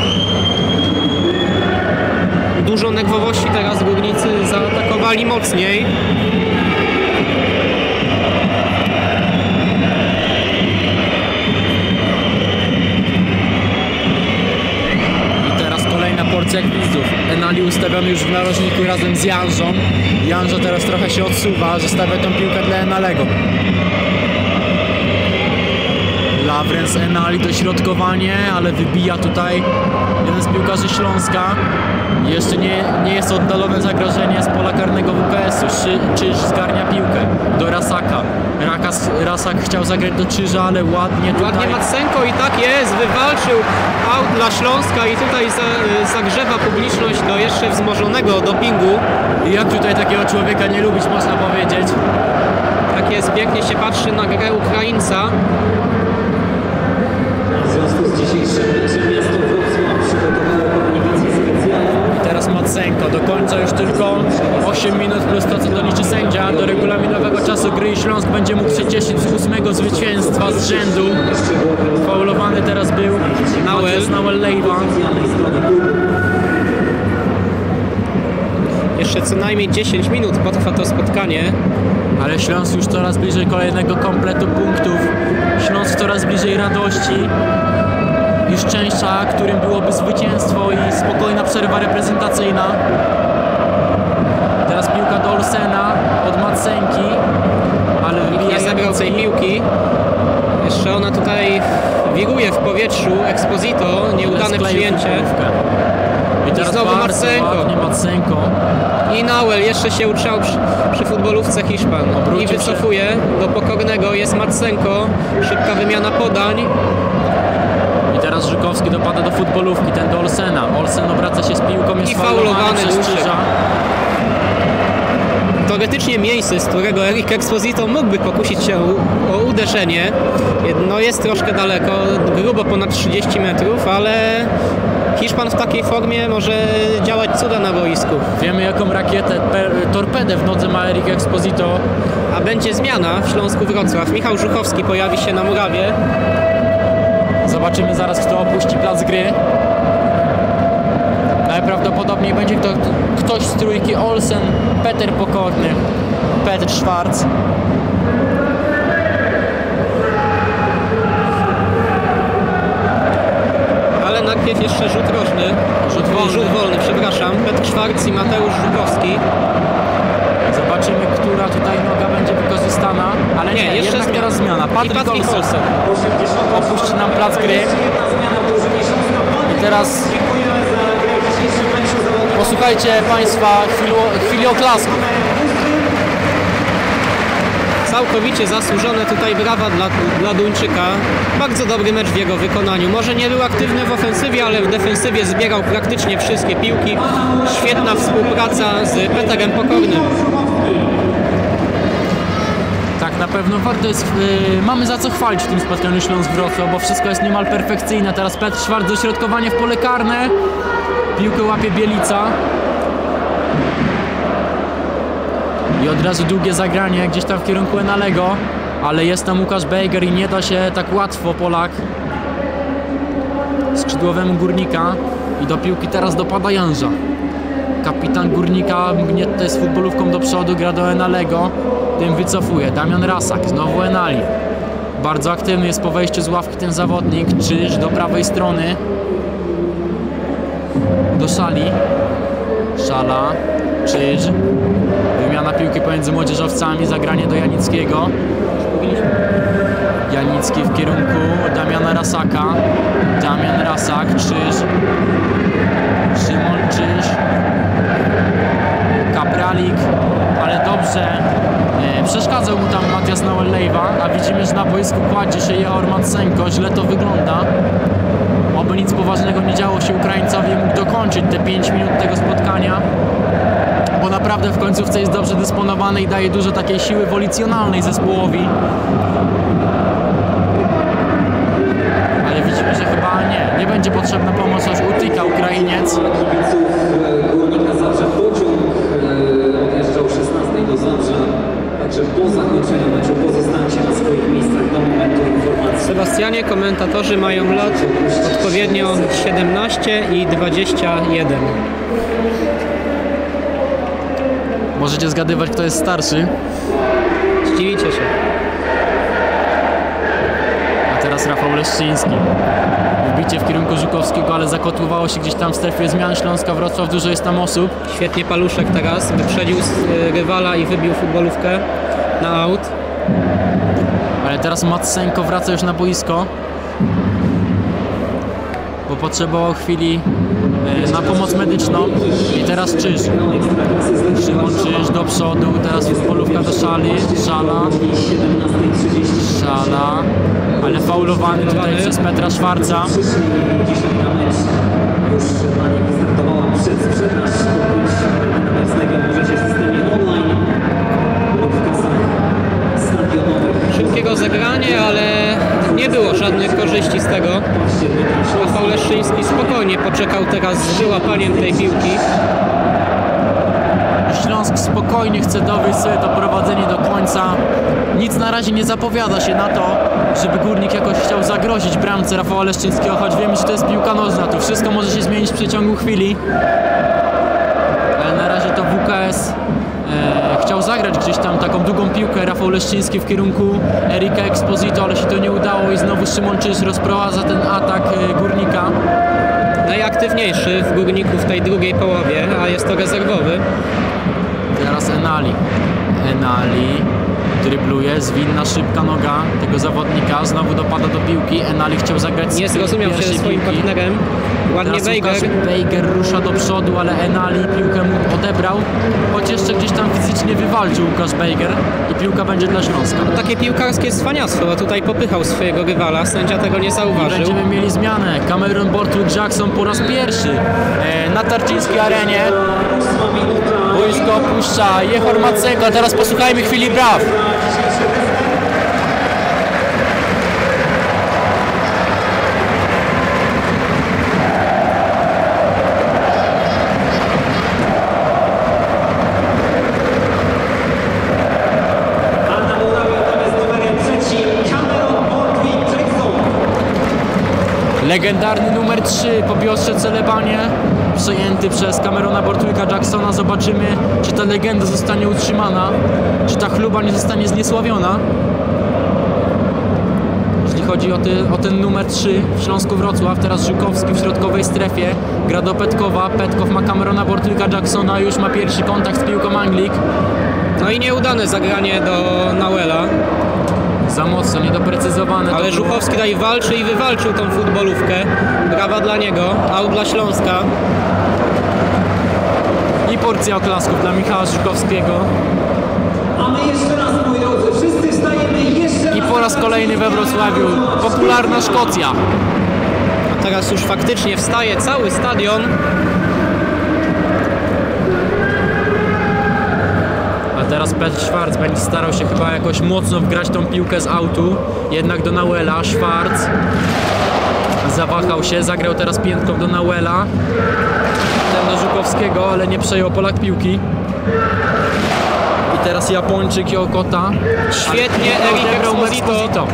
Dużo nerwowości teraz górnicy zaatakowali mocniej. I teraz kolejna porcja gwizdów. Enali ustawiony już w narożniku razem z Janżą. Janża teraz trochę się odsuwa, zostawia tą piłkę dla Enalego. Lawrence Enali, dośrodkowanie, ale wybija tutaj jeden z piłkarzy Śląska. Jeszcze nie jest oddalone zagrożenie z pola karnego WKS-u. Czyż zgarnia piłkę do Rasaka. Rasak chciał zagrać do Czyża, ale ładnie tutaj. Ładnie Matsenko i tak jest, wywalczył aut dla Śląska i tutaj zagrzewa publiczność do jeszcze wzmożonego dopingu. I jak tutaj takiego człowieka nie lubić, można powiedzieć. Tak jest, pięknie się patrzy na grę Ukraińca. W związku z dzisiejszym meczem miasto Wrocław przygotowało komunikację specjalną. I teraz Matsenko, do końca już tylko 8 minut plus to, co doliczy sędzia. Do regulaminowego czasu gry i Śląsk będzie mógł się cieszyć z 8. zwycięstwa z rzędu. Faulowany teraz był Nauel Lejwa. Jeszcze co najmniej 10 minut potrwa to spotkanie. Ale Śląsk już coraz bliżej kolejnego kompletu punktów. Śląsk coraz bliżej radości i szczęścia, którym byłoby zwycięstwo i spokojna przerwa reprezentacyjna. Teraz piłka do Olsena od Matsenki, ale wybija Nie zagrał tej piłki. Jeszcze ona tutaj wiruje w powietrzu. Exposito, nieudane przyjęcie. I teraz znowu Matsenko. I Nauel jeszcze się utrzał przy futbolówce Hiszpan. I wycofuje do pokornego, jest Matsenko. Szybka wymiana podań. I teraz Żukowski dopada do futbolówki, ten do Olsena. Olsen obraca się z piłką, jest faulowany przez Czyża. Teoretycznie miejsce, z którego Erik Exposito mógłby pokusić się o uderzenie. No jest troszkę daleko, grubo ponad 30 metrów, ale Hiszpan w takiej formie może działać cuda na boisku. Wiemy, jaką rakietę, torpedę w nodze ma Erik Exposito. A będzie zmiana w Śląsku Wrocław. Michał Żuchowski pojawi się na murawie. Zobaczymy zaraz, kto opuści plac gry. Najprawdopodobniej będzie ktoś z trójki Olsen, Peter Pokorny, Petr Schwarz. Ale najpierw jeszcze rzut rożny. Rzut wolny, przepraszam. Petr Schwarz i Mateusz Żukowski. Zobaczymy, która tutaj noga będzie wykorzystana. Ale nie, jeszcze jednak teraz zmiana. Patryk Olsen opuści nam plac gry. I teraz posłuchajcie Państwa chwili oklasku. Całkowicie zasłużone tutaj brawa dla Duńczyka. Bardzo dobry mecz w jego wykonaniu. Może nie był aktywny w ofensywie, ale w defensywie zbierał praktycznie wszystkie piłki. Świetna współpraca z Peterem Pokornym. Tak, na pewno warto jest, mamy za co chwalić w tym spotkaniu Śląsk-Wrocław, bo wszystko jest niemal perfekcyjne. Teraz Petr Szwarc, dośrodkowanie w pole karne. Piłkę łapie Bielica. I od razu długie zagranie gdzieś tam w kierunku Enalego, ale jest tam Łukasz Bejger i nie da się tak łatwo Polak skrzydłowemu Górnika. I do piłki teraz dopada Janża. Kapitan Górnika mgnie tutaj z futbolówką do przodu, gra do Enalego. Tym wycofuje Damian Rasak, znowu Enali. Bardzo aktywny jest po wejściu z ławki ten zawodnik. Czyż do prawej strony. Do Szali. Szala. Czyż. Wymiana piłki pomiędzy młodzieżowcami. Zagranie do Janickiego. Janicki w kierunku Damiana Rasaka. Damian Rasak. Czyż. Szymon Czyż. Kapralik. Ale dobrze. Przeszkadzał mu tam Matias Nauel-Lejwa, a widzimy, że na boisku kładzie się Jehor Matsenko. Źle to wygląda. Oby nic poważnego nie działo się Ukraińcowi, mógł dokończyć te 5 minut tego spotkania, bo naprawdę w końcówce jest dobrze dysponowany i daje dużo takiej siły wolicjonalnej zespołowi. Ale widzimy, że chyba nie będzie potrzebna pomoc, aż utyka Ukrainiec. Górnika Zabrze pociąg odjeżdżał 16 do Zabrza, także po zakończeniu meczu pozostańcie na swoich miejscach do momentu informacji. Sebastianie, komentatorzy mają lat odpowiednio 17 i 21. Możecie zgadywać, kto jest starszy. Zdziwicie się. A teraz Rafał Leszczyński. Wbicie w kierunku Żukowskiego, ale zakotłowało się gdzieś tam w strefie zmian Śląska-Wrocław. Dużo jest tam osób. Świetnie Paluszek teraz wyprzedził rywala i wybił futbolówkę na aut. Ale teraz Matsenko wraca już na boisko, bo potrzebował chwili na pomoc medyczną. I teraz Czyż. Szymon Czyż do przodu, teraz futbolówka do Szali. Szala, ale faulowany tutaj przez Petra Szwarca. Dzisiaj na mecz już pani wystartowała przedsprzedaż na możecie w systemie online lub w kasach stadionowych. Szybkiego zagrania, ale nie było żadnych korzyści z tego. Rafał Leszczyński spokojnie poczekał teraz z wyłapaniem tej piłki. Śląsk spokojnie chce dowieść sobie to prowadzenie do końca. Nic na razie nie zapowiada się na to, żeby Górnik jakoś chciał zagrozić bramce Rafała Leszczyńskiego, choć wiemy, że to jest piłka nożna, to wszystko może się zmienić w przeciągu chwili. Ale na razie to WKS chciał zagrać gdzieś tam taką długą piłkę Rafał Leszczyński w kierunku Erika Exposito, ale się to nie udało i znowu Szymon Czyż rozprowadza ten atak Górnika. Najaktywniejszy w Górniku w tej drugiej połowie, a jest to rezerwowy. Teraz Enali drybluje, zwinna, szybka noga tego zawodnika, znowu dopada do piłki. Enali chciał zagrać z Nie zrozumiał się ze swoim piłki. partnerem. Ładnie Bejger rusza do przodu, ale Enali piłkę mu odebrał, choć jeszcze gdzieś tam fizycznie wywalczył Łukasz Bejger i piłka będzie dla Śląska. Takie piłkarskie cwaniactwo, bo tutaj popychał swojego rywala, sędzia tego nie I zauważył. będziemy mieli zmianę. Cameron Borthwick-Jackson po raz pierwszy na Tarczyńskiej arenie. Boisko opuszcza Jehor Matsenko, a teraz posłuchajmy chwili braw. Legendarny numer 3 po Piotrze Celebanie, przejęty przez Camerona Borthwicka-Jacksona. Zobaczymy, czy ta legenda zostanie utrzymana, czy ta chluba nie zostanie zniesławiona. Jeśli chodzi o ten numer 3 w Śląsku Wrocław, teraz Żukowski w środkowej strefie, gra do Petkowa. Petkow ma Camerona Borthwicka-Jacksona, już ma pierwszy kontakt z piłką Anglik. No i nieudane zagranie do Nauela. Za mocno, niedoprecyzowane. Ale Żukowski tutaj walczy i wywalczył tą futbolówkę. Brawa dla niego, aut dla Śląska. I porcja oklasków dla Michała Żukowskiego. A my jeszcze raz, moi drodzy, wszyscy po raz kolejny we Wrocławiu. Popularna Szkocja. A teraz już faktycznie wstaje cały stadion. A teraz Petr Schwarz będzie starał się chyba jakoś mocno wgrać tą piłkę z autu. Jednak do Nauela. Schwarz zawahał się, zagrał teraz piętką do Nauela. Ten do Żukowskiego, ale nie przejął Polak piłki. I teraz Japończyk Yokota. Świetnie Eric Exposito.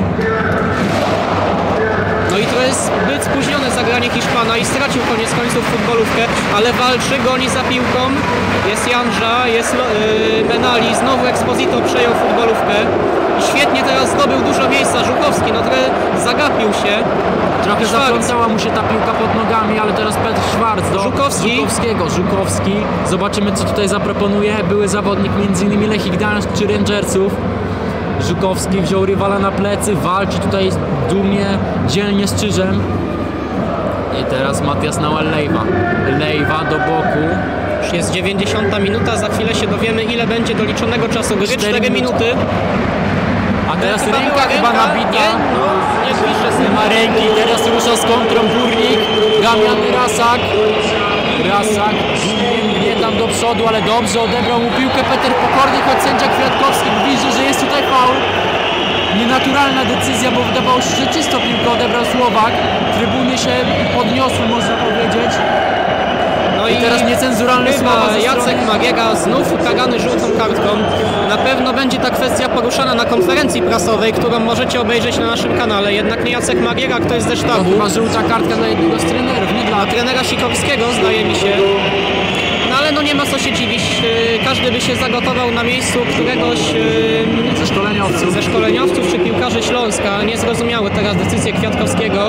No i to jest zbyt spóźnione zagranie Hiszpana i stracił koniec końców futbolówkę, ale walczy, goni za piłką. Jest Janża, jest Benali, znowu Exposito przejął futbolówkę. I świetnie teraz zdobył dużo miejsca Żukowski, no trochę zagapił się. Trochę zaplątała mu się ta piłka pod nogami, ale teraz Petr Schwarz do Żukowskiego. Żukowski. Zobaczymy, co tutaj zaproponuje. Były zawodnik m.in. Lechii Gdańsk czy Rangersów. Żukowski wziął rywala na plecy, walczy tutaj dumnie, dzielnie z Czyżem. I teraz Matias Nauel-Leiva. Leiva do boku. Już jest 90 minuta, za chwilę się dowiemy, ile będzie doliczonego czasu gry. 4 minuty. A teraz ręka chyba nabita. Nie pisze Nie ma ręki, teraz rusza z kontrą Górnik. Damian Rasak. Rasak nie tam do przodu, ale dobrze odebrał mu piłkę Peter Pokorny, choć sędzia Kwiatkowski widzi, że jest tutaj faul. Nienaturalna decyzja, bo wydawało się, że czysto piłkę odebrał Słowak. Trybuny się podniosły, można powiedzieć. No I teraz niecenzuralne słowa ze Jacek Magiega znów ukagany żółtą kartką. Na pewno będzie ta kwestia poruszana na konferencji prasowej, którą możecie obejrzeć na naszym kanale. Jednak nie Jacek Magiega, ktoś ze To sztabu. chyba żółta kartka dla jednego z trenerów, nie dla Trenera Sikorskiego, zdaje mi się. No ale no nie ma co się dziwić. Każdy by się zagotował na miejscu któregoś ze szkoleniowców czy piłkarzy Śląska. Niezrozumiałe teraz decyzje Kwiatkowskiego.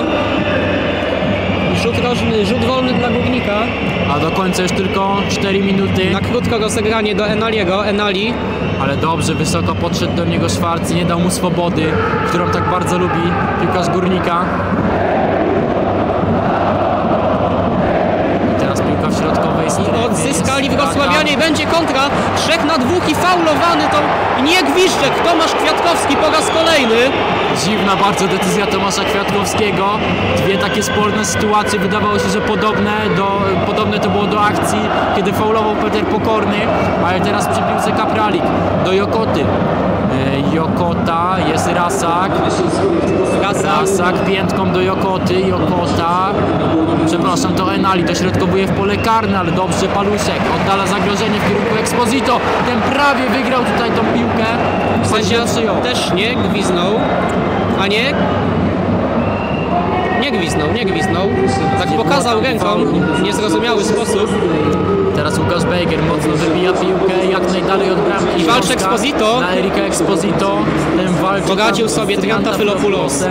Rzut wolny dla Górnika. A do końca już tylko 4 minuty. Na krótko rozegranie do Enaliego. Enali. Ale dobrze, wysoko podszedł do niego Schwarz i nie dał mu swobody, którą tak bardzo lubi piłkarz Górnika. I teraz piłka w środkowej strefie. Odzyskali wrocławianie i będzie kontra. 3 na 2 i faulowany to nie Gwizdek. Tomasz Kwiatkowski po raz kolejny. Dziwna bardzo decyzja Tomasza Kwiatkowskiego. Dwie takie sporne sytuacje. Wydawało się, że podobne to było do akcji, kiedy faulował Peter Pokorny, ale teraz przy piłce Kapralik do Jokoty. Jokota, jest Rasak. Rasak piętką do Jokoty. Jokota. Przepraszam, to Enali dośrodkowuje w pole karne, ale dobrze Paluszek oddala zagrożenie w kierunku Exposito. Ten prawie wygrał tutaj tą piłkę. Sędzia też nie gwiznął. A nie? Nie gwiznął. Tak pokazał ręką w niezrozumiały sposób. Teraz Łukasz Bejger mocno wybija piłkę jak najdalej od bramki. I walczy Exposito. Na Erika Exposito. Ten walczy Pogadził sobie Triantafylopoulos.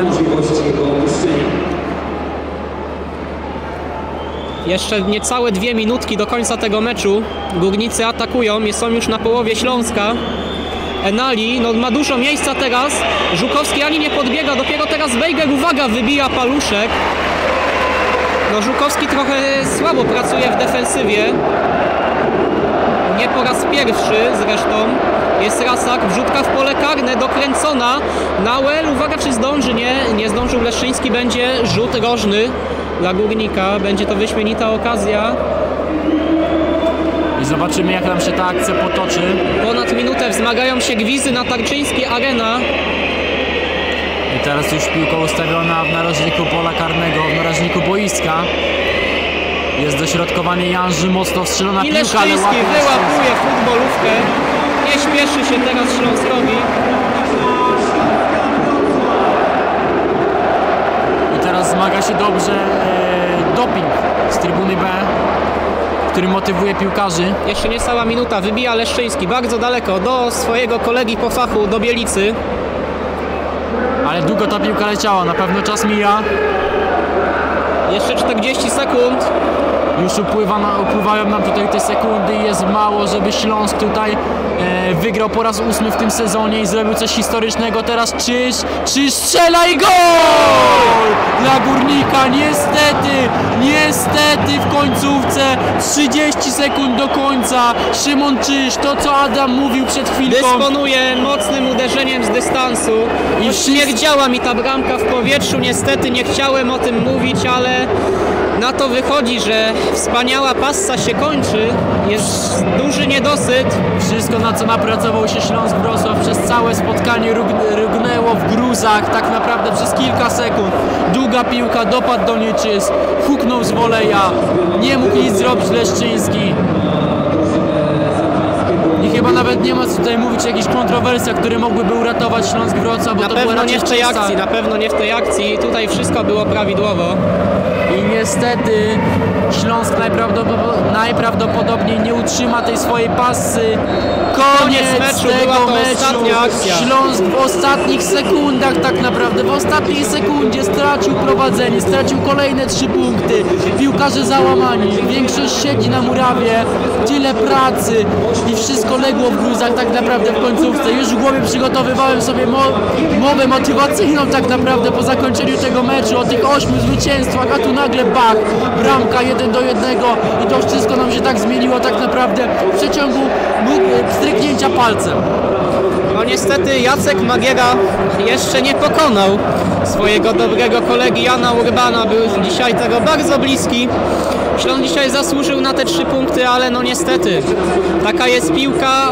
Jeszcze niecałe 2 minutki do końca tego meczu. Górnicy atakują, są już na połowie Śląska. Enali, no ma dużo miejsca teraz. Żukowski ani nie podbiega, dopiero teraz Bejger, uwaga, wybija Paluszek. No Żukowski trochę słabo pracuje w defensywie. Nie po raz pierwszy zresztą. Jest Rasak, wrzutka w pole karne, dokręcona. Nauel, uwaga, czy zdąży? Nie zdążył Leszczyński, będzie rzut rożny dla Górnika. Będzie to wyśmienita okazja. I zobaczymy, jak nam się ta akcja potoczy. Ponad minutę wzmagają się Gwizy na Tarczyńskiej Arena. I teraz już piłka ustawiona w narożniku pola karnego, w narożniku boiska. Jest dośrodkowanie Janży, mocno wstrzelona I piłka, ale Leszczyński wyłapuje futbolówkę. Nie śpieszy się teraz Śląskowi. I teraz zmaga się dobrze doping z trybuny B, który motywuje piłkarzy. Jeszcze niecała minuta, wybija Leszczyński bardzo daleko do swojego kolegi po fachu, do Bielicy. Ale długo ta piłka leciała, na pewno czas mija. Jeszcze 40 sekund. Już upływają nam tutaj te sekundy i jest mało, żeby Śląsk tutaj wygrał po raz 8 w tym sezonie i zrobił coś historycznego. Teraz Czyż strzela i gol! Dla Górnika, niestety w końcówce, 30 sekund do końca. Szymon Czyż, to co Adam mówił przed chwilką. Dysponuje mocnym uderzeniem z dystansu. I Śmierdziała mi ta bramka w powietrzu, niestety nie chciałem o tym mówić, ale na to wychodzi, że wspaniała passa się kończy, jest duży niedosyt. Wszystko, na co napracował się Śląsk Wrocław przez całe spotkanie rugnęło w gruzach, tak naprawdę przez kilka sekund. Długa piłka, dopadł do Nieczyz, huknął z woleja, nie mógł nic zrobić Leszczyński. I chyba nawet nie ma co tutaj mówić o jakichś kontrowersjach, które mogłyby uratować Śląsk Wrocław, bo Na to była pewno raczej nie w tej czysta. akcji, na pewno nie w tej akcji. Tutaj wszystko było prawidłowo. I niestety Śląsk najprawdopodobniej nie utrzyma tej swojej passy. Koniec meczu, tego była to meczu. ostatnia akcja. Śląsk w ostatnich sekundach tak naprawdę, w ostatniej sekundzie stracił prowadzenie, stracił kolejne 3 punkty. Piłkarze załamani, większość siedzi na murawie, tyle pracy i wszystko legło w gruzach tak naprawdę w końcówce. Już w głowie przygotowywałem sobie mowę motywacyjną tak naprawdę po zakończeniu tego meczu o tych 8 zwycięstwach, a tu nagle bach, bramka 1-1 i to wszystko nam się tak zmieniło tak naprawdę w przeciągu stryknięcia palcem. No niestety Jacek Magiera jeszcze nie pokonał swojego dobrego kolegi Jana Urbana, był dzisiaj tego bardzo bliski. Śląsk dzisiaj zasłużył na te 3 punkty, ale no niestety taka jest piłka,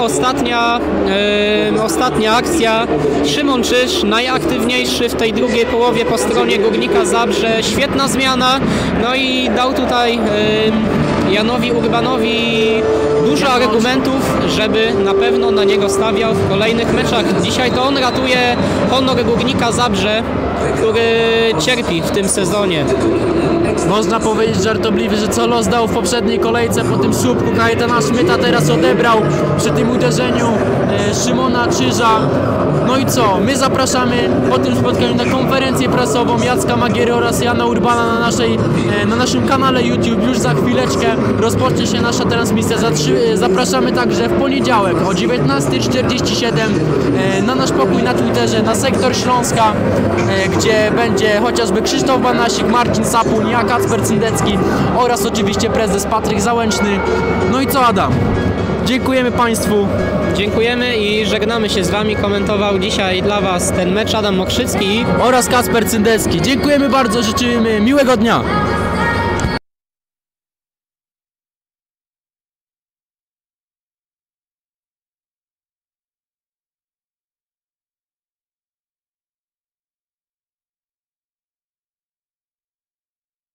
ostatnia akcja. Szymon Czyż, najaktywniejszy w tej drugiej połowie po stronie Górnika Zabrze, świetna zmiana, no i dał tutaj Janowi Urbanowi dużo argumentów, żeby na pewno na niego stawiał w kolejnych meczach. Dzisiaj to on ratuje honor Górnika Zabrze, który cierpi w tym sezonie. Można powiedzieć żartobliwie, że co los dał w poprzedniej kolejce po tym słupku Kajetana Szmyta, teraz odebrał przy tym uderzeniu Szymona Czyża. No i co? My zapraszamy po tym spotkaniu na konferencję prasową Jacka Magiery oraz Jana Urbana na naszym kanale YouTube. Już za chwileczkę rozpocznie się nasza transmisja. Zapraszamy także w poniedziałek o 19:47 na nasz pokój na Twitterze, na sektor Śląska, gdzie będzie chociażby Krzysztof Banasik, Marcin Sapuń, ja, Kacper Cyndecki oraz oczywiście prezes Patryk Załęczny. No i co, Adam? Dziękujemy Państwu. Dziękujemy i żegnamy się z Wami. Komentował dzisiaj dla Was ten mecz Adam Mokrzycki Oraz Kacper Cyndecki. Dziękujemy bardzo, życzymy miłego dnia.